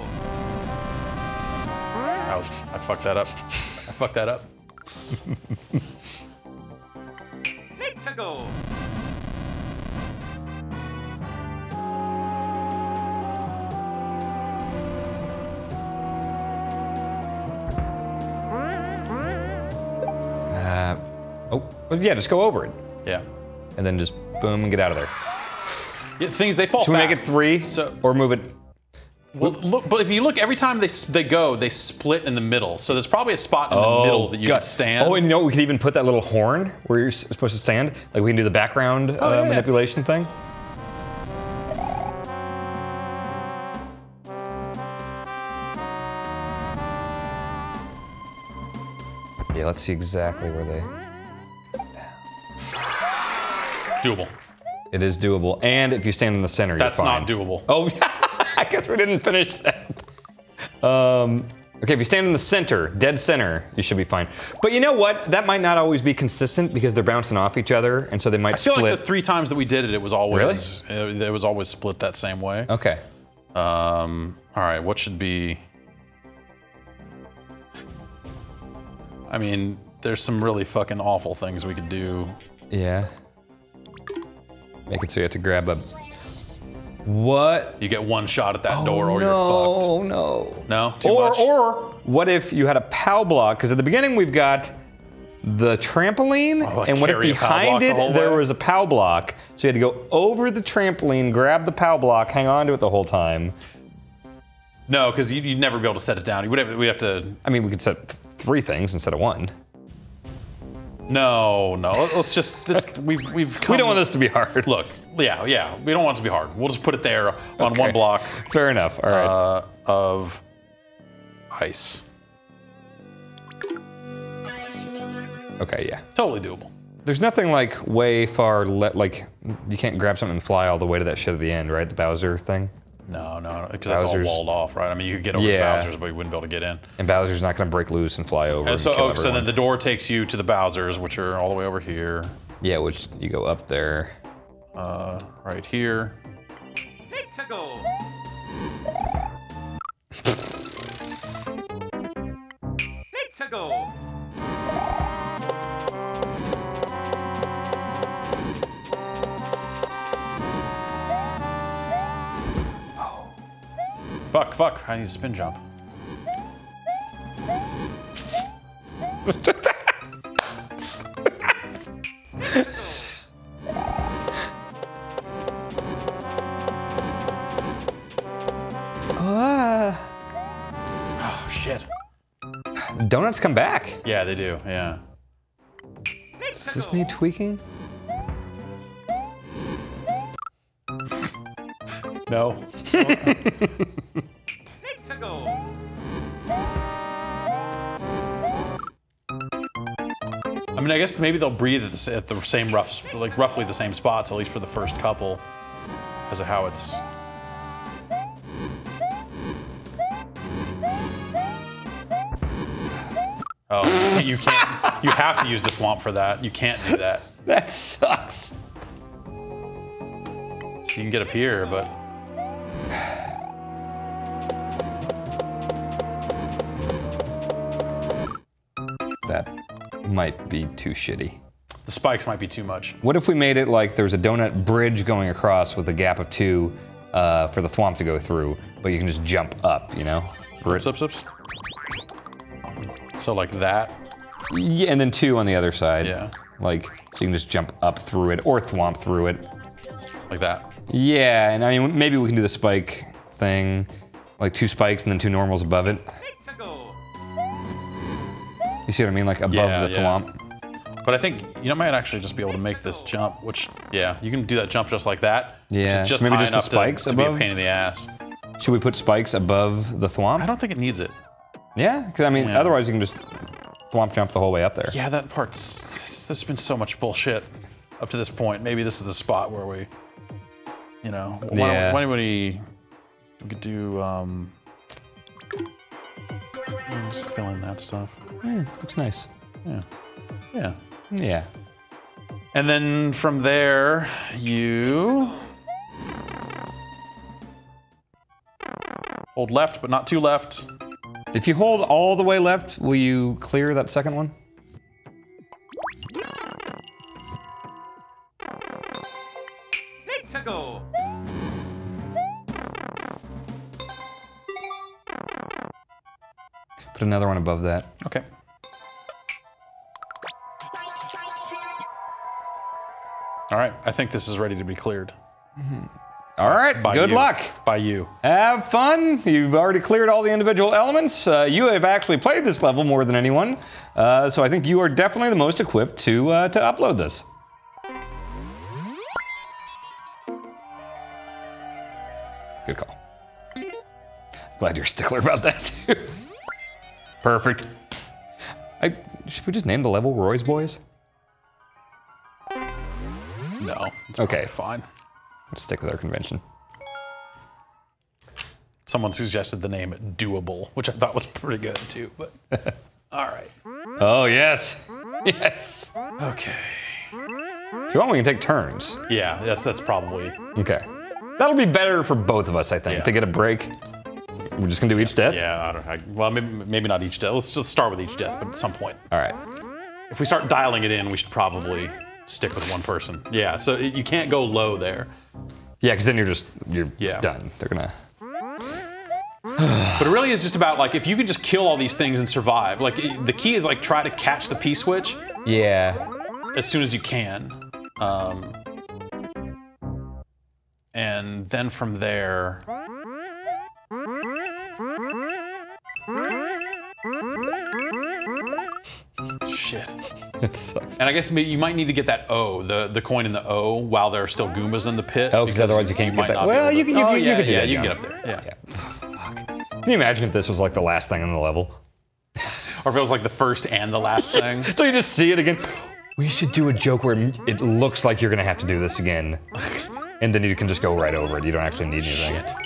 I was... I fucked that up. I fucked that up. Let's go. Uh, oh, well, yeah, just go over it. Yeah. And then just boom and get out of there. Yeah, things, they fall Should we fast. make it three? So- or move it? Well, look, but if you look, every time they s- they go, they split in the middle. So there's probably a spot in the middle that you God. can stand. Oh, and you know, we could even put that little horn where you're s- supposed to stand. Like we can do the background uh, Oh, yeah, yeah. manipulation thing. Yeah, let's see exactly where they... Doable. It is doable. And if you stand in the center, That's you're fine. not doable. Oh, I guess we didn't finish that. Um, okay, if you stand in the center, dead center, you should be fine. But you know what? That might not always be consistent because they're bouncing off each other, and so they might I feel split. like the three times that we did it, it was always it, it was always split that same way. Okay. Um, all right, what should be? I mean, there's some really fucking awful things we could do. Yeah. Make it so you have to grab a... What? You get one shot at that door, or no, you're Oh, no. fucked. No, too or, much. Or, what if you had a POW block? Because at the beginning we've got the trampoline, Oh, like and what if carry a POW block behind the it whole there way? was a POW block? So you had to go over the trampoline, grab the POW block, hang on to it the whole time. No, because you'd, you'd never be able to set it down. You would have, we'd have to. I mean, we could set three things instead of one. No, no. Let's just this. We've we've. Come, We don't want this to be hard. Look, yeah, yeah. We don't want it to be hard. We'll just put it there on Okay. one block Fair enough. All right. uh, of ice. Okay, yeah. Totally doable. There's nothing like way far, le like, you can't grab something and fly all the way to that shit at the end, right? The Bowser thing. No, no, because that's all Bowser's- walled off, right? I mean, you could get over Yeah. the Bowser's, but you wouldn't be able to get in. And Bowser's not gonna break loose and fly over. And And so, kill oh, so everyone. then the door takes you to the Bowser's, which are all the way over here, Yeah, which you go up there. uh, right here. Let's go. Let's go. Fuck, fuck! I need a spin jump. Ah. Oh shit! Donuts come back. Yeah, they do. Yeah. Let's Is this go. me tweaking? No. Let's go. I mean, I guess maybe they'll breathe at the, s- at the same rough, sp- like roughly the same spots, at least for the first couple, because of how it's. Oh, you can't. You have to use the swamp for that. You can't do that. That sucks. So you can get up here, but That might be too shitty. the spikes might be too much. What if we made it like there's a donut bridge going across with a gap of two uh, for the thwomp to go through, but you can just jump up, you know? Bri- Zips, zips. So like that. Yeah, and then two on the other side. Yeah. Like, so you can just jump up through it or thwomp through it. Like that. Yeah, and I mean, maybe we can do the spike thing, like two spikes and then two normals above it. Let's go. You see what I mean? Like above Yeah, the yeah. thwomp. But I think you might actually just be able to make this jump, which, yeah, you can do that jump just like that. Yeah, which is just maybe high just the enough spikes to, to be a above? pain in the ass. Should we put spikes above the thwomp? I don't think it needs it. Yeah, because I mean, Yeah. otherwise you can just thwomp jump the whole way up there. Yeah, that part's. This has been so much bullshit up to this point. Maybe this is the spot where we, you know, why Yeah. don't, why don't we, we could do, um, just fill in that stuff. Yeah, looks nice. Yeah. Yeah. Yeah. And then from there, you hold left, but not too left. If you hold all the way left, will you clear that second one? Need to go. Put another one above that. Okay. All right, I think this is ready to be cleared. All right, By good you. luck. By you. Have fun. You've already cleared all the individual elements. Uh, you have actually played this level more than anyone, uh, so I think you are definitely the most equipped to uh, to upload this. Good call. Glad you're a stickler about that too. Perfect. I, should we just name the level Roy's Boys? No. It's Okay. fine. Let's stick with our convention. Someone suggested the name Doable, which I thought was pretty good too, but all right. Oh, yes. Yes. Okay. If you want, we can take turns. Yeah, that's that's probably. Okay. That'll be better for both of us, I think, Yeah. to get a break. We're just gonna do each death? Yeah, I don't. I, well, maybe, maybe not each death. Let's just start with each death, but at some point, All right. if we start dialing it in, we should probably stick with one person. Yeah, so you can't go low there. Yeah, because then you're just, you're Yeah. done. They're gonna, But it really is just about like if you can just kill all these things and survive. Like the key is like try to catch the P switch yeah. as soon as you can, um, and then from there. Shit. It sucks. And I guess maybe you might need to get that O, the, the coin in the O, while there are still Goombas in the pit. Oh, because otherwise you can't get might that- not be well, able you to- can- you oh, can- you yeah, can do yeah, that you can jump. get up there. Yeah. Yeah. Fuck. Can you imagine if this was like the last thing on the level? Or if it was like the first and the last thing. So you just see it again. We should do a joke where it looks like you're gonna have to do this again. And then you can just go right over it. You don't actually need anything. Shit.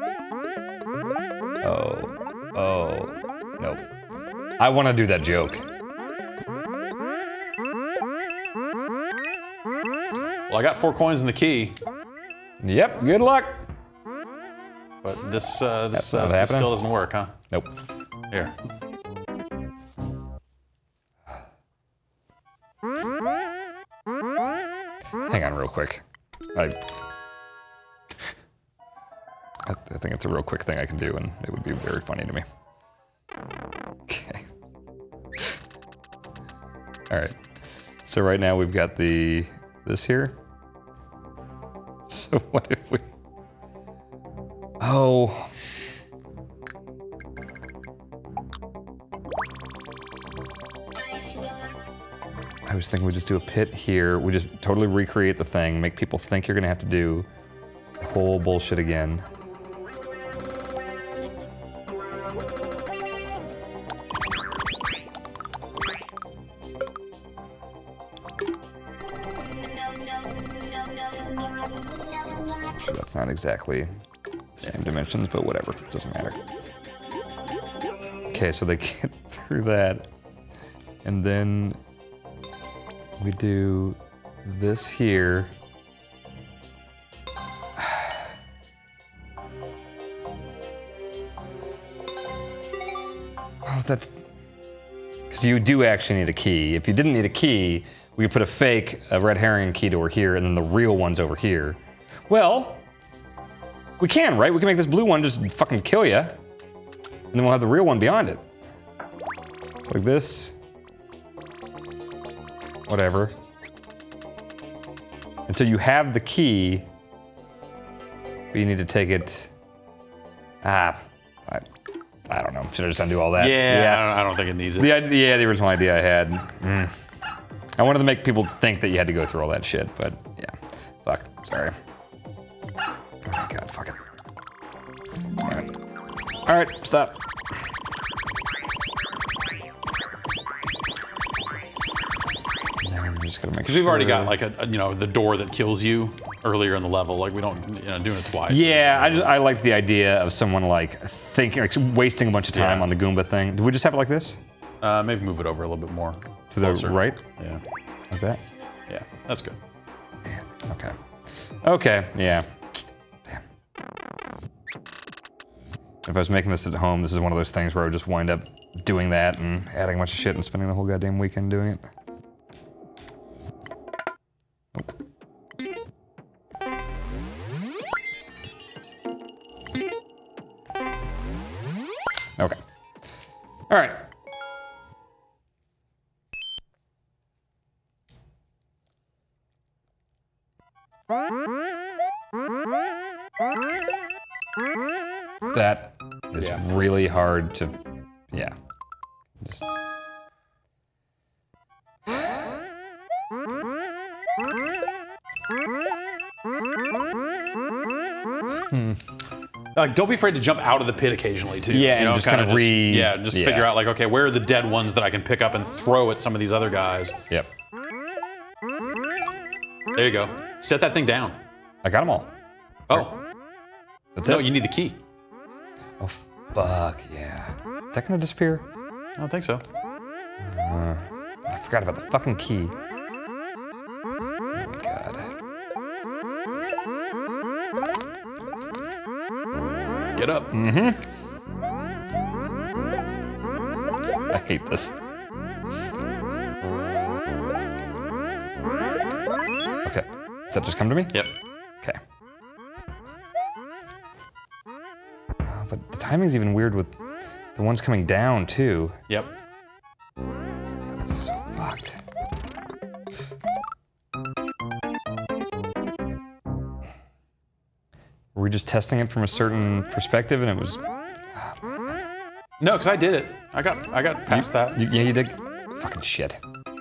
Oh. Oh. Nope. I wanna do that joke. Well, I got four coins in the key, Yep, good luck. but this uh, this, That's not uh, this happening? still doesn't work, huh? Nope. Here. Hang on real quick. I, I I think it's a real quick thing I can do, and it would be very funny to me. Okay. All right. So right now we've got the this here. So what if we? Oh. I was thinking we just do a pit here. We just totally recreate the thing, make people think you're gonna have to do the whole bullshit again. Sure, that's not exactly the same dimensions, but whatever, doesn't matter. Okay, so they get through that, and then we do this here. Oh, that's because you do actually need a key. If you didn't need a key, we could put a fake, a red herring key door here, and then the real one's over here. Well, we can, right? We can make this blue one just fucking kill you, and then we'll have the real one beyond it. It's like this. Whatever. And so you have the key, but you need to take it. Ah, I, I don't know. Should I just undo all that? Yeah, I, don't, I don't think it needs it. The idea, yeah, the original idea I had. Mm. I wanted to make people think that you had to go through all that shit, but yeah. Fuck, sorry. Oh my god, fuck it. Alright. Alright, stop. Just gotta make Because we've already got like a, a, you know, the door that kills you earlier in the level. Like we don't, you know, doing it twice. Yeah, I just I like the idea of someone like thinking, like wasting a bunch of time Yeah. on the Goomba thing. Do we just have it like this? Uh, maybe move it over a little bit more. To the Closer. right? Yeah. Like that? Yeah, that's good. Okay. Okay, yeah. Damn. If I was making this at home, this is one of those things where I would just wind up doing that and adding a bunch of shit and spending the whole goddamn weekend doing it. Okay. All right. That is Yeah. really hard to, yeah. Just. Hmm. Like, don't be afraid to jump out of the pit occasionally too. Yeah, you and know, just kinda kind of re. yeah, just yeah. figure out like, okay, where are the dead ones that I can pick up and throw at some of these other guys? Yep. There you go. Set that thing down. I got them all. Oh, That's no, it. you need the key. Oh fuck yeah. Is that gonna disappear? I don't think so. Uh, I forgot about the fucking key. Oh my god. Get up. Mm-hmm. I hate this. Okay. Does that just come to me? Yep. Okay. Uh, but the timing's even weird with the ones coming down too. Yep. This is so fucked. Were we just testing it from a certain perspective and it was... No, because I did it. I got, I got past that. You, yeah, you did. Fucking shit.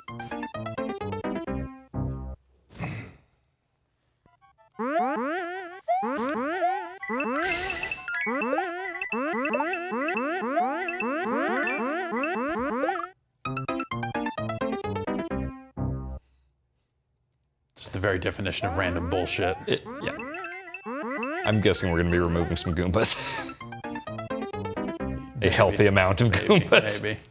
It's the very definition of random bullshit. It, yeah. I'm guessing we're gonna be removing some Goombas. A healthy amount of Maybe, Goombas. maybe.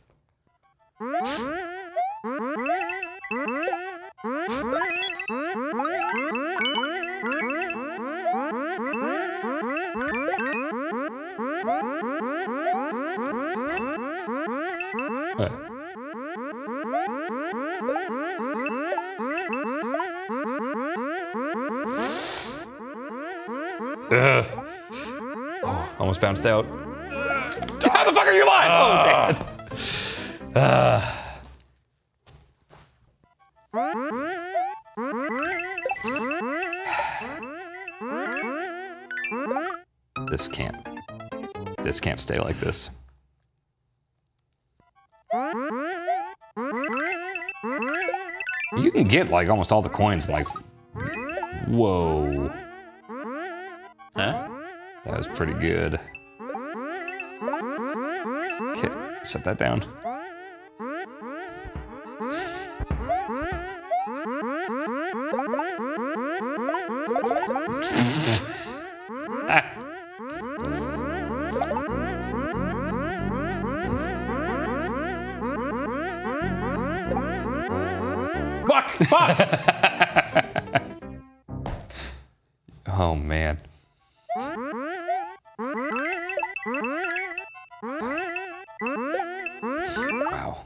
Ugh. Oh, almost bounced out. How the fuck are you alive? Oh, damn it. Uh. This can't. This can't stay like this. You can get like almost all the coins like, whoa. Huh? That was pretty good. Okay, set that down. Ah. Fuck! Fuck! Oh man. Wow.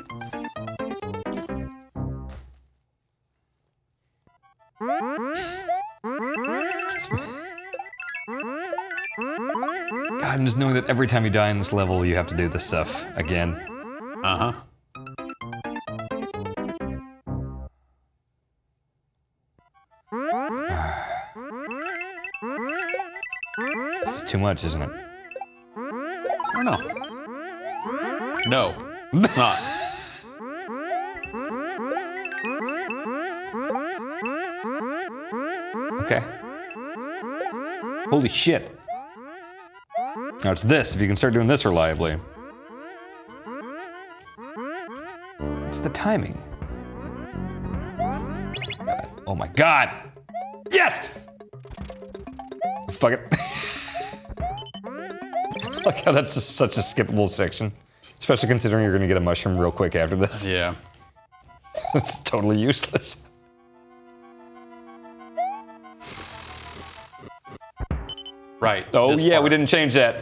God, I'm just knowing that every time you die in this level, you have to do this stuff again. Uh-huh. This is too much, isn't it? I don't know. No, it's not. Okay. Holy shit. Now it's this, if you can start doing this reliably. What's the timing? God. Oh my god! Yes! Fuck it. Like how that's just such a skippable section. Especially considering you're gonna get a mushroom real quick after this. Yeah. It's totally useless. Right. Oh yeah, part. we didn't change that.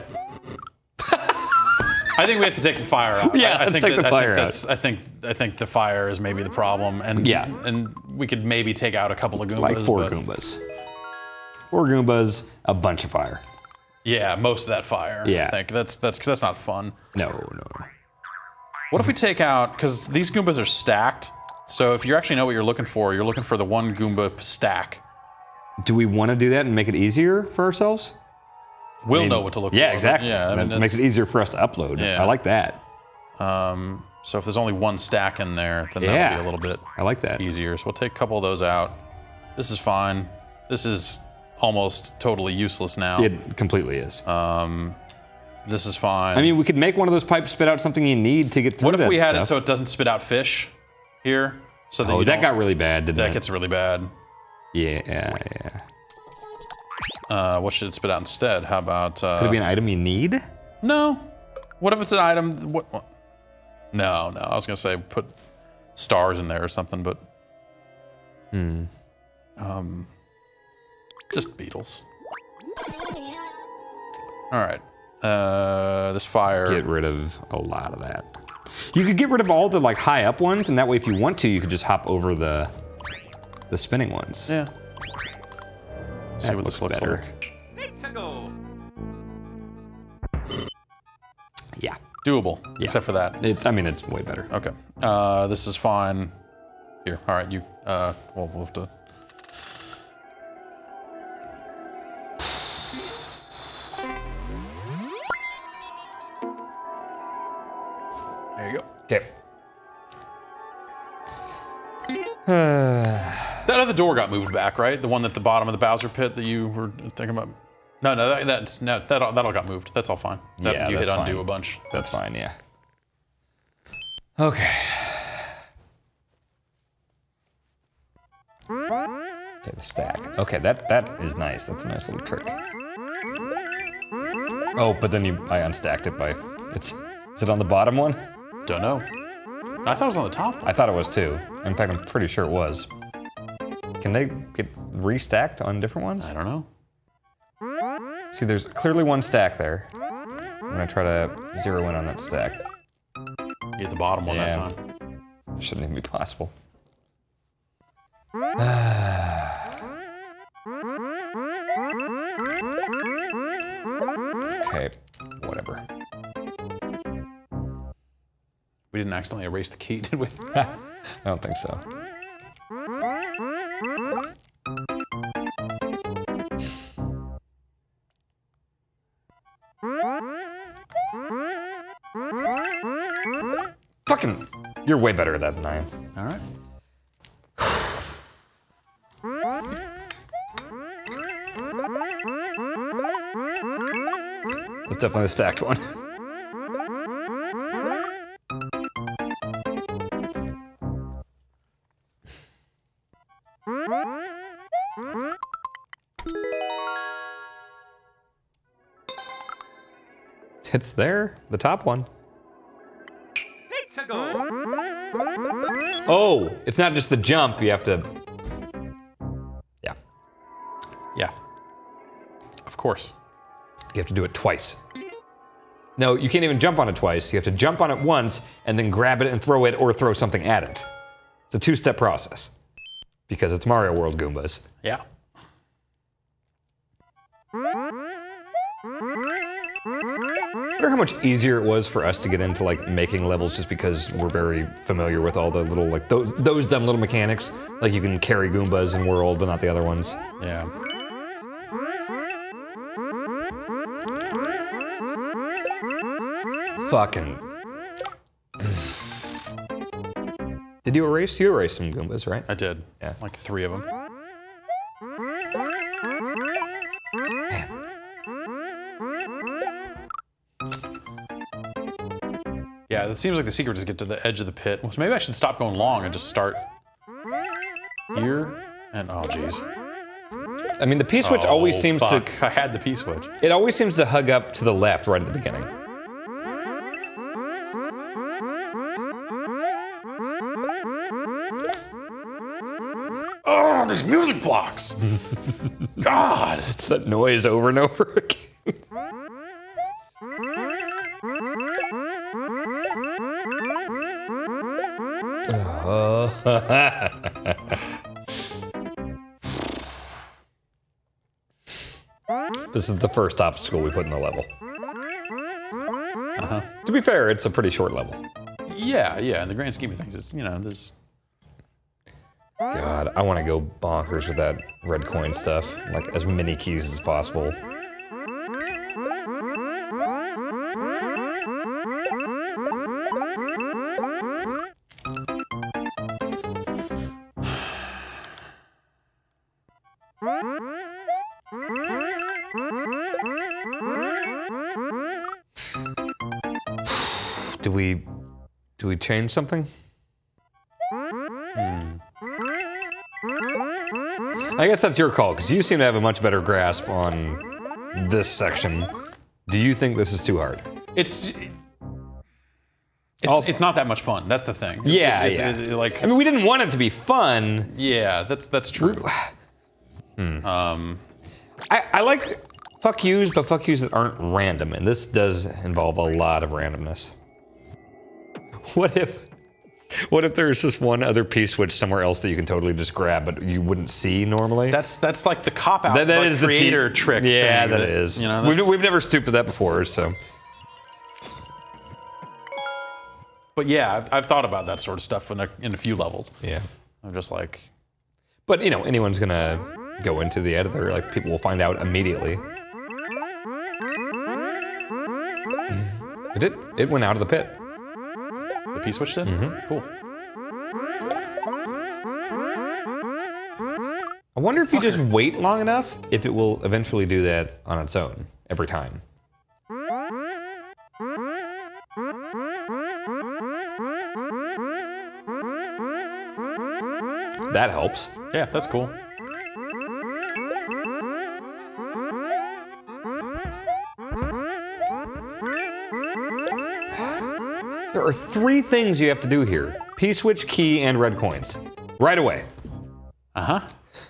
I think we have to take some fire out. Yeah, I, I let's think take that, the I fire think out. that's, I think I think the fire is maybe the problem, and Yeah. and we could maybe take out a couple of Goombas. Like four but Goombas. Four Goombas, a bunch of fire. Yeah, most of that fire. Yeah. I think that's that's because that's not fun. No, no. What if we take out, because these Goombas are stacked, so if you actually know what you're looking for, you're looking for the one Goomba stack. Do we want to do that and make it easier for ourselves? We'll I mean, know what to look yeah, for. exactly. Yeah, I that mean, makes it it's- easier for us to upload. Yeah. I like that. Um, so if there's only one stack in there, then Yeah. that'll be a little bit I like that. easier. So we'll take a couple of those out. This is fine. This is almost totally useless now. It completely is. Um, this is fine. I mean, we could make one of those pipes spit out something you need to get through what if that we had stuff. it so it doesn't spit out fish here? So that Oh, you that don't- got really bad, didn't that it? gets really bad. Yeah, yeah, yeah. Uh, what should it spit out instead? How about? Uh, Could it be an item you need? No. What if it's an item? What, what? No, no. I was gonna say put stars in there or something, but Hmm. um, just beetles. All right. Uh, this fire. Get rid of a lot of that. You could get rid of all the like high up ones, and that way, if you want to, you could just hop over the the spinning ones. Yeah. See That what this looks looks better. like. Nintendo. Yeah. Doable, Yeah. except for that. It, I mean, it's way better. Okay. Uh, this is fine. Here. All right. You. Uh, we'll, we'll have to. There you go. Okay. That other door got moved back, right? The one at the bottom of the Bowser pit that you were thinking about. No, no, that, that's no, that all, that all got moved. That's all fine. That, Yeah, you hit that's undo fine. a bunch. That's fine, yeah. Okay. Okay, the stack. Okay, that that is nice. That's a nice little trick. Oh, but then you I unstacked it by it's is it on the bottom one? Don't know. I thought it was on the top one. I thought it was too. In fact, I'm pretty sure it was. Can they get restacked on different ones? I don't know. See, there's clearly one stack there. I'm gonna try to zero in on that stack. You hit the bottom one Yeah. that time. Shouldn't even be possible. Okay, whatever. We didn't accidentally erase the key, did we? I don't think so. Fucking, you're way better at that than I am. All right. It's definitely the stacked one. It's there, the top one. Nintendo. Oh, it's not just the jump, you have to... Yeah, Yeah. Of course. you have to do it twice. No, you can't even jump on it twice. You have to jump on it once and then grab it and throw it or throw something at it. It's a two-step process. Because it's Mario World Goombas. Yeah. I wonder how much easier it was for us to get into like making levels just because we're very familiar with all the little like those those dumb little mechanics. Like you can carry Goombas in World, but not the other ones. Yeah. Fucking. Did you erase? You erased some Goombas, right? I did. Yeah. Like three of them. Yeah, it seems like the secret is to get to the edge of the pit. Well, so maybe I should stop going long and just start here. And oh, geez. I mean, the P-switch oh, always seems fuck. to... I had the P-switch. It always seems to hug up to the left right at the beginning. Oh, these music blocks! God! It's that noise over and over again. This is the first obstacle we put in the level. Uh-huh. To be fair, it's a pretty short level. Yeah, yeah, in the grand scheme of things, it's, you know, there's... God, I want to go bonkers with that red coin stuff. Like, as many keys as possible. Do we... do we change something? Hmm. I guess that's your call, because you seem to have a much better grasp on this section. Do you think this is too hard? It's... It's, Also- it's not that much fun. That's the thing. Yeah, it's, yeah. It's, it, like, I mean, we didn't want it to be fun. yeah, that's that's true. Hmm. Um, I, I like fuck yous, but fuck yous that aren't random, and this does involve a lot of randomness. What if, what if there's this one other P-switch somewhere else that you can totally just grab, but you wouldn't see normally? that's that's like the cop out, that, that like is creator the cheat- trick. Yeah, thing that, that is. You know, we've, that's- we've never stooped to that before, so. But yeah, I've, I've thought about that sort of stuff in a, in a few levels. Yeah. I'm just like, But you know, anyone's gonna go into the editor, like people will find out immediately. It did. It went out of the pit. the P-switch did? Mm-hmm. Cool. I wonder if you just wait long enough, if it will eventually do that on its own every time. That helps. Yeah, that's cool. There are three things you have to do here. P-switch, key, and red coins. Right away. Uh-huh.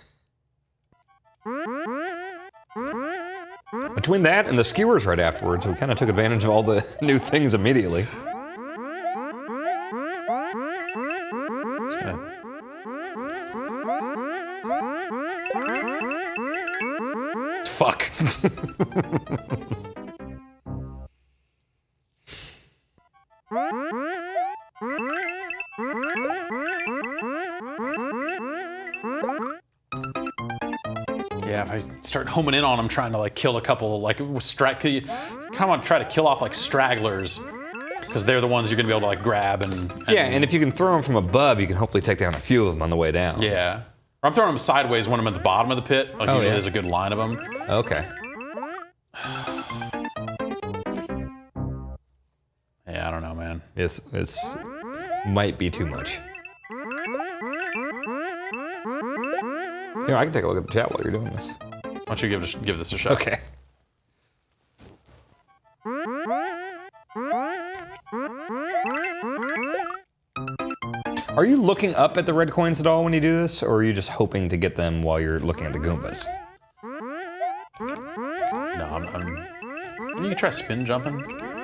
Between that and the skewers right afterwards, we kind of took advantage of all the new things immediately. Just gonna... Fuck. Yeah, if I start homing in on them, trying to like kill a couple, like strag, you kind of want to try to kill off like stragglers, because they're the ones you're gonna be able to like grab and, and Yeah, and if you can throw them from above, you can hopefully take down a few of them on the way down. yeah. Or I'm throwing them sideways when I'm at the bottom of the pit. Like Oh, usually yeah. there's a good line of them. Okay. Yeah, I don't know, man. It's it's might be too much. Here, I can take a look at the chat while you're doing this. Why don't you give it a, give this a shot? Okay. Are you looking up at the red coins at all when you do this, or are you just hoping to get them while you're looking at the Goombas? No, I'm. I'm you can try spin jumping.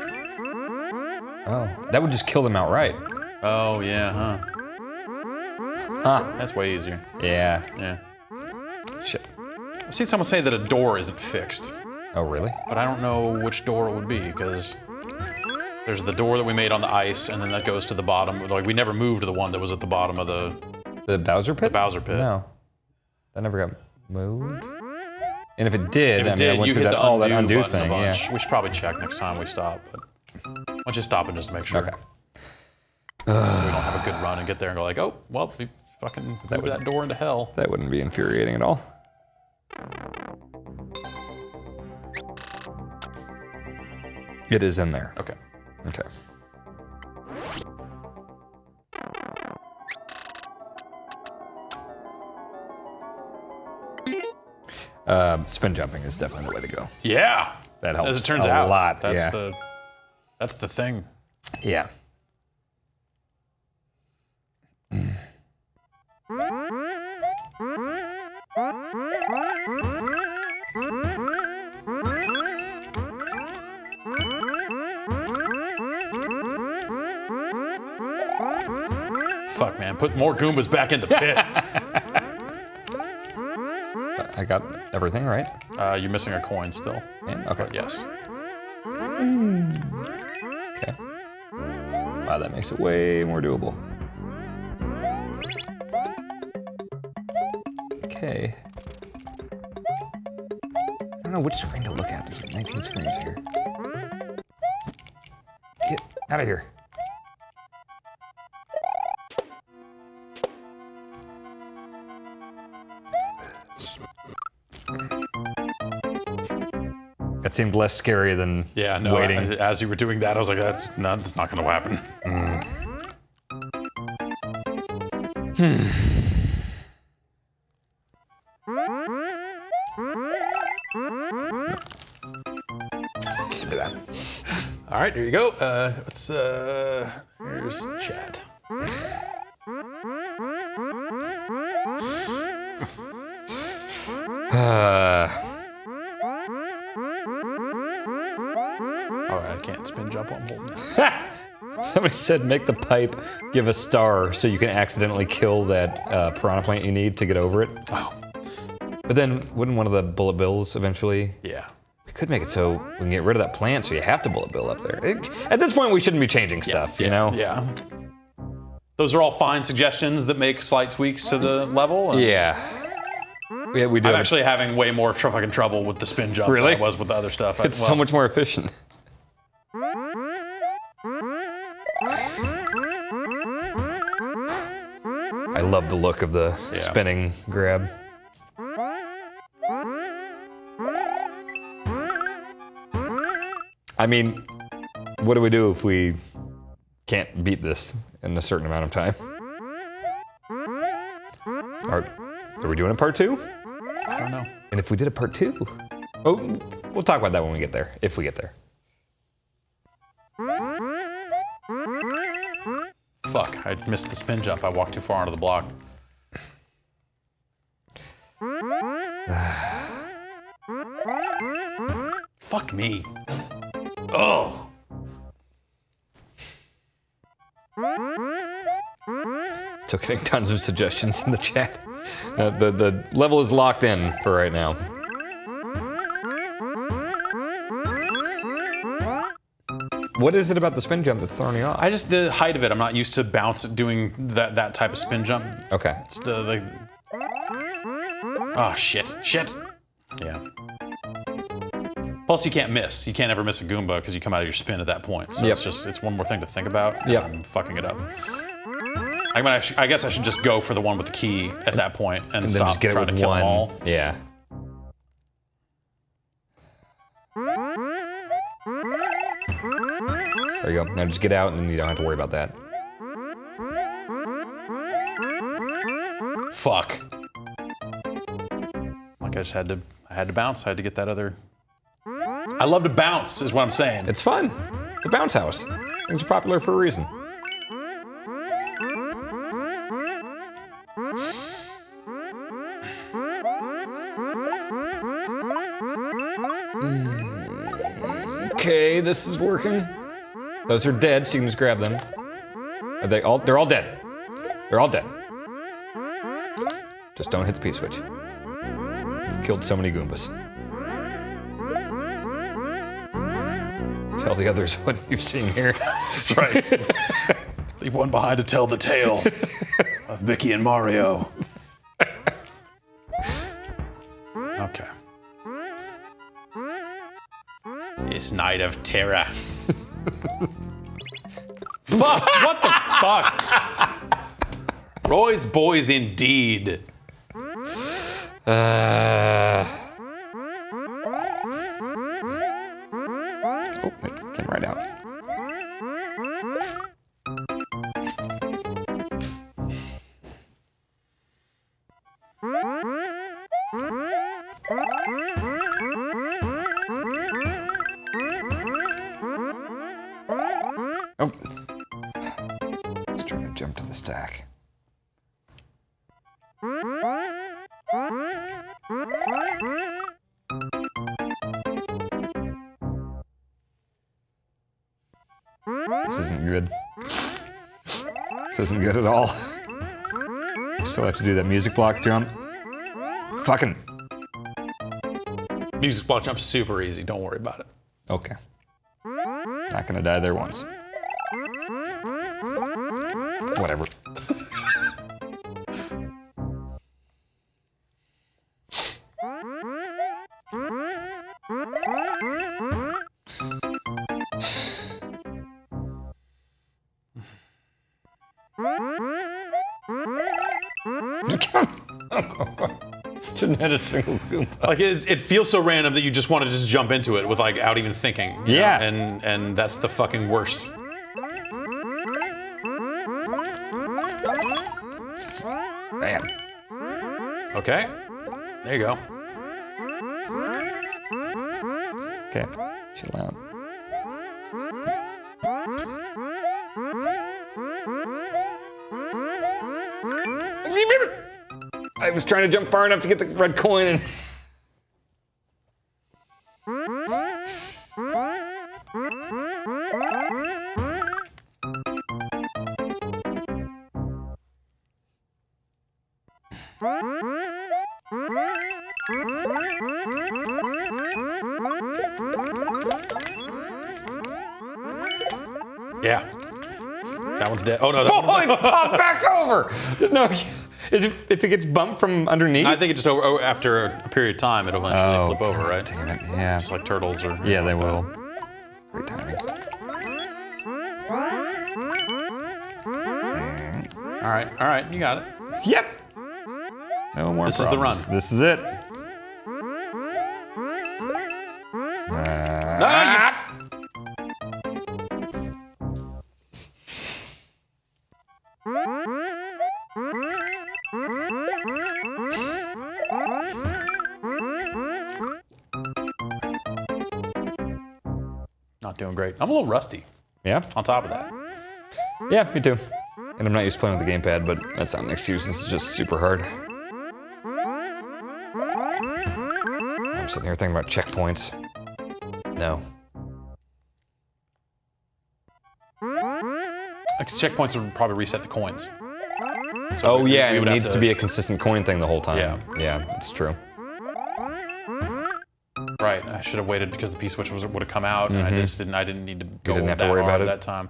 Oh, that would just kill them outright. Oh yeah, huh? Huh. That's way easier. Yeah. Yeah. Shit. I've seen someone say that a door isn't fixed, Oh, really? but I don't know which door it would be, because there's the door that we made on the ice, and then that goes to the bottom. Like we never moved the one that was at the bottom of the The Bowser pit? the Bowser pit. No. That never got moved. And if it did, If I it mean, I did, went you through hit that, the all undo, that undo button thing, a bunch. yeah. We should probably check next time we stop, but why don't you stop and just to make sure Okay. we don't have a good run and get there and go like, oh, well, we fucking moved that, would- that door into hell. That wouldn't be infuriating at all. It is in there. Okay. Okay. Uh, spin jumping is definitely the way to go. Yeah. That helps As it turns a out. lot. That's yeah. the that's the thing. Yeah. Fuck, man. Put more Goombas back in the pit. I got everything right. uh, you're missing a coin still. Yeah, okay. Yes. Okay. Wow, that makes it way more doable. Okay. I don't know which screen to look at. There's like nineteen screens here. Get out of here. That seemed less scary than Yeah, no, waiting. I, as you were doing that, I was like, that's not, that's not going to happen. Mm. Do that. All right, here you go. Uh, let's, uh, here's the chat. Uh, All right, I can't spin jump while I'm holding. somebody said make the pipe give a star so you can accidentally kill that uh, piranha plant you need to get over it. Wow. But then wouldn't one of the bullet bills eventually? Yeah. We could make it so we can get rid of that plant so you have to bullet bill up there. It- at this point we shouldn't be changing stuff, you know? Yeah. Those are all fine suggestions that make slight tweaks to the level. and Yeah. Yeah, we do. I'm have- actually having way more tr- fucking trouble with the spin jump Really? than I was with the other stuff. I- It's well, so much more efficient. I love the look of the spinning grab. I mean, what do we do if we can't beat this in a certain amount of time? Are, are we doing a part two? I don't know. And if we did a part two? Oh, we'll talk about that when we get there, if we get there. Fuck, I missed the spin jump. I walked too far onto the block. Fuck me. Oh. Still getting tons of suggestions in the chat. Uh, the, the level is locked in for right now. What is it about the spin jump that's throwing you off? I just, the height of it, I'm not used to bounce doing that, that type of spin jump. Okay. It's the, the oh, shit, shit. Yeah. Plus, you can't miss. You can't ever miss a Goomba because you come out of your spin at that point. So Yep. it's just, it's one more thing to think about. and Yep. I'm fucking it up. I mean, I, sh I guess I should just go for the one with the key at that point and, And then stop just get it trying with to kill one. them all. Yeah. There you go. Now just get out and then you don't have to worry about that. Fuck. Like I just had to, I had to bounce. I had to get that other. I love to bounce, is what I'm saying. It's fun. It's a bounce house. It's popular for a reason. Okay, this is working. Those are dead, so you can just grab them. Are they all? They're all dead. They're all dead. Just don't hit the P switch. You've killed so many Goombas. Tell the others what you've seen here. That's right. Leave one behind to tell the tale of Mickey and Mario. Okay. It's Night of Terror. Fuck! What the fuck? Roy's boys indeed. Uh... Oh, it came right out. trying to jump to the stack. This isn't good. This isn't good at all. I still have to do that music block jump. Fucking. Music block jump's super easy. Don't worry about it. Okay. Not gonna die there once. Whatever. Didn't hit a single Goomba. Like it, it feels so random that you just want to just jump into it with like out even thinking. you Yeah. know? And and that's the fucking worst. Bam. Okay. There you go. Okay. Chill out. I was trying to jump far enough to get the red coin and. Yeah. That one's dead. Oh no. That Oh, one, it popped back over! No, is it, if it gets bumped from underneath? I think it just over, over after a period of time it'll eventually Oh, flip over, right? damn it, yeah. Just like turtles or. Yeah, they like that. will. Great timing. All right, all right, you got it. Yep! No more This is the problems. run. This is it. Ah, Not doing great. I'm a little rusty Yeah? on top of that. Yeah, me too. And I'm not used to playing with the gamepad, but that's not an excuse. This is just super hard. I'm sitting here thinking about checkpoints. No. Like checkpoints would probably reset the coins. So Oh we- yeah, we and would it have needs to... to be a consistent coin thing the whole time. Yeah. Yeah, that's true. Right. I should have waited because the P switch was, would have come out, and I just didn't. I didn't need to go didn't have to that worry about hard it? that time.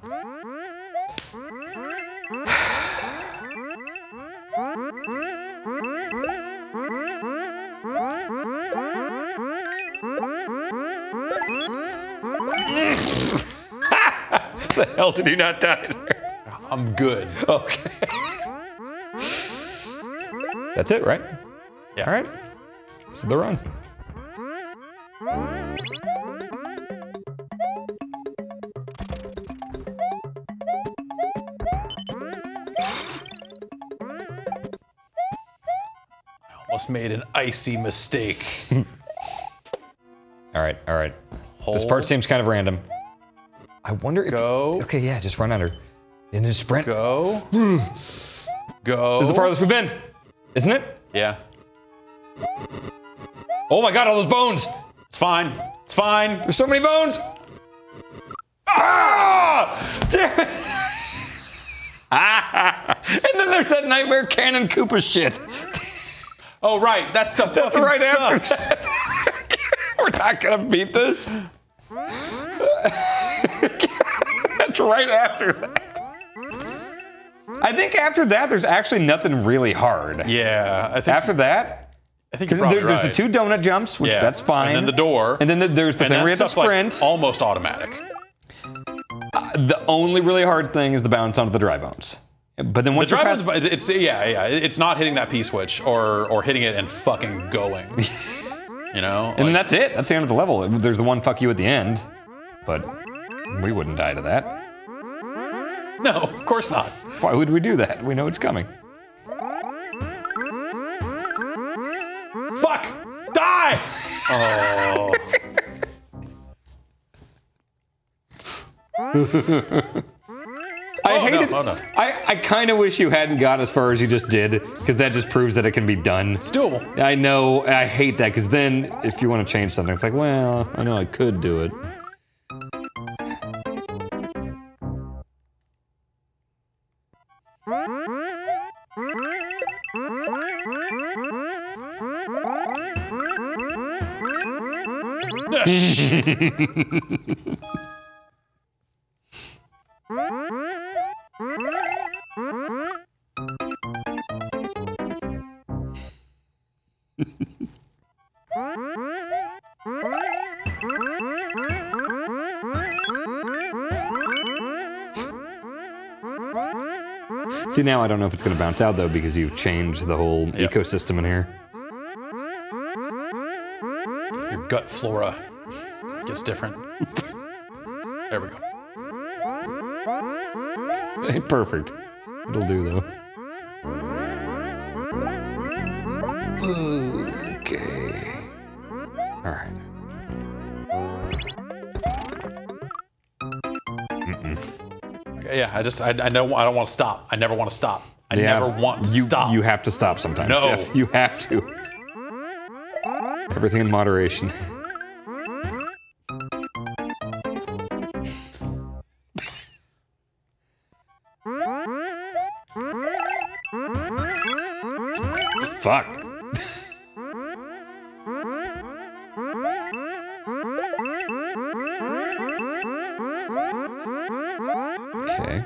The hell did you not die there? I'm good. Okay. That's it, right? Yeah. All right. This is the run. Almost made an icy mistake. All right, all right. This Hold. part seems kind of random. I wonder if. Go. Okay, yeah, just run under. And just sprint. Go. Go. This is the farthest we've been, isn't it? Yeah. Oh my God, all those bones! It's fine. It's fine. There's so many bones! Ah! Damn it! And then there's that Nightmare Cannon Koopa shit. Oh right, that stuff That's fucking right after sucks. that. We're not gonna beat this. That's right after that. I think after that, there's actually nothing really hard. Yeah, I think. After that, I think because you're probably there, there's right. the two donut jumps, which Yeah. that's fine. And then the door. And then the, there's the And thing that where you have to stuff's, sprint. like almost automatic. The only really hard thing is the bounce onto the dry bones. But then The once you drive pass, is, it's yeah, yeah. It's not hitting that P switch or or hitting it and fucking going. You know. and then Like, that's it. That's the end of the level. There's the one fuck you at the end, but we wouldn't die to that. no, of course not. Why would we do that? We know it's coming. Fuck! Die! Oh. I Oh, hate no, it. oh, no. I, I kind of wish you hadn't got as far as you just did, because that just proves that it can be done. It's doable. I know, I hate that, because then if you want to change something, it's like, well, I know I could do it. See, now I don't know if it's going to bounce out, though, because you've changed the whole Yep. ecosystem in here. Your gut flora gets different. There we go. Perfect. It'll do, though. Okay. All right. Okay, yeah, I just, I, I know, I don't want to stop. I never want to stop. I Yeah, never want to you, stop. You have to stop sometimes, No. Jeff. You have to. Everything in moderation. Fuck. Okay.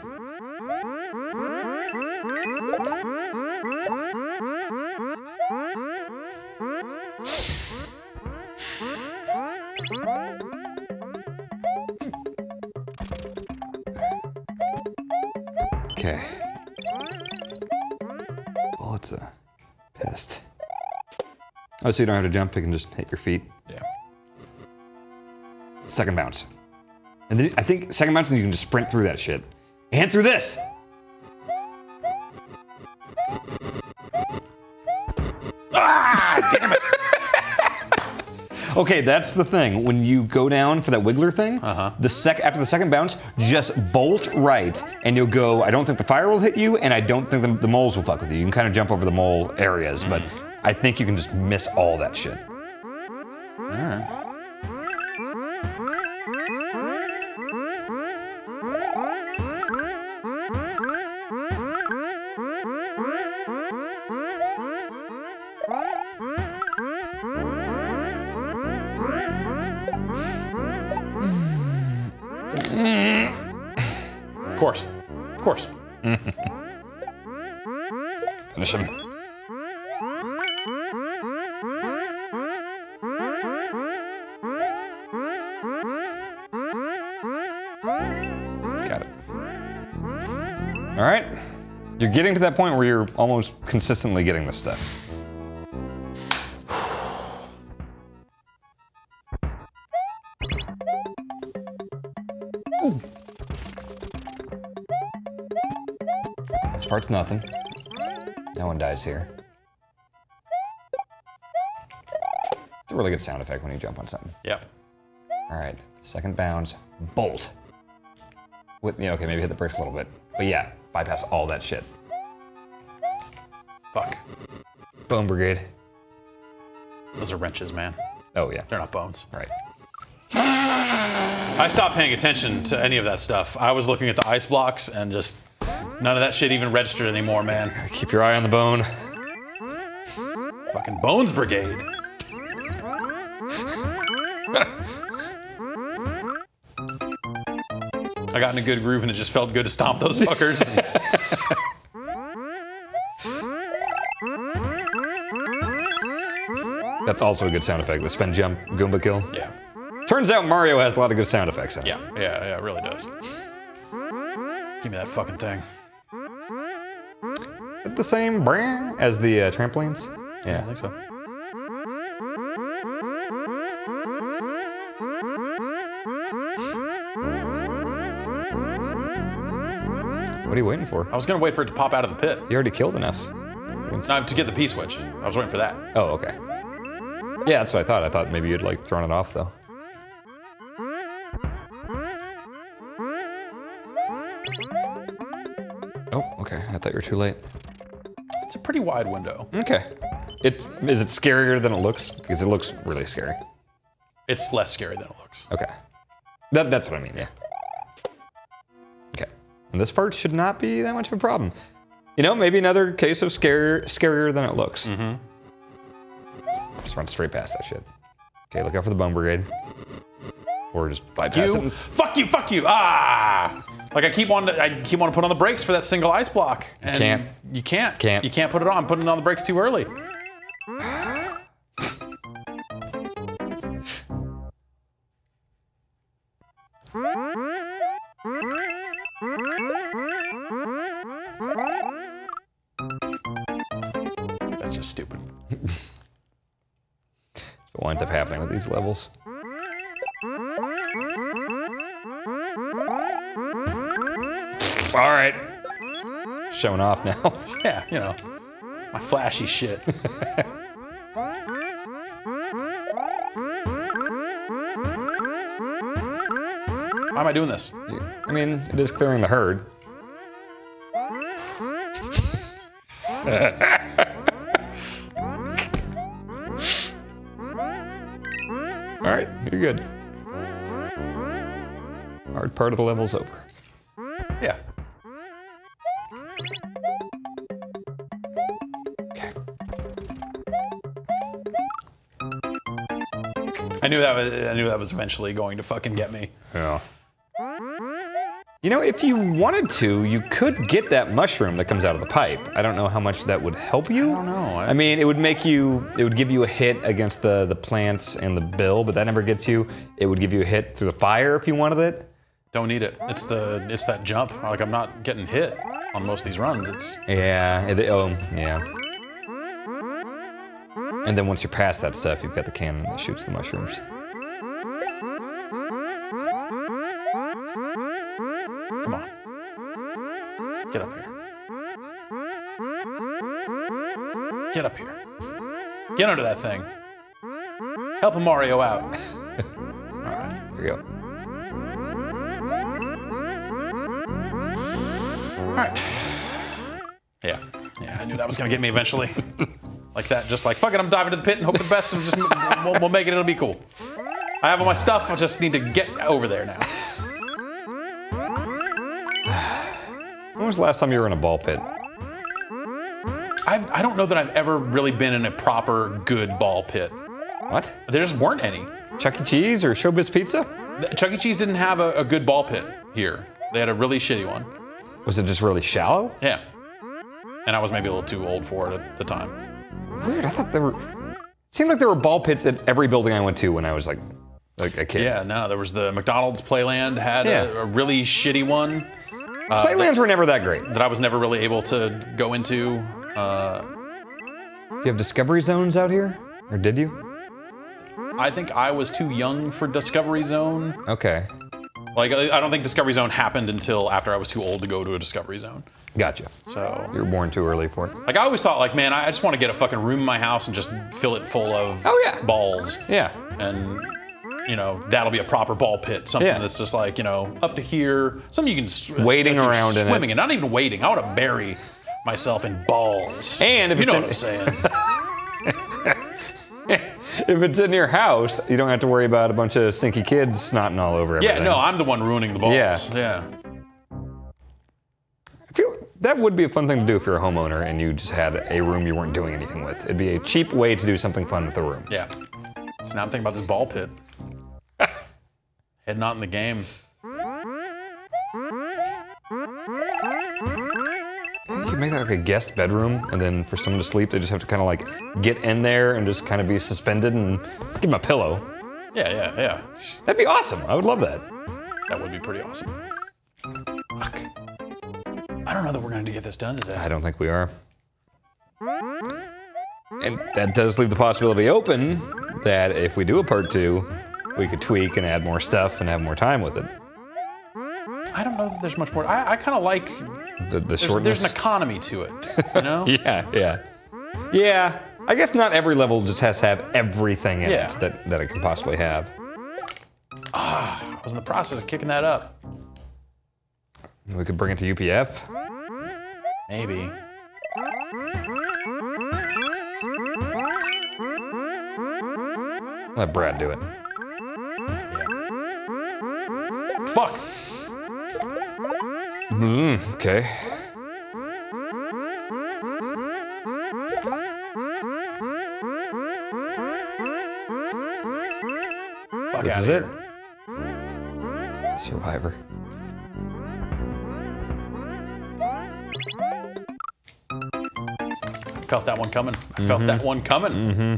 Okay. Bullets are pissed. Oh, so you don't have to jump, you can just hit your feet. Yeah. Second bounce. And then I think second bounce, and you can just sprint through that shit. And through this! Ah, damn it. Okay, that's the thing. When you go down for that wiggler thing, Uh-huh. the sec after the second bounce, just bolt right, and you'll go, I don't think the fire will hit you, and I don't think the, the moles will fuck with you. You can kind of jump over the mole areas, but I think you can just miss all that shit. Of course. Of course. Finish him. Got it. All right. You're getting to that point where you're almost consistently getting this stuff. This part's nothing. No one dies here. It's a really good sound effect when you jump on something. Yep. All right, second bounce, bolt. With, yeah, okay, maybe hit the bricks a little bit. But yeah, bypass all that shit. Fuck. Bone Brigade. Those are wrenches, man. Oh yeah, They're not bones. all right. I stopped paying attention to any of that stuff. I was looking at the ice blocks and just none of that shit even registered anymore, man. Keep your eye on the bone. Fucking Bones Brigade. I got in a good groove and it just felt good to stomp those fuckers. That's also a good sound effect. The spin jump Goomba kill. Yeah. Turns out Mario has a lot of good sound effects in it. Yeah, yeah, yeah, it really does. Give me that fucking thing. Is it the same brand as the uh, trampolines? I Yeah. think so. What are you waiting for? I was gonna wait for it to pop out of the pit. You already killed enough. No, to get the P switch. I was waiting for that. Oh, okay. Yeah, that's what I thought. I thought maybe you'd like thrown it off though. Oh, okay. I thought you were too late. It's a pretty wide window. Okay. It's, is it scarier than it looks? Because it looks really scary. It's less scary than it looks. Okay. That, that's what I mean, yeah. Okay. And this part should not be that much of a problem. You know, maybe another case of scarier, scarier than it looks. Mm-hmm. Just run straight past that shit. Okay, look out for the bone brigade. Or just bypass You, it. fuck you, fuck you, ah! Like I keep wanting to, I keep wanting to put on the brakes for that single ice block. And Can't. You can't. Can't. You can't put it on. I'm putting it on the brakes too early. That's just stupid. What winds up happening with these levels. All right. Showing off now. Yeah, you know, my flashy shit. Why am I doing this? I mean, it is clearing the herd. All right, you're good. Hard part of the level's over. Yeah. Okay. I knew that was, I knew that was eventually going to fucking get me. Yeah. You know, if you wanted to, you could get that mushroom that comes out of the pipe. I don't know how much that would help you. I don't know. I, I mean, it would make you, it would give you a hit against the, the plants and the bill, but that never gets you. It would give you a hit through the fire if you wanted it. Don't need it. It's the, it's that jump. Like I'm not getting hit on most of these runs. It's. Yeah, it, oh, yeah. And then once you're past that stuff, you've got the cannon that shoots the mushrooms. Come on. Get up here. Get up here. Get under that thing. Help a Mario out. Alright. Here we go. Alright. Yeah. Yeah, I knew that was gonna get me eventually. Like that, just like, fuck it, I'm diving to the pit and hope for the best and just we'll, we'll make it, it'll be cool. I have all my stuff, I just need to get over there now. When was the last time you were in a ball pit? I've, I don't know that I've ever really been in a proper good ball pit. What? There just weren't any. Chuck E. Cheese or Showbiz Pizza? Chuck E. Cheese didn't have a, a good ball pit here. They had a really shitty one. Was it just really shallow? Yeah. And I was maybe a little too old for it at the time. Weird, I thought there were, it seemed like there were ball pits at every building I went to when I was like, like a kid. Yeah, no, there was the McDonald's Playland had Yeah. a, a really shitty one. Uh, Playlands were never that great. that I was never really able to go into. Uh, Do you have Discovery Zones out here? Or did you? I think I was too young for Discovery Zone. Okay, Like, I I don't think Discovery Zone happened until after I was too old to go to a Discovery Zone. gotcha. So, You were born too early for it. like, I always thought, like, man, I just want to get a fucking room in my house and just fill it full of Oh, yeah. balls. Yeah. And, you know, that'll be a proper ball pit. Something Yeah. that's just like, you know, up to here. Something you can sw- Wading like you're around in it. swimming in. Not even wading. I want to bury myself in balls. And if you it's know in- what I'm saying. If it's in your house, you don't have to worry about a bunch of stinky kids snotting all over everything. Yeah, no, I'm the one ruining the balls. Yeah. Yeah. I feel that would be a fun thing to do if you're a homeowner and you just had a room you weren't doing anything with. It'd be a cheap way to do something fun with a room. Yeah. So now I'm thinking about this ball pit. Heading out in the game. You could make that like a guest bedroom, and then for someone to sleep, they just have to kind of like get in there and just kind of be suspended and give them a pillow. Yeah, yeah, yeah. That'd be awesome. I would love that. That would be pretty awesome. Fuck. I don't know that we're going to get this done today. I don't think we are. And that does leave the possibility open that if we do a part two, we could tweak and add more stuff and have more time with it. I don't know that there's much more. I, I kind of like. The, the There's, shortness. there's an economy to it, you know? Yeah, yeah. Yeah, I guess not every level just has to have everything in Yeah. it that, that it can possibly have. I was in the process of kicking that up. We could bring it to U P F. Maybe. Let Brad do it. Fuck. Mm, okay. Fuck This outta is here. it. Survivor. I felt that one coming. I felt that one coming. Mm-hmm.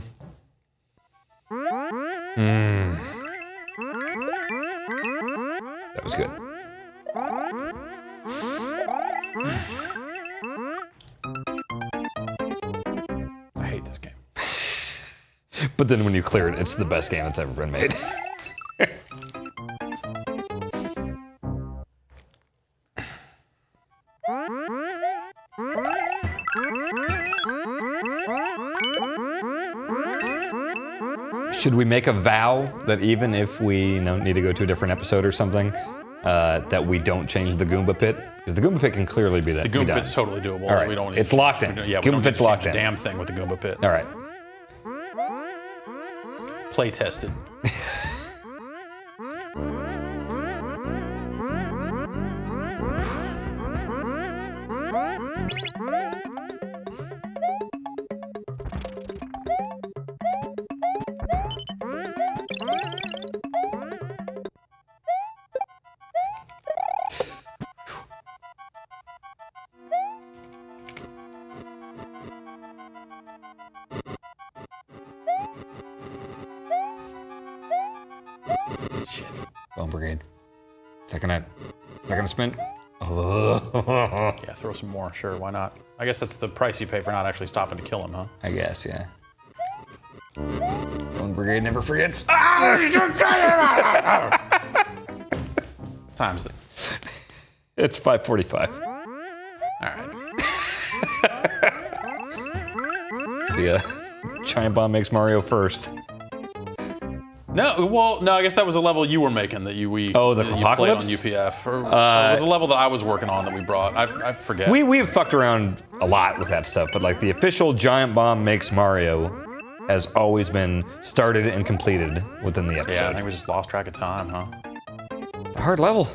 Mm. That was good. I hate this game. But then when you clear it, it's the best game that's ever been made. Should we make a vow that even if we you know, need to go to a different episode or something, uh, that we don't change the Goomba Pit? Because the Goomba Pit can clearly be, The be Goomba done. Pit's totally doable. All right. We don't need It's to locked change- in. we don't- Yeah, we Goomba don't need Pit's to locked change a in. damn thing with the Goomba Pit. All right. Play tested. Shit. Bone Brigade. Is that gonna, is that gonna spin? Oh. Yeah, throw some more. Sure, why not? I guess that's the price you pay for not actually stopping to kill him, huh? I guess, yeah. Bone Brigade never forgets. Times it. It's five forty-five. All right. The uh, Giant Bomb makes Mario first. No, well, no, I guess that was a level you were making that you we Oh, the that you Apocalypse? played on U P F. Or, or Uh, it was a level that I was working on that we brought. I, I forget. We, we have fucked around a lot with that stuff, but like the official Giant Bomb makes Mario has always been started and completed within the episode. yeah, I think we just lost track of time, huh? It's a hard level.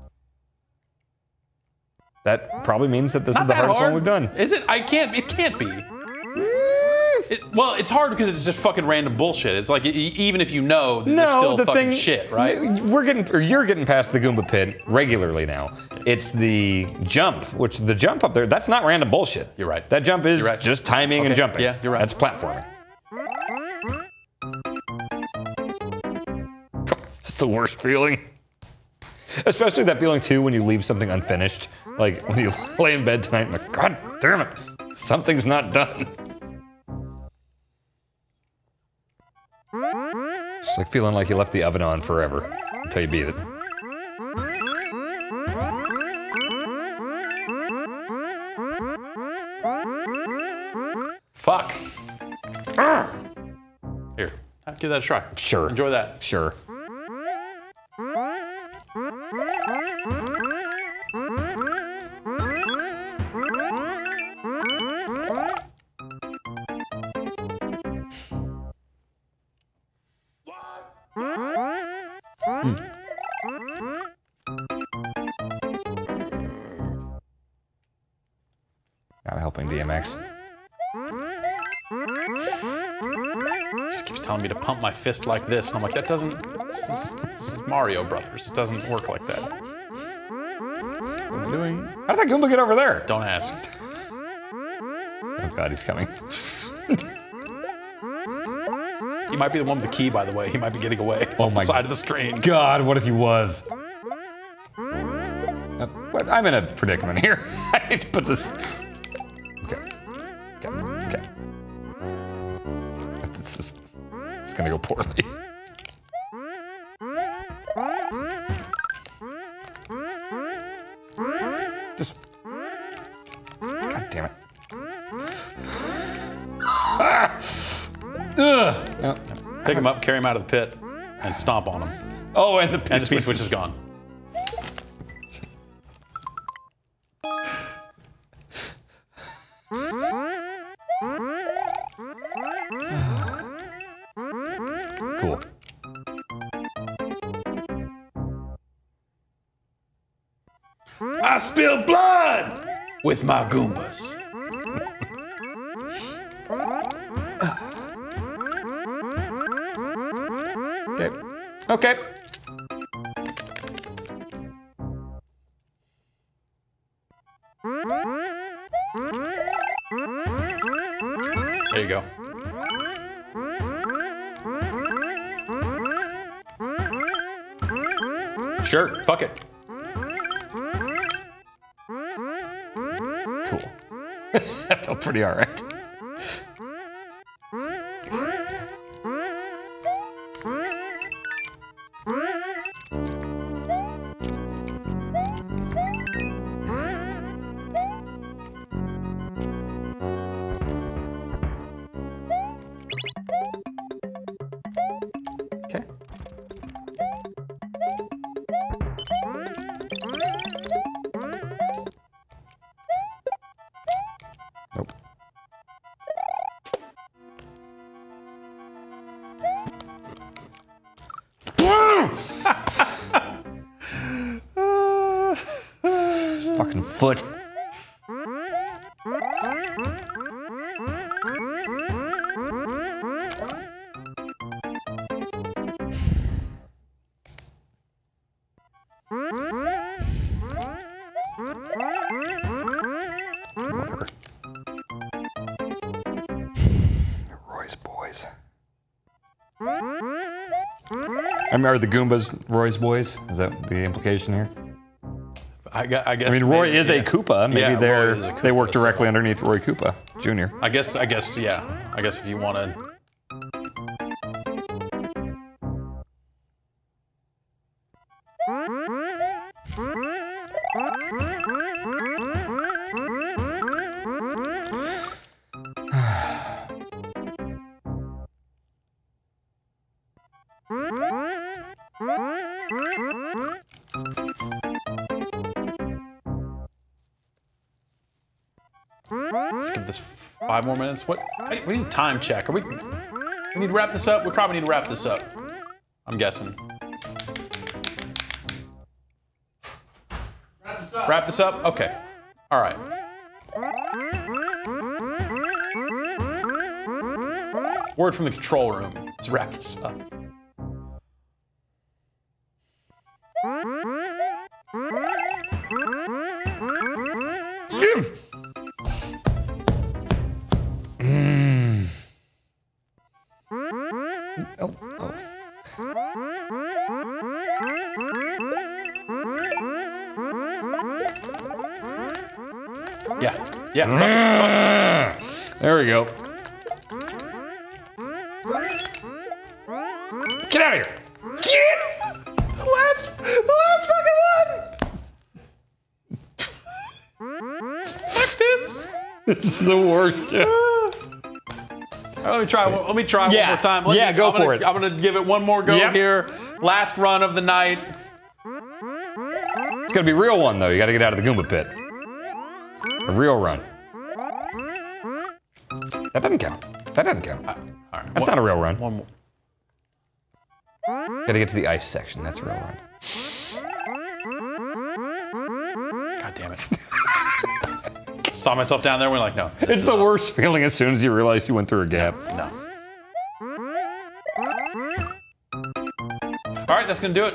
That probably means that this Not is the that hardest hard. one we've done. Is it? I can't. It can't be. It, well, it's hard because it's just fucking random bullshit. It's like e- even if you know, there's No, still the fucking thing, shit, right? We're getting, or you're getting past the Goomba Pit regularly now. It's the jump, which the jump up there, that's not random bullshit. You're right. That jump is You're right. just timing Okay, and jumping. yeah, you're right. That's platforming. It's the worst feeling. Especially that feeling too when you leave something unfinished. Like when you lay in bed tonight and like, God damn it, something's not done. It's like feeling like you left the oven on forever until you beat it. Fuck. Here, give that a try. Sure. Enjoy that. Sure. Hmm. Not helping D M X. Just keeps telling me to pump my fist like this, and I'm like, that doesn't. This is, this is Mario Brothers. It doesn't work like that. What am I doing? How did that Goomba get over there? Don't ask. Oh God, he's coming. He might be the one with the key, by the way. He might be getting away Oh off my the side of the screen. God, what if he was? Uh, what? I'm in a predicament here. I need to put this. Okay. Okay. Okay. This is. It's gonna go poorly. Just. God damn it. Ah! Ugh. No. Pick him up, carry him out of the pit, and stomp on him. Oh, and the piece, And the piece which is gone. Cool. I spilled blood with my Goombas. Okay. Okay. There you go. Sure, fuck it. Cool. That felt pretty all right. Okay. Nope. Fucking foot. Whatever. Roy's boys. I mean, are the Goombas Roy's boys? Is that the implication here? I, gu- I guess. I mean, Roy maybe, is yeah. a Koopa. Maybe Yeah, they're Roy is a they work Koopa, directly so- underneath Roy Koopa Junior I guess. I guess. Yeah. I guess if you want to. Let's give this five more minutes. What? Hey, we need a time check. Are we? We need to wrap this up. We probably need to wrap this up. I'm guessing. Wrap this up. Wrap this up. Okay. All right. Word from the control room. Let's wrap this up. Mm. Oh, oh. Yeah. Yeah. Fuck it, fuck There we go. Get out of here! it. Get the last, the last fucking one. Fuck this. This is the worst. Yeah. All right, let me try. Let me try Yeah. one more time. Let Yeah, me, go I'm gonna, for it. I'm gonna give it one more go Yep. here. Last run of the night. It's gotta be a real one though. You gotta get out of the Goomba pit. A real run. That doesn't count. That doesn't count. All right. That's one, not a real run. One more. Gotta get to the ice section. That's a real run. God damn it. Saw myself down there. We're like, no. It's the worst feeling as soon as you realize you went through a gap. No. All right, that's gonna do it.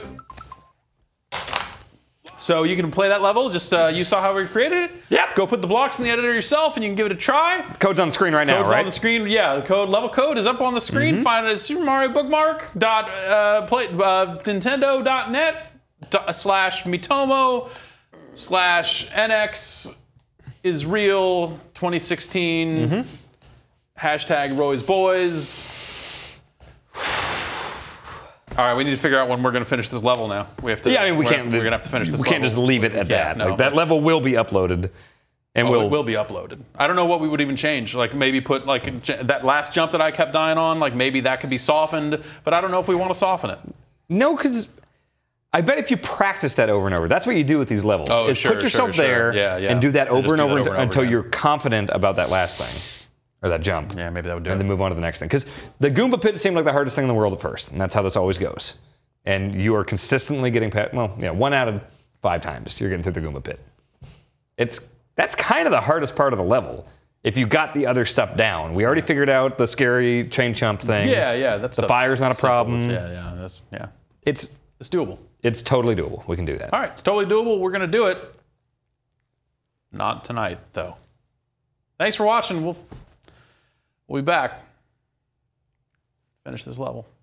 So you can play that level. Just uh, you saw how we created it. Yep. Go put the blocks in the editor yourself, and you can give it a try. Code's on the screen right now, Code's right? on the screen. Yeah, the code level code is up on the screen. Mm-hmm. Find it at Super Mario Bookmark dot uh, play, uh, Nintendo dot net slash Mitomo slash N X is real twenty sixteen Mm-hmm. hashtag Roy's Boys. All right, we need to figure out when we're going to finish this level now. We have to. Yeah, I mean, we we're can't. Have, we're going to have to finish this. We can't level. just leave it at Yeah, that. no, Like, that let's- level will be uploaded, and Oh, we'll. it will be uploaded. I don't know what we would even change. Like maybe put like j- that last jump that I kept dying on. Like maybe that could be softened, but I don't know if we want to soften it. No, because I bet if you practice that over and over, that's what you do with these levels. Oh, is sure, put yourself sure, there sure. Yeah, yeah. and do that And over just and do over, that over and over until again. you're confident about that last thing or that jump. Yeah, maybe that would do and it. then move on to the next thing. Because the Goomba pit seemed like the hardest thing in the world at first, and that's how this always goes. And you are consistently getting past, well, you know, one out of five times you're getting through the Goomba pit. It's that's kind of the hardest part of the level. If you got the other stuff down, we already figured out the scary chain chump thing. Yeah, yeah, that's the fire's not a simple. problem. It's- yeah, yeah, that's yeah. It's It's doable. it's totally doable. We can do that. All right, it's totally doable. We're gonna do it. Not tonight, though. Thanks for watching. We'll we'll be back. Finish this level.